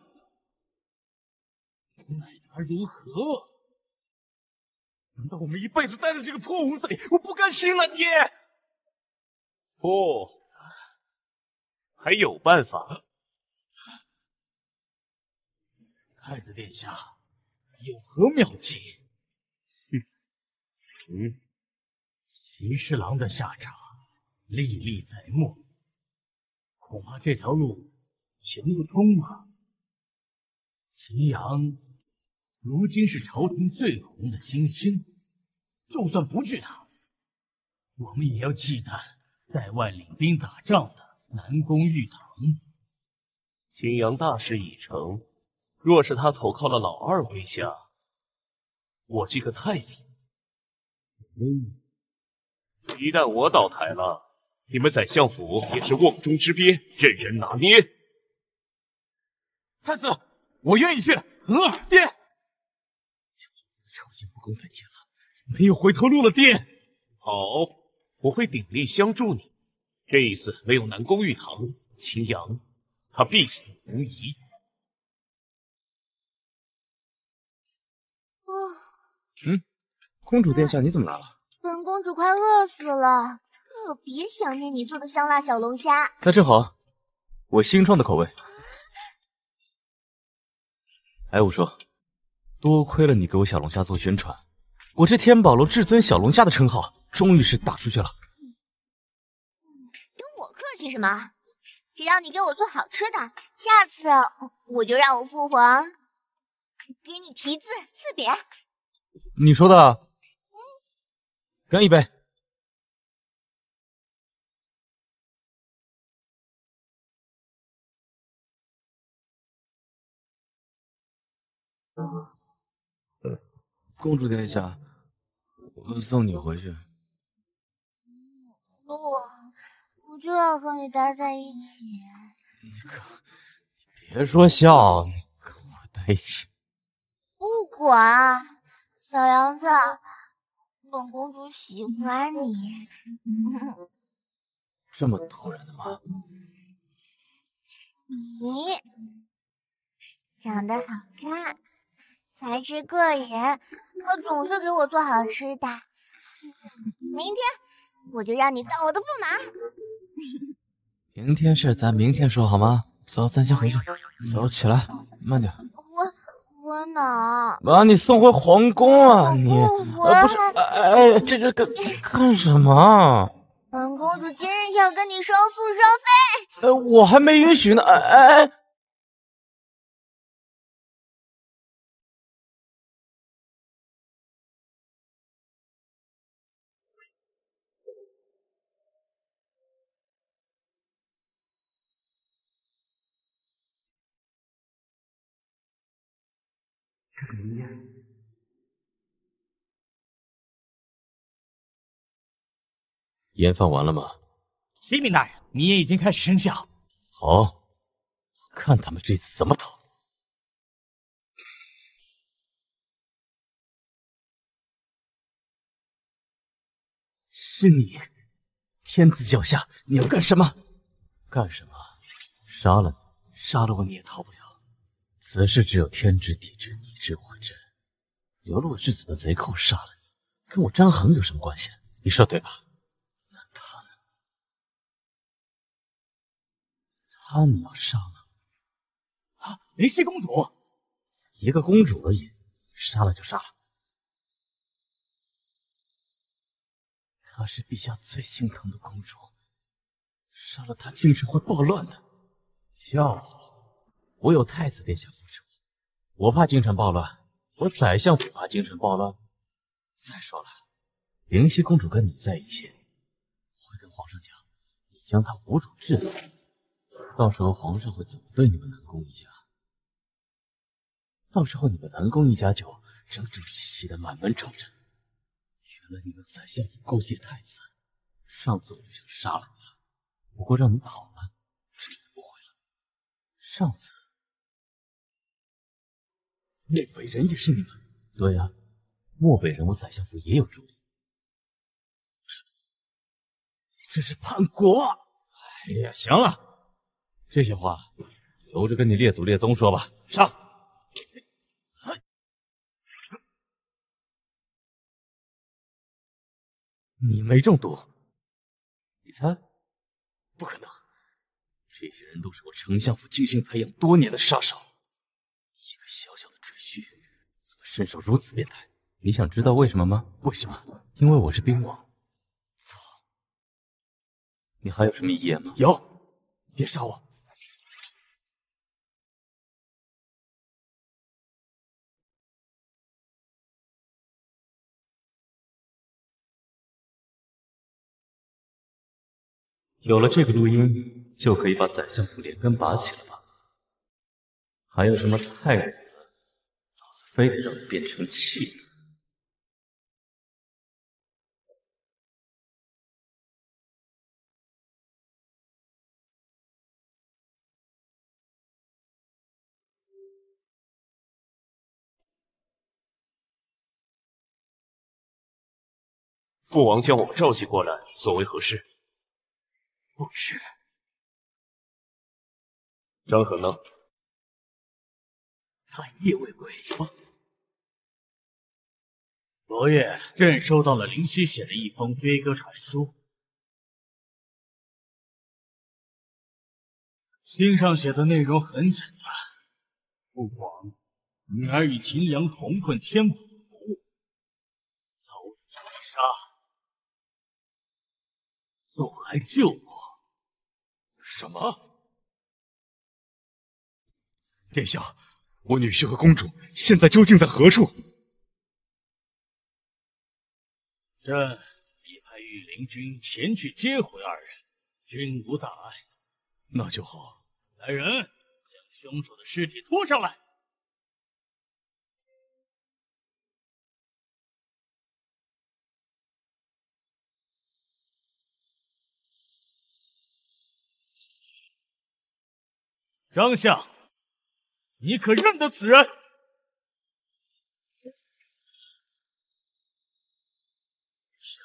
奈他如何？ 难道我们一辈子待在这个破屋子里？我不甘心了，爹！ 不，还有办法。 太子殿下有何妙计？ 嗯嗯， 骑侍郎的下场历历在目，恐怕这条路行不通啊。祁阳如今是朝廷最红的新星，就算不惧他，我们也要忌惮在外领兵打仗的南宫玉堂。 秦阳大事已成，若是他投靠了老二麾下，我这个太子，嗯，一旦我倒台了，你们宰相府也是瓮中之鳖，任人拿捏。 太子，我愿意去。恒儿，爹， 朝廷不公半天了， 没有回头路了，爹。 好，我会鼎力相助你。这一次没有南宫玉堂，秦阳他必死无疑。 哦， 嗯，公主殿下，你怎么来了？ 本公主快饿死了，特别想念你做的香辣小龙虾。 那正好，我新创的口味。哎，我说，多亏了你给我小龙虾做宣传，我这天宝楼至尊小龙虾的称号终于是打出去了。 跟我客气什么？只要你给我做好吃的，下次我就让我父皇给你题字赐匾。 你说的？嗯。干一杯。公主殿下，我送你回去。 不，我就要和你待在一起。 你可，你别说笑，你跟我在一起。 不管，小杨子，本公主喜欢你。 这么突然的吗？ 你长得好看，才智过人，可总是给我做好吃的。明天我就让你当我的驸马。 明天事咱明天说好吗？走，咱先回去。走，起来，慢点。 我我哪？ 把你送回皇宫啊！你我呃不是，哎哎，这这干干什么？ 本公主今日要跟你双宿双飞。 呃，我还没允许呢。哎哎哎！这个明烟，烟放完了吗？ 启禀大人，你也已经开始生效。 好，我看他们这次怎么逃。是你，天子脚下，你要干什么？干什么？杀了你，杀了我你也逃不了。此事只有天知地知，你知我知。流落至此的贼寇杀了你，跟我张衡有什么关系？你说对吧？那他呢？他你要杀吗？ 啊，灵犀公主， 一个公主而已，杀了就杀了。她是陛下最心疼的公主，杀了她京城会暴乱的。笑话，我有太子殿下扶持我，我怕京城暴乱，我宰相府怕京城暴乱。再说了，灵犀公主跟你在一起，我会跟皇上讲，你将她无主致死。到时候皇上会怎么对你们南宫一家？到时候你们南宫一家就整整齐齐的满门朝臣。原来你们宰相府勾结太子，上次我就想杀了你了，不过让你跑了，这次不会了。上次漠北人也是你们？对呀、啊，漠北人我宰相府也有助力。这是叛国！哎呀，行了，这些话留着跟你列祖列宗说吧。上！你没中毒？你猜？不可能！这些人都是我丞相府精心培养多年的杀手，一个小小的赘婿，怎么身手如此变态？你想知道为什么吗？为什么？因为我是兵王。操！你还有什么遗言吗？有，别杀我！有了这个录音，就可以把宰相府连根拔起了吧？还有什么太子，老子非得让你变成弃子！ 父王将我们召集过来，所为何事？ 不知。 张衡呢？ 他夜未归。什么？昨夜朕收到了灵犀写的一封飞鸽传书，信上写的内容很简单：父皇，女儿与秦阳同困天府，遭遇被杀，送来救我。 什么？殿下，我女婿和公主现在究竟在何处？ 朕已派御林军前去接回二人，均无大碍。 那就好。 来人，将凶手的尸体拖上来。张相，你可认得此人？是，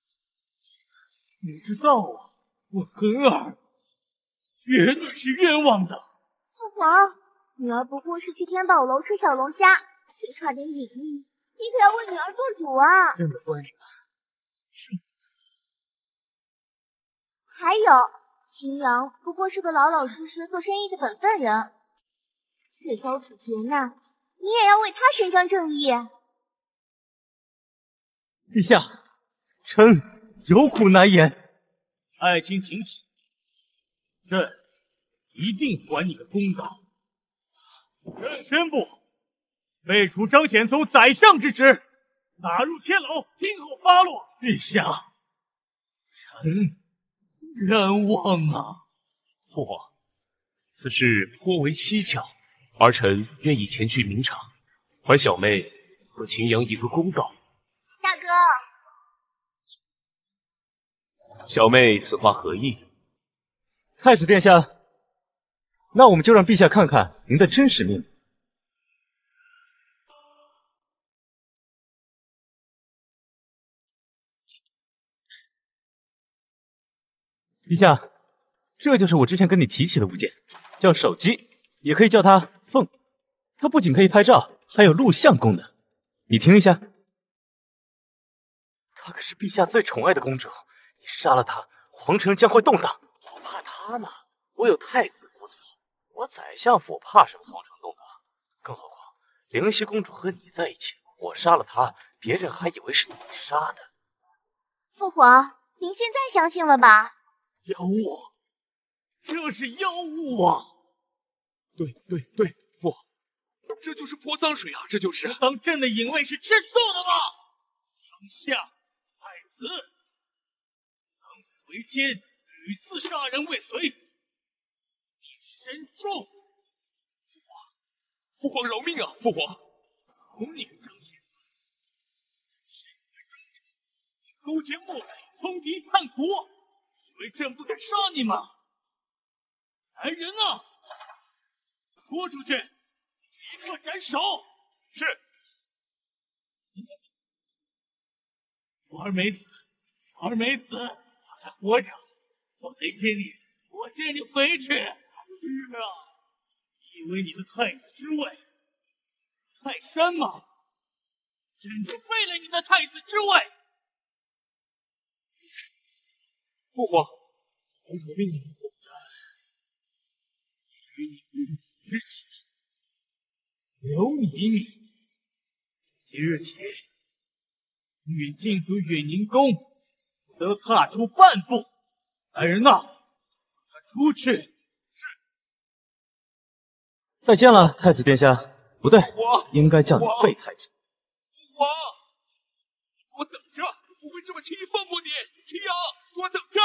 你知道啊，我恒儿绝对是冤枉的。 父皇，女儿不过是去天宝楼吃小龙虾，却差点隐匿，你可要为女儿做主啊！ 朕的观点是。 还有， 秦阳不过是个老老实实做生意的本分人，却遭此劫难，你也要为他伸张正义。 陛下，臣有苦难言。 爱卿请起，朕一定还你个公道。朕宣布，废除张显宗宰相之职，打入天牢，听候发落。陛下，臣冤枉啊！ 父皇，此事颇为蹊跷，儿臣愿意前去明场，还小妹和秦阳一个公道。 大哥， 小妹此话何意？ 太子殿下，那我们就让陛下看看您的真实面目。陛下，这就是我之前跟你提起的物件，叫手机，也可以叫它凤。它不仅可以拍照，还有录像功能。你听一下。她可是陛下最宠爱的公主，你杀了她，皇城将会动荡。我怕她呢，我有太子辅佐，我宰相府怕什么皇城动荡？更何况灵犀公主和你在一起，我杀了她，别人还以为是你杀的。 父皇，您现在相信了吧？ 妖物，这是妖物啊！ 对对对，父，这就是泼脏水啊！这就是当朕的隐卫是吃素的吗？丞相、太子，当为奸，屡次杀人未遂，你身重。 父皇，父皇饶命啊！父皇， 同你张显，身为忠臣，勾结漠北，通敌叛国。以为朕不敢杀你吗？来人啊！拖出去，立刻斩首！ 是。 我儿没死，我儿没死，我还活着。我得接你，我接你回去。儿啊，以为你的太子之位泰山吗？朕就废了你的太子之位。 父皇，皇主命令， 与你于此之前，留你一命。即日起，愿禁足远宁宫，不得踏出半步。来人呐，他出去。是。 再见了，太子殿下。不对，应该叫你废太子。 父皇，给我等着，我不会这么轻易放过你。秦阳，给我等着！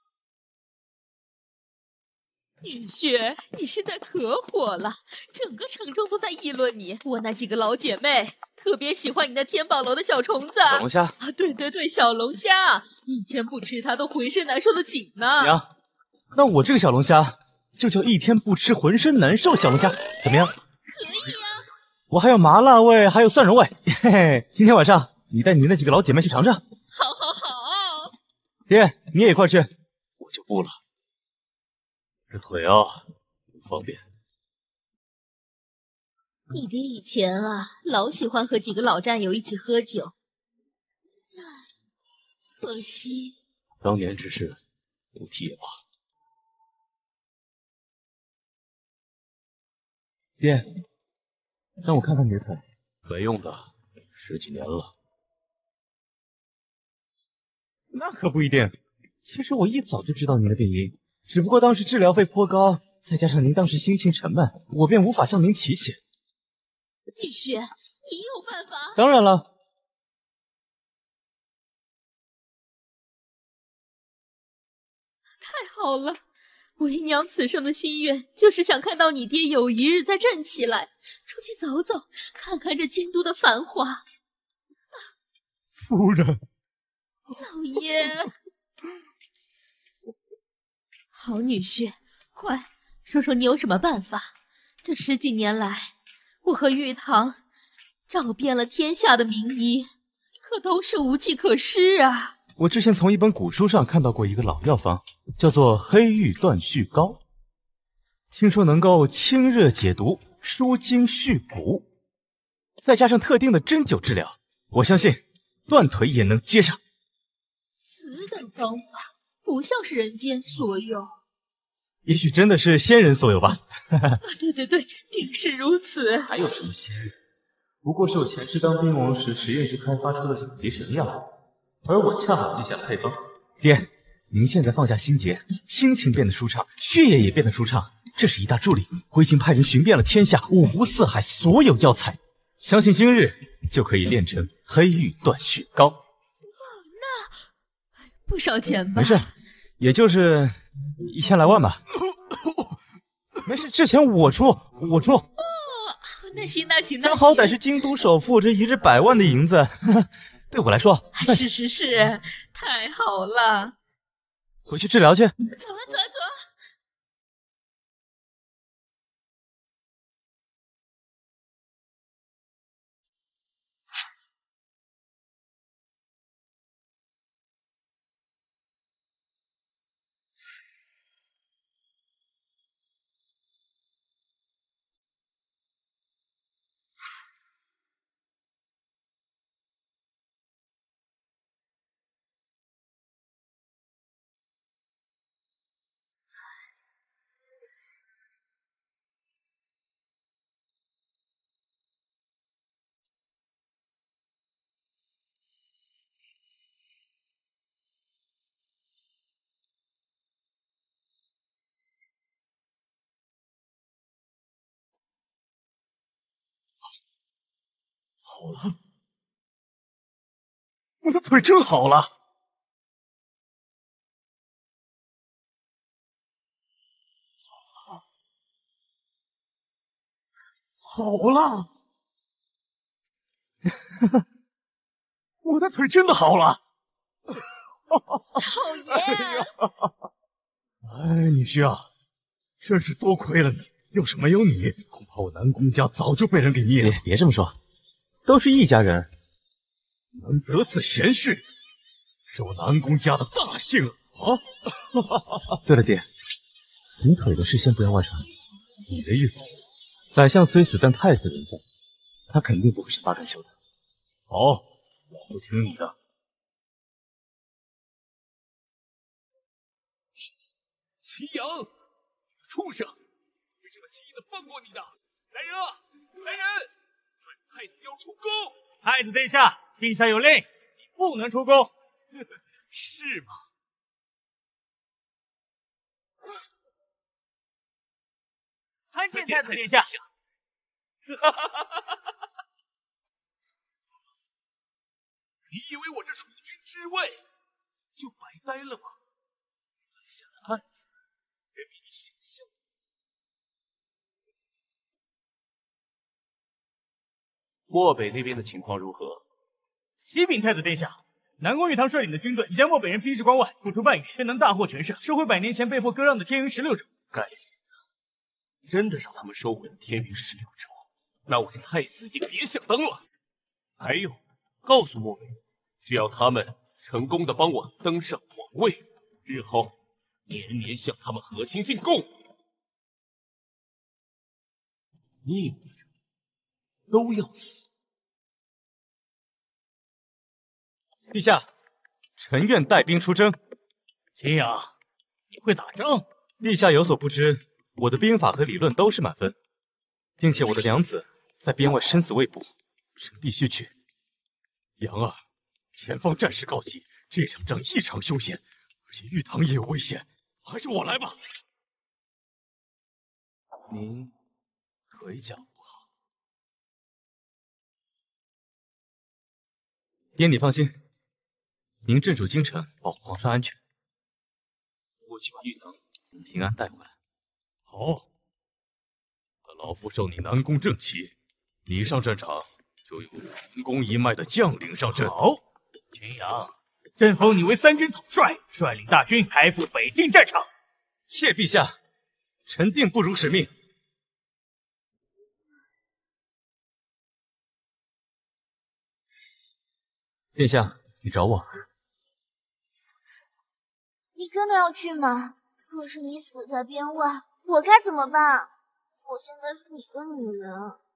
女婿，你现在可火了，整个城中都在议论你。我那几个老姐妹特别喜欢你那天宝楼的小虫子， 小龙虾啊，对对对，小龙虾，一天不吃它都浑身难受的紧呢。 娘，那我这个小龙虾就叫一天不吃浑身难受小龙虾，怎么样？可以呀、啊。 我还有麻辣味，还有蒜蓉味，嘿嘿。今天晚上你带你那几个老姐妹去尝尝。 好好好。 爹，你也一块去。 我就不了。这腿啊，不方便。 你爹以前啊，老喜欢和几个老战友一起喝酒，可惜当年之事，不提也罢。 爹，让我看看你的腿。 没用的，十几年了。 那可不一定。其实我一早就知道您的病因。只不过当时治疗费颇高，再加上您当时心情沉闷，我便无法向您提起。 女婿，你有办法？ 当然了。 太好了，为娘此生的心愿就是想看到你爹有一日再站起来，出去走走，看看这京都的繁华。啊、 夫人， 老爷。好女婿，快说说你有什么办法？这十几年来，我和玉堂找遍了天下的名医，可都是无计可施啊！ 我之前从一本古书上看到过一个老药方，叫做黑玉断续膏，听说能够清热解毒、舒筋续骨，再加上特定的针灸治疗，我相信断腿也能接上。 此等方法不像是人间所有。 也许真的是仙人所有吧。 啊，对对对，定是如此。 还有什么仙人？不过是我前世当兵王时实验室开发出的死级神药，而我恰好记下了配方。爹，您现在放下心结，心情变得舒畅，血液也变得舒畅。这是一大助力。我已经派人寻遍了天下五湖四海所有药材，相信今日就可以炼成黑玉断血膏。哇， 那不少钱吧？ 没事，也就是一千来万吧。没事，这钱我出，我出。哦， 那行那行，那咱好歹是京都首富，这一日百万的银子，呵呵对我来说， 是是是，太好了。 回去治疗去。 走啊走啊走啊！ 好了，我的腿真好了。好了，我的腿真的好了。 老爷， 哎，女婿啊，真是多亏了你，要是没有你，恐怕我南宫家早就被人给灭了。 别别这么说，都是一家人， 能得此贤婿，是我南宫家的大幸啊！ 对了，爹，你腿的事先不要外传。 你的意思是？ 宰相虽死，但太子仍在，他肯定不会善罢甘休的。 好，老夫听你的。 祁阳，你个畜生，为什么轻易的放过你的？来人啊，来人！本太子要出宫。 太子殿下，陛下有令，你不能出宫。 是吗？ 参见太子殿下。 哈哈哈哈哈！你以为我这储君之位就白待了吗？来下的案子远比你想象的。 漠北那边的情况如何？ 启禀太子殿下，南宫玉堂率领的军队已将漠北人逼至关外，不出半月便能大获全胜，收回百年前被迫割让的天云十六州。 该死的！真的让他们收回了天云十六州，那我这太子也别想当了。还有，告诉漠北，只要他们成功的帮我登上皇位，日后年年向他们和亲进贡，逆我者都要死。 陛下，臣愿带兵出征。 祁阳，你会打仗？ 陛下有所不知，我的兵法和理论都是满分，并且我的娘子在边外生死未卜，臣必须去。 杨儿，前方战事告急，这场仗异常凶险，而且玉堂也有危险，还是我来吧。 您腿脚不好，爹你放心，您镇守京城，保护皇上安全，我去把玉堂平安带回来。 好，那老夫授你南宫正旗，你上战场就有南宫一脉的将领上阵。 好，祁阳，朕封你为三军统帅，率领大军开赴北境战场。 谢陛下，臣定不辱使命。殿下，你找我？ 你真的要去吗？若是你死在边外，我该怎么办？我现在是你的女人。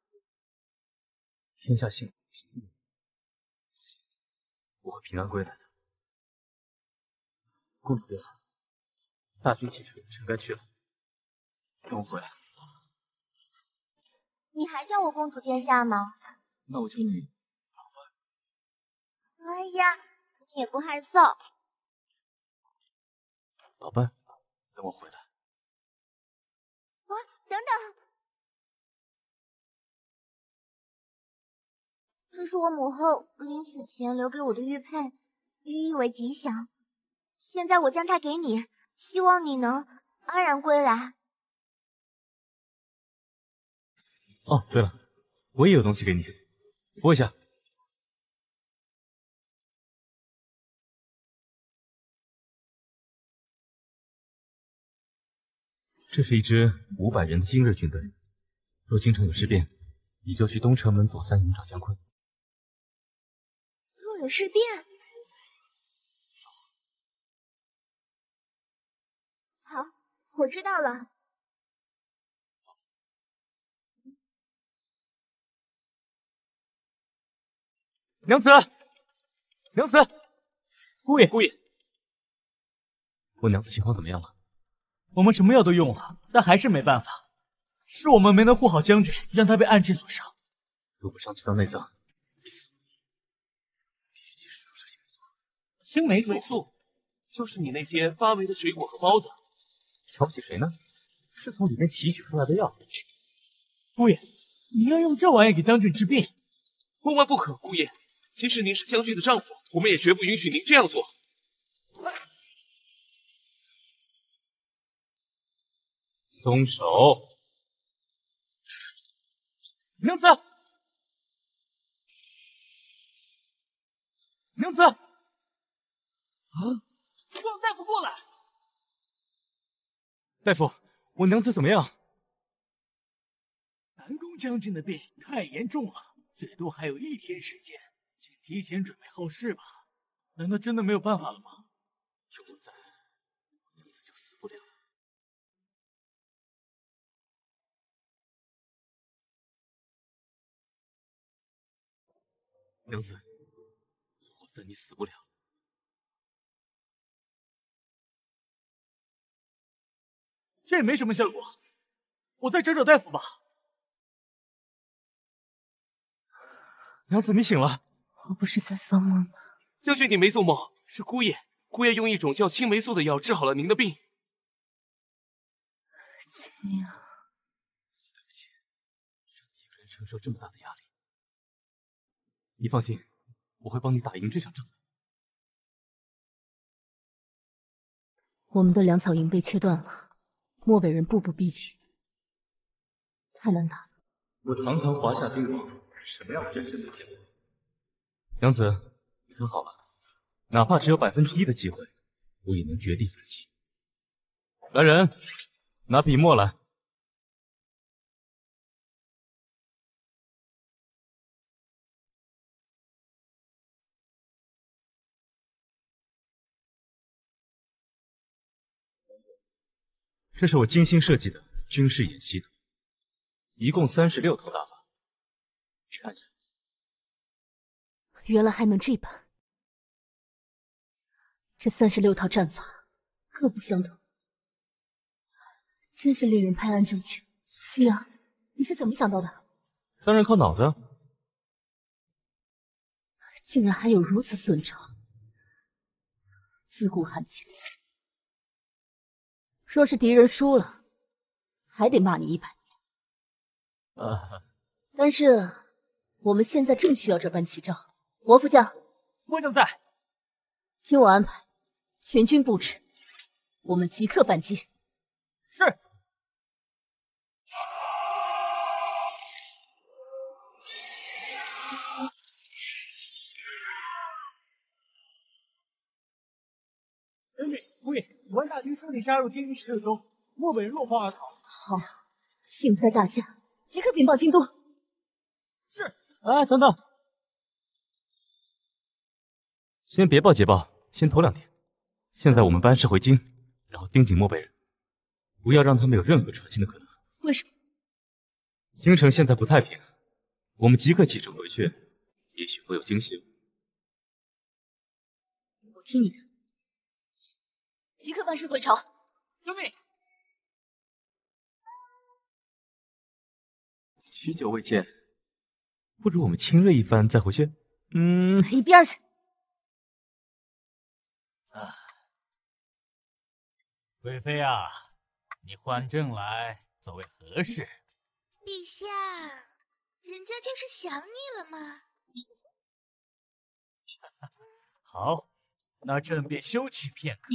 天下幸福，我会平安归来的。公主别好，大军启程，臣该去了。 等我回来。 你还叫我公主殿下吗？ 那我叫你。 哎呀，你也不害臊。 老伴，等我回来。 啊，等等，这是我母后临死前留给我的玉佩，寓意为吉祥。现在我将它给你，希望你能安然归来。 哦，对了，我也有东西给你，扶一下。这是一支五百人的精锐军队，若京城有事变，你就去东城门左三营找姜昆。 若有事变，好，我知道了。 娘子，娘子，姑爷，姑爷，我娘子情况怎么样了？ 我们什么药都用了，但还是没办法。是我们没能护好将军，让他被暗器所伤。 如果伤及到内脏，必死无疑。必须及时注射青霉素。青霉素就是你那些发霉的水果和包子。 瞧不起谁呢？是从里面提取出来的药。 姑爷，你要用这玩意给将军治病？ 万万不可，姑爷！即使您是将军的丈夫，我们也绝不允许您这样做。 松手！娘子，娘子！啊！ 让大夫过来！ 大夫，我娘子怎么样？ 南宫将军的病太严重了，最多还有一天时间，请提前准备后事吧。难道真的没有办法了吗？ 有我在，娘子就死不了。娘子，有我在，你死不了。 这也没什么效果，我再找找大夫吧。 娘子，你醒了。 我不是在做梦吗？ 将军，你没做梦，是姑爷。姑爷用一种叫青霉素的药治好了您的病。 青瑶， 对不起，让你一个人承受这么大的压力。你放心，我会帮你打赢这场仗的。 我们的粮草营被切断了，漠北人步步逼近，太难打了。 我堂堂华夏兵王，什么样的战争没见过？娘子，可好了，哪怕只有百分之一的机会，我也能绝地反击。来人，拿笔墨来。这是我精心设计的军事演习图，一共三十六套打法，你看一下。 原来还能这般，这三十六套战法各不相同，真是令人拍案叫绝。青阳，你是怎么想到的？ 当然靠脑子啊！ 竟然还有如此顺畅，自古罕见。若是敌人输了，还得骂你一百年。啊！ 但是我们现在正需要这般奇招。国副将， 末将在。 听我安排，全军布置，我们即刻反击。 是。将军，姑爷，文大军顺利杀入天津十六州，漠北人落荒而逃。 好，幸灾大夏，即刻禀报京都。 是。 哎，等等，先别报捷报，先拖两天。现在我们班师回京，然后盯紧漠北人，不要让他们有任何传信的可能。 为什么？ 京城现在不太平，我们即刻启程回去，也许会有惊喜。 我听你的，即刻班师回朝。 遵命。 许久未见，不如我们亲热一番再回去。嗯， 一边去。 啊，贵妃啊，你换朕来，所谓何事？ 陛下，人家就是想你了嘛。 好，那朕便休憩片刻。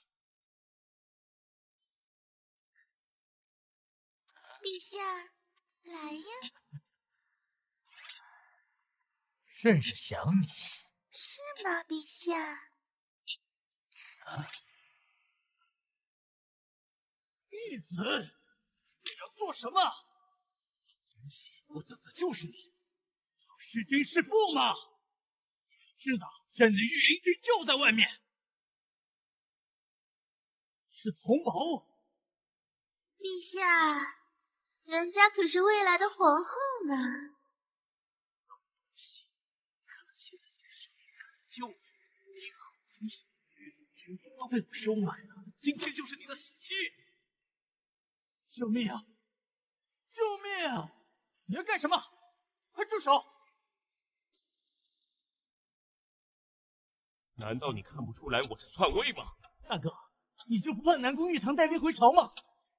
陛下，来呀！ 甚是想你。 是吗，陛下？ 啊！义子，你要做什么？东西，我等的就是你，要弑君弑父吗？你知道朕的御林军就在外面，你是同谋。 陛下，人家可是未来的皇后呢。 看看现在也是你敢救你，你口中所欲的军都被我收买了，今天就是你的死期！ 救命啊！救命啊！你要干什么？快住手！ 难道你看不出来我在篡位吗？ 大哥，你就不怕南宫玉堂带兵回朝吗？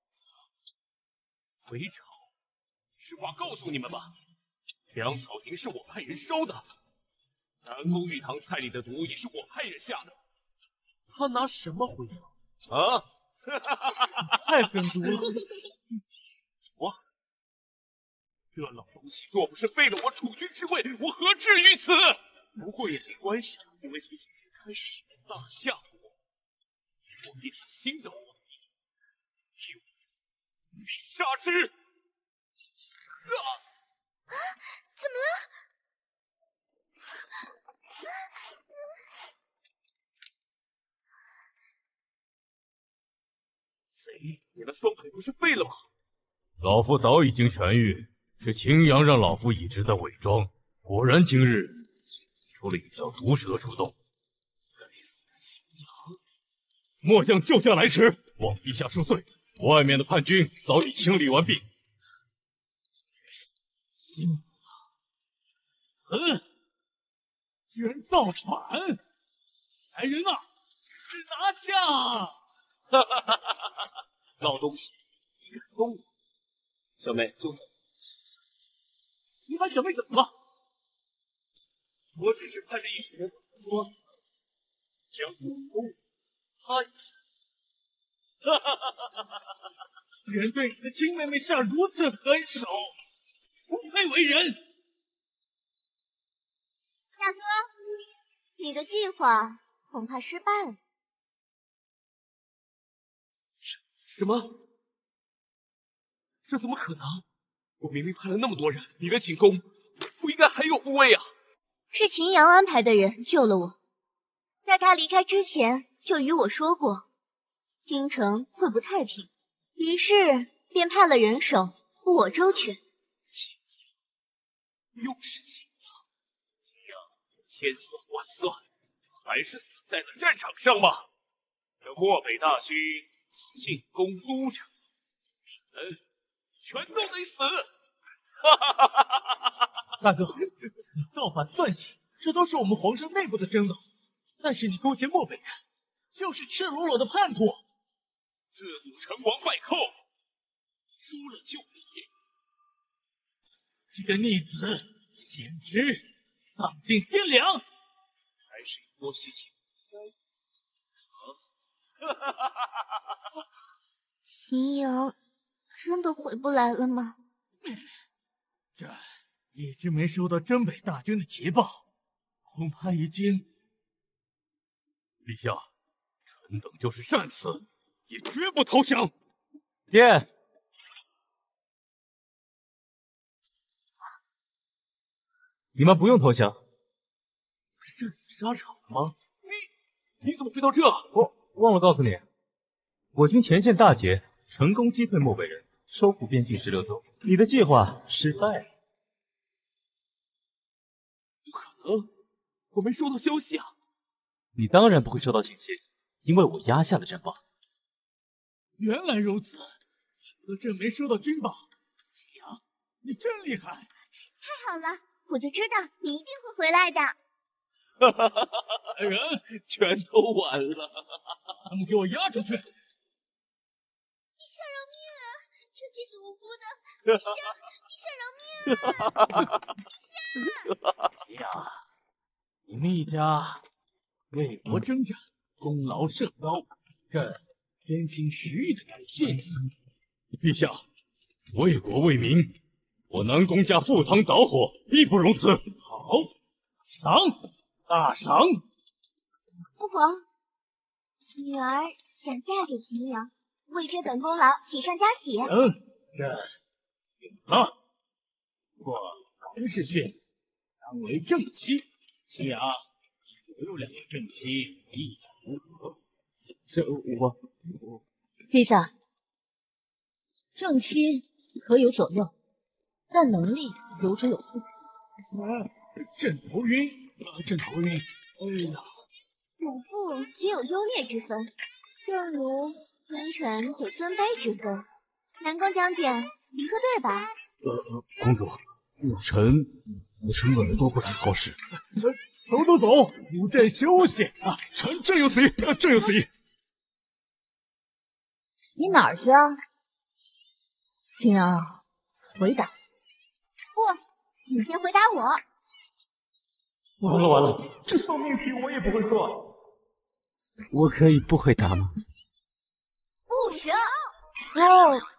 回朝？实话告诉你们吧，粮草营是我派人烧的，南宫玉堂菜里的毒也是我派人下的，他拿什么回朝？啊！ 太狠毒了！ 我这老东西若不是废了我储君之位，我何至于此？不过也没关系，因为从今天开始，大夏国我便是新的皇帝，意味着必杀之。啊！ 啊！怎么了？ 贼，你的双腿不是废了吗？ 老夫早已经痊愈，是秦阳让老夫一直在伪装。果然今日出了一条毒蛇出洞。 该死的秦阳！ 末将救驾来迟，望陛下恕罪。外面的叛军早已清理完毕。 新娘子，居然造反！来人啊，是拿下！ 哈哈哈哈哈！老东西，你敢动我？小妹，就算你把小妹怎么了？ 我只是派了一群人说，将武功，他也， 哈哈哈哈哈哈！居然对你的亲妹妹下如此狠手，不配为人！ 大哥，你的计划恐怕失败了。 什什么？这怎么可能？我明明派了那么多人，你的进攻不应该还有护卫啊！ 是秦阳安排的人救了我，在他离开之前就与我说过，京城会不太平，于是便派了人手护我周全。 秦阳，又是秦阳，秦阳千算万算，还是死在了战场上吗？这漠北大军进攻都城，你们全都得死！哈哈哈哈哈！ 大哥，你造反算计，这都是我们皇上内部的争斗。但是你勾结漠北人，就是赤裸裸的叛徒。 自古成王败寇，输了就没劲。 这个逆子，简直丧尽天良！ 还是要多谢谢三啊！哈哈哈哈哈！ 秦阳真的回不来了吗？ 这一直没收到征北大军的捷报，恐怕已经…… 陛下，臣等就是战死，也绝不投降。 爹，你们不用投降。 不是战死沙场了吗？你你怎么会到这？ 我忘了告诉你，我军前线大捷，成功击退漠北人，收复边境十六州。你的计划失败了。 不可能，我没收到消息啊！ 你当然不会收到信息，因为我压下了战报。 原来如此，除了朕没收到军报，秦阳， 你真厉害！ 太好了，我就知道你一定会回来的。 哈哈哈！人全都完了，他们给我押出去！陛下饶命啊！臣妾是无辜的，陛下，陛下饶命啊！陛下！ 哎呀，你们一家为国征战，功劳甚高，朕天心实意的感谢你。 陛下，为国为民，我南宫家赴汤蹈火，义不容辞。 好，赏，大赏！ 父皇，女儿想嫁给秦阳，为这等功劳喜上加喜。 嗯，朕有了。不过还是劝你当为正妻。秦阳，我有两个正妻，意下如何？ 这我我陛下，正妻可有左右，但能力有主有副。 啊，朕头晕，啊，朕头晕。哎呀， 母父也有优劣之分，正如尊臣有尊卑之分。南宫将军，您说对吧？ 呃呃，公主，臣臣耳朵不太好使。 走走走，扶朕休息啊！ 臣朕有此意，朕有此意。 你哪儿去啊？青阳，回答。 不，你先回答我。 完了完了，这送命题我也不会做。我可以不回答吗？ 不行。 哦。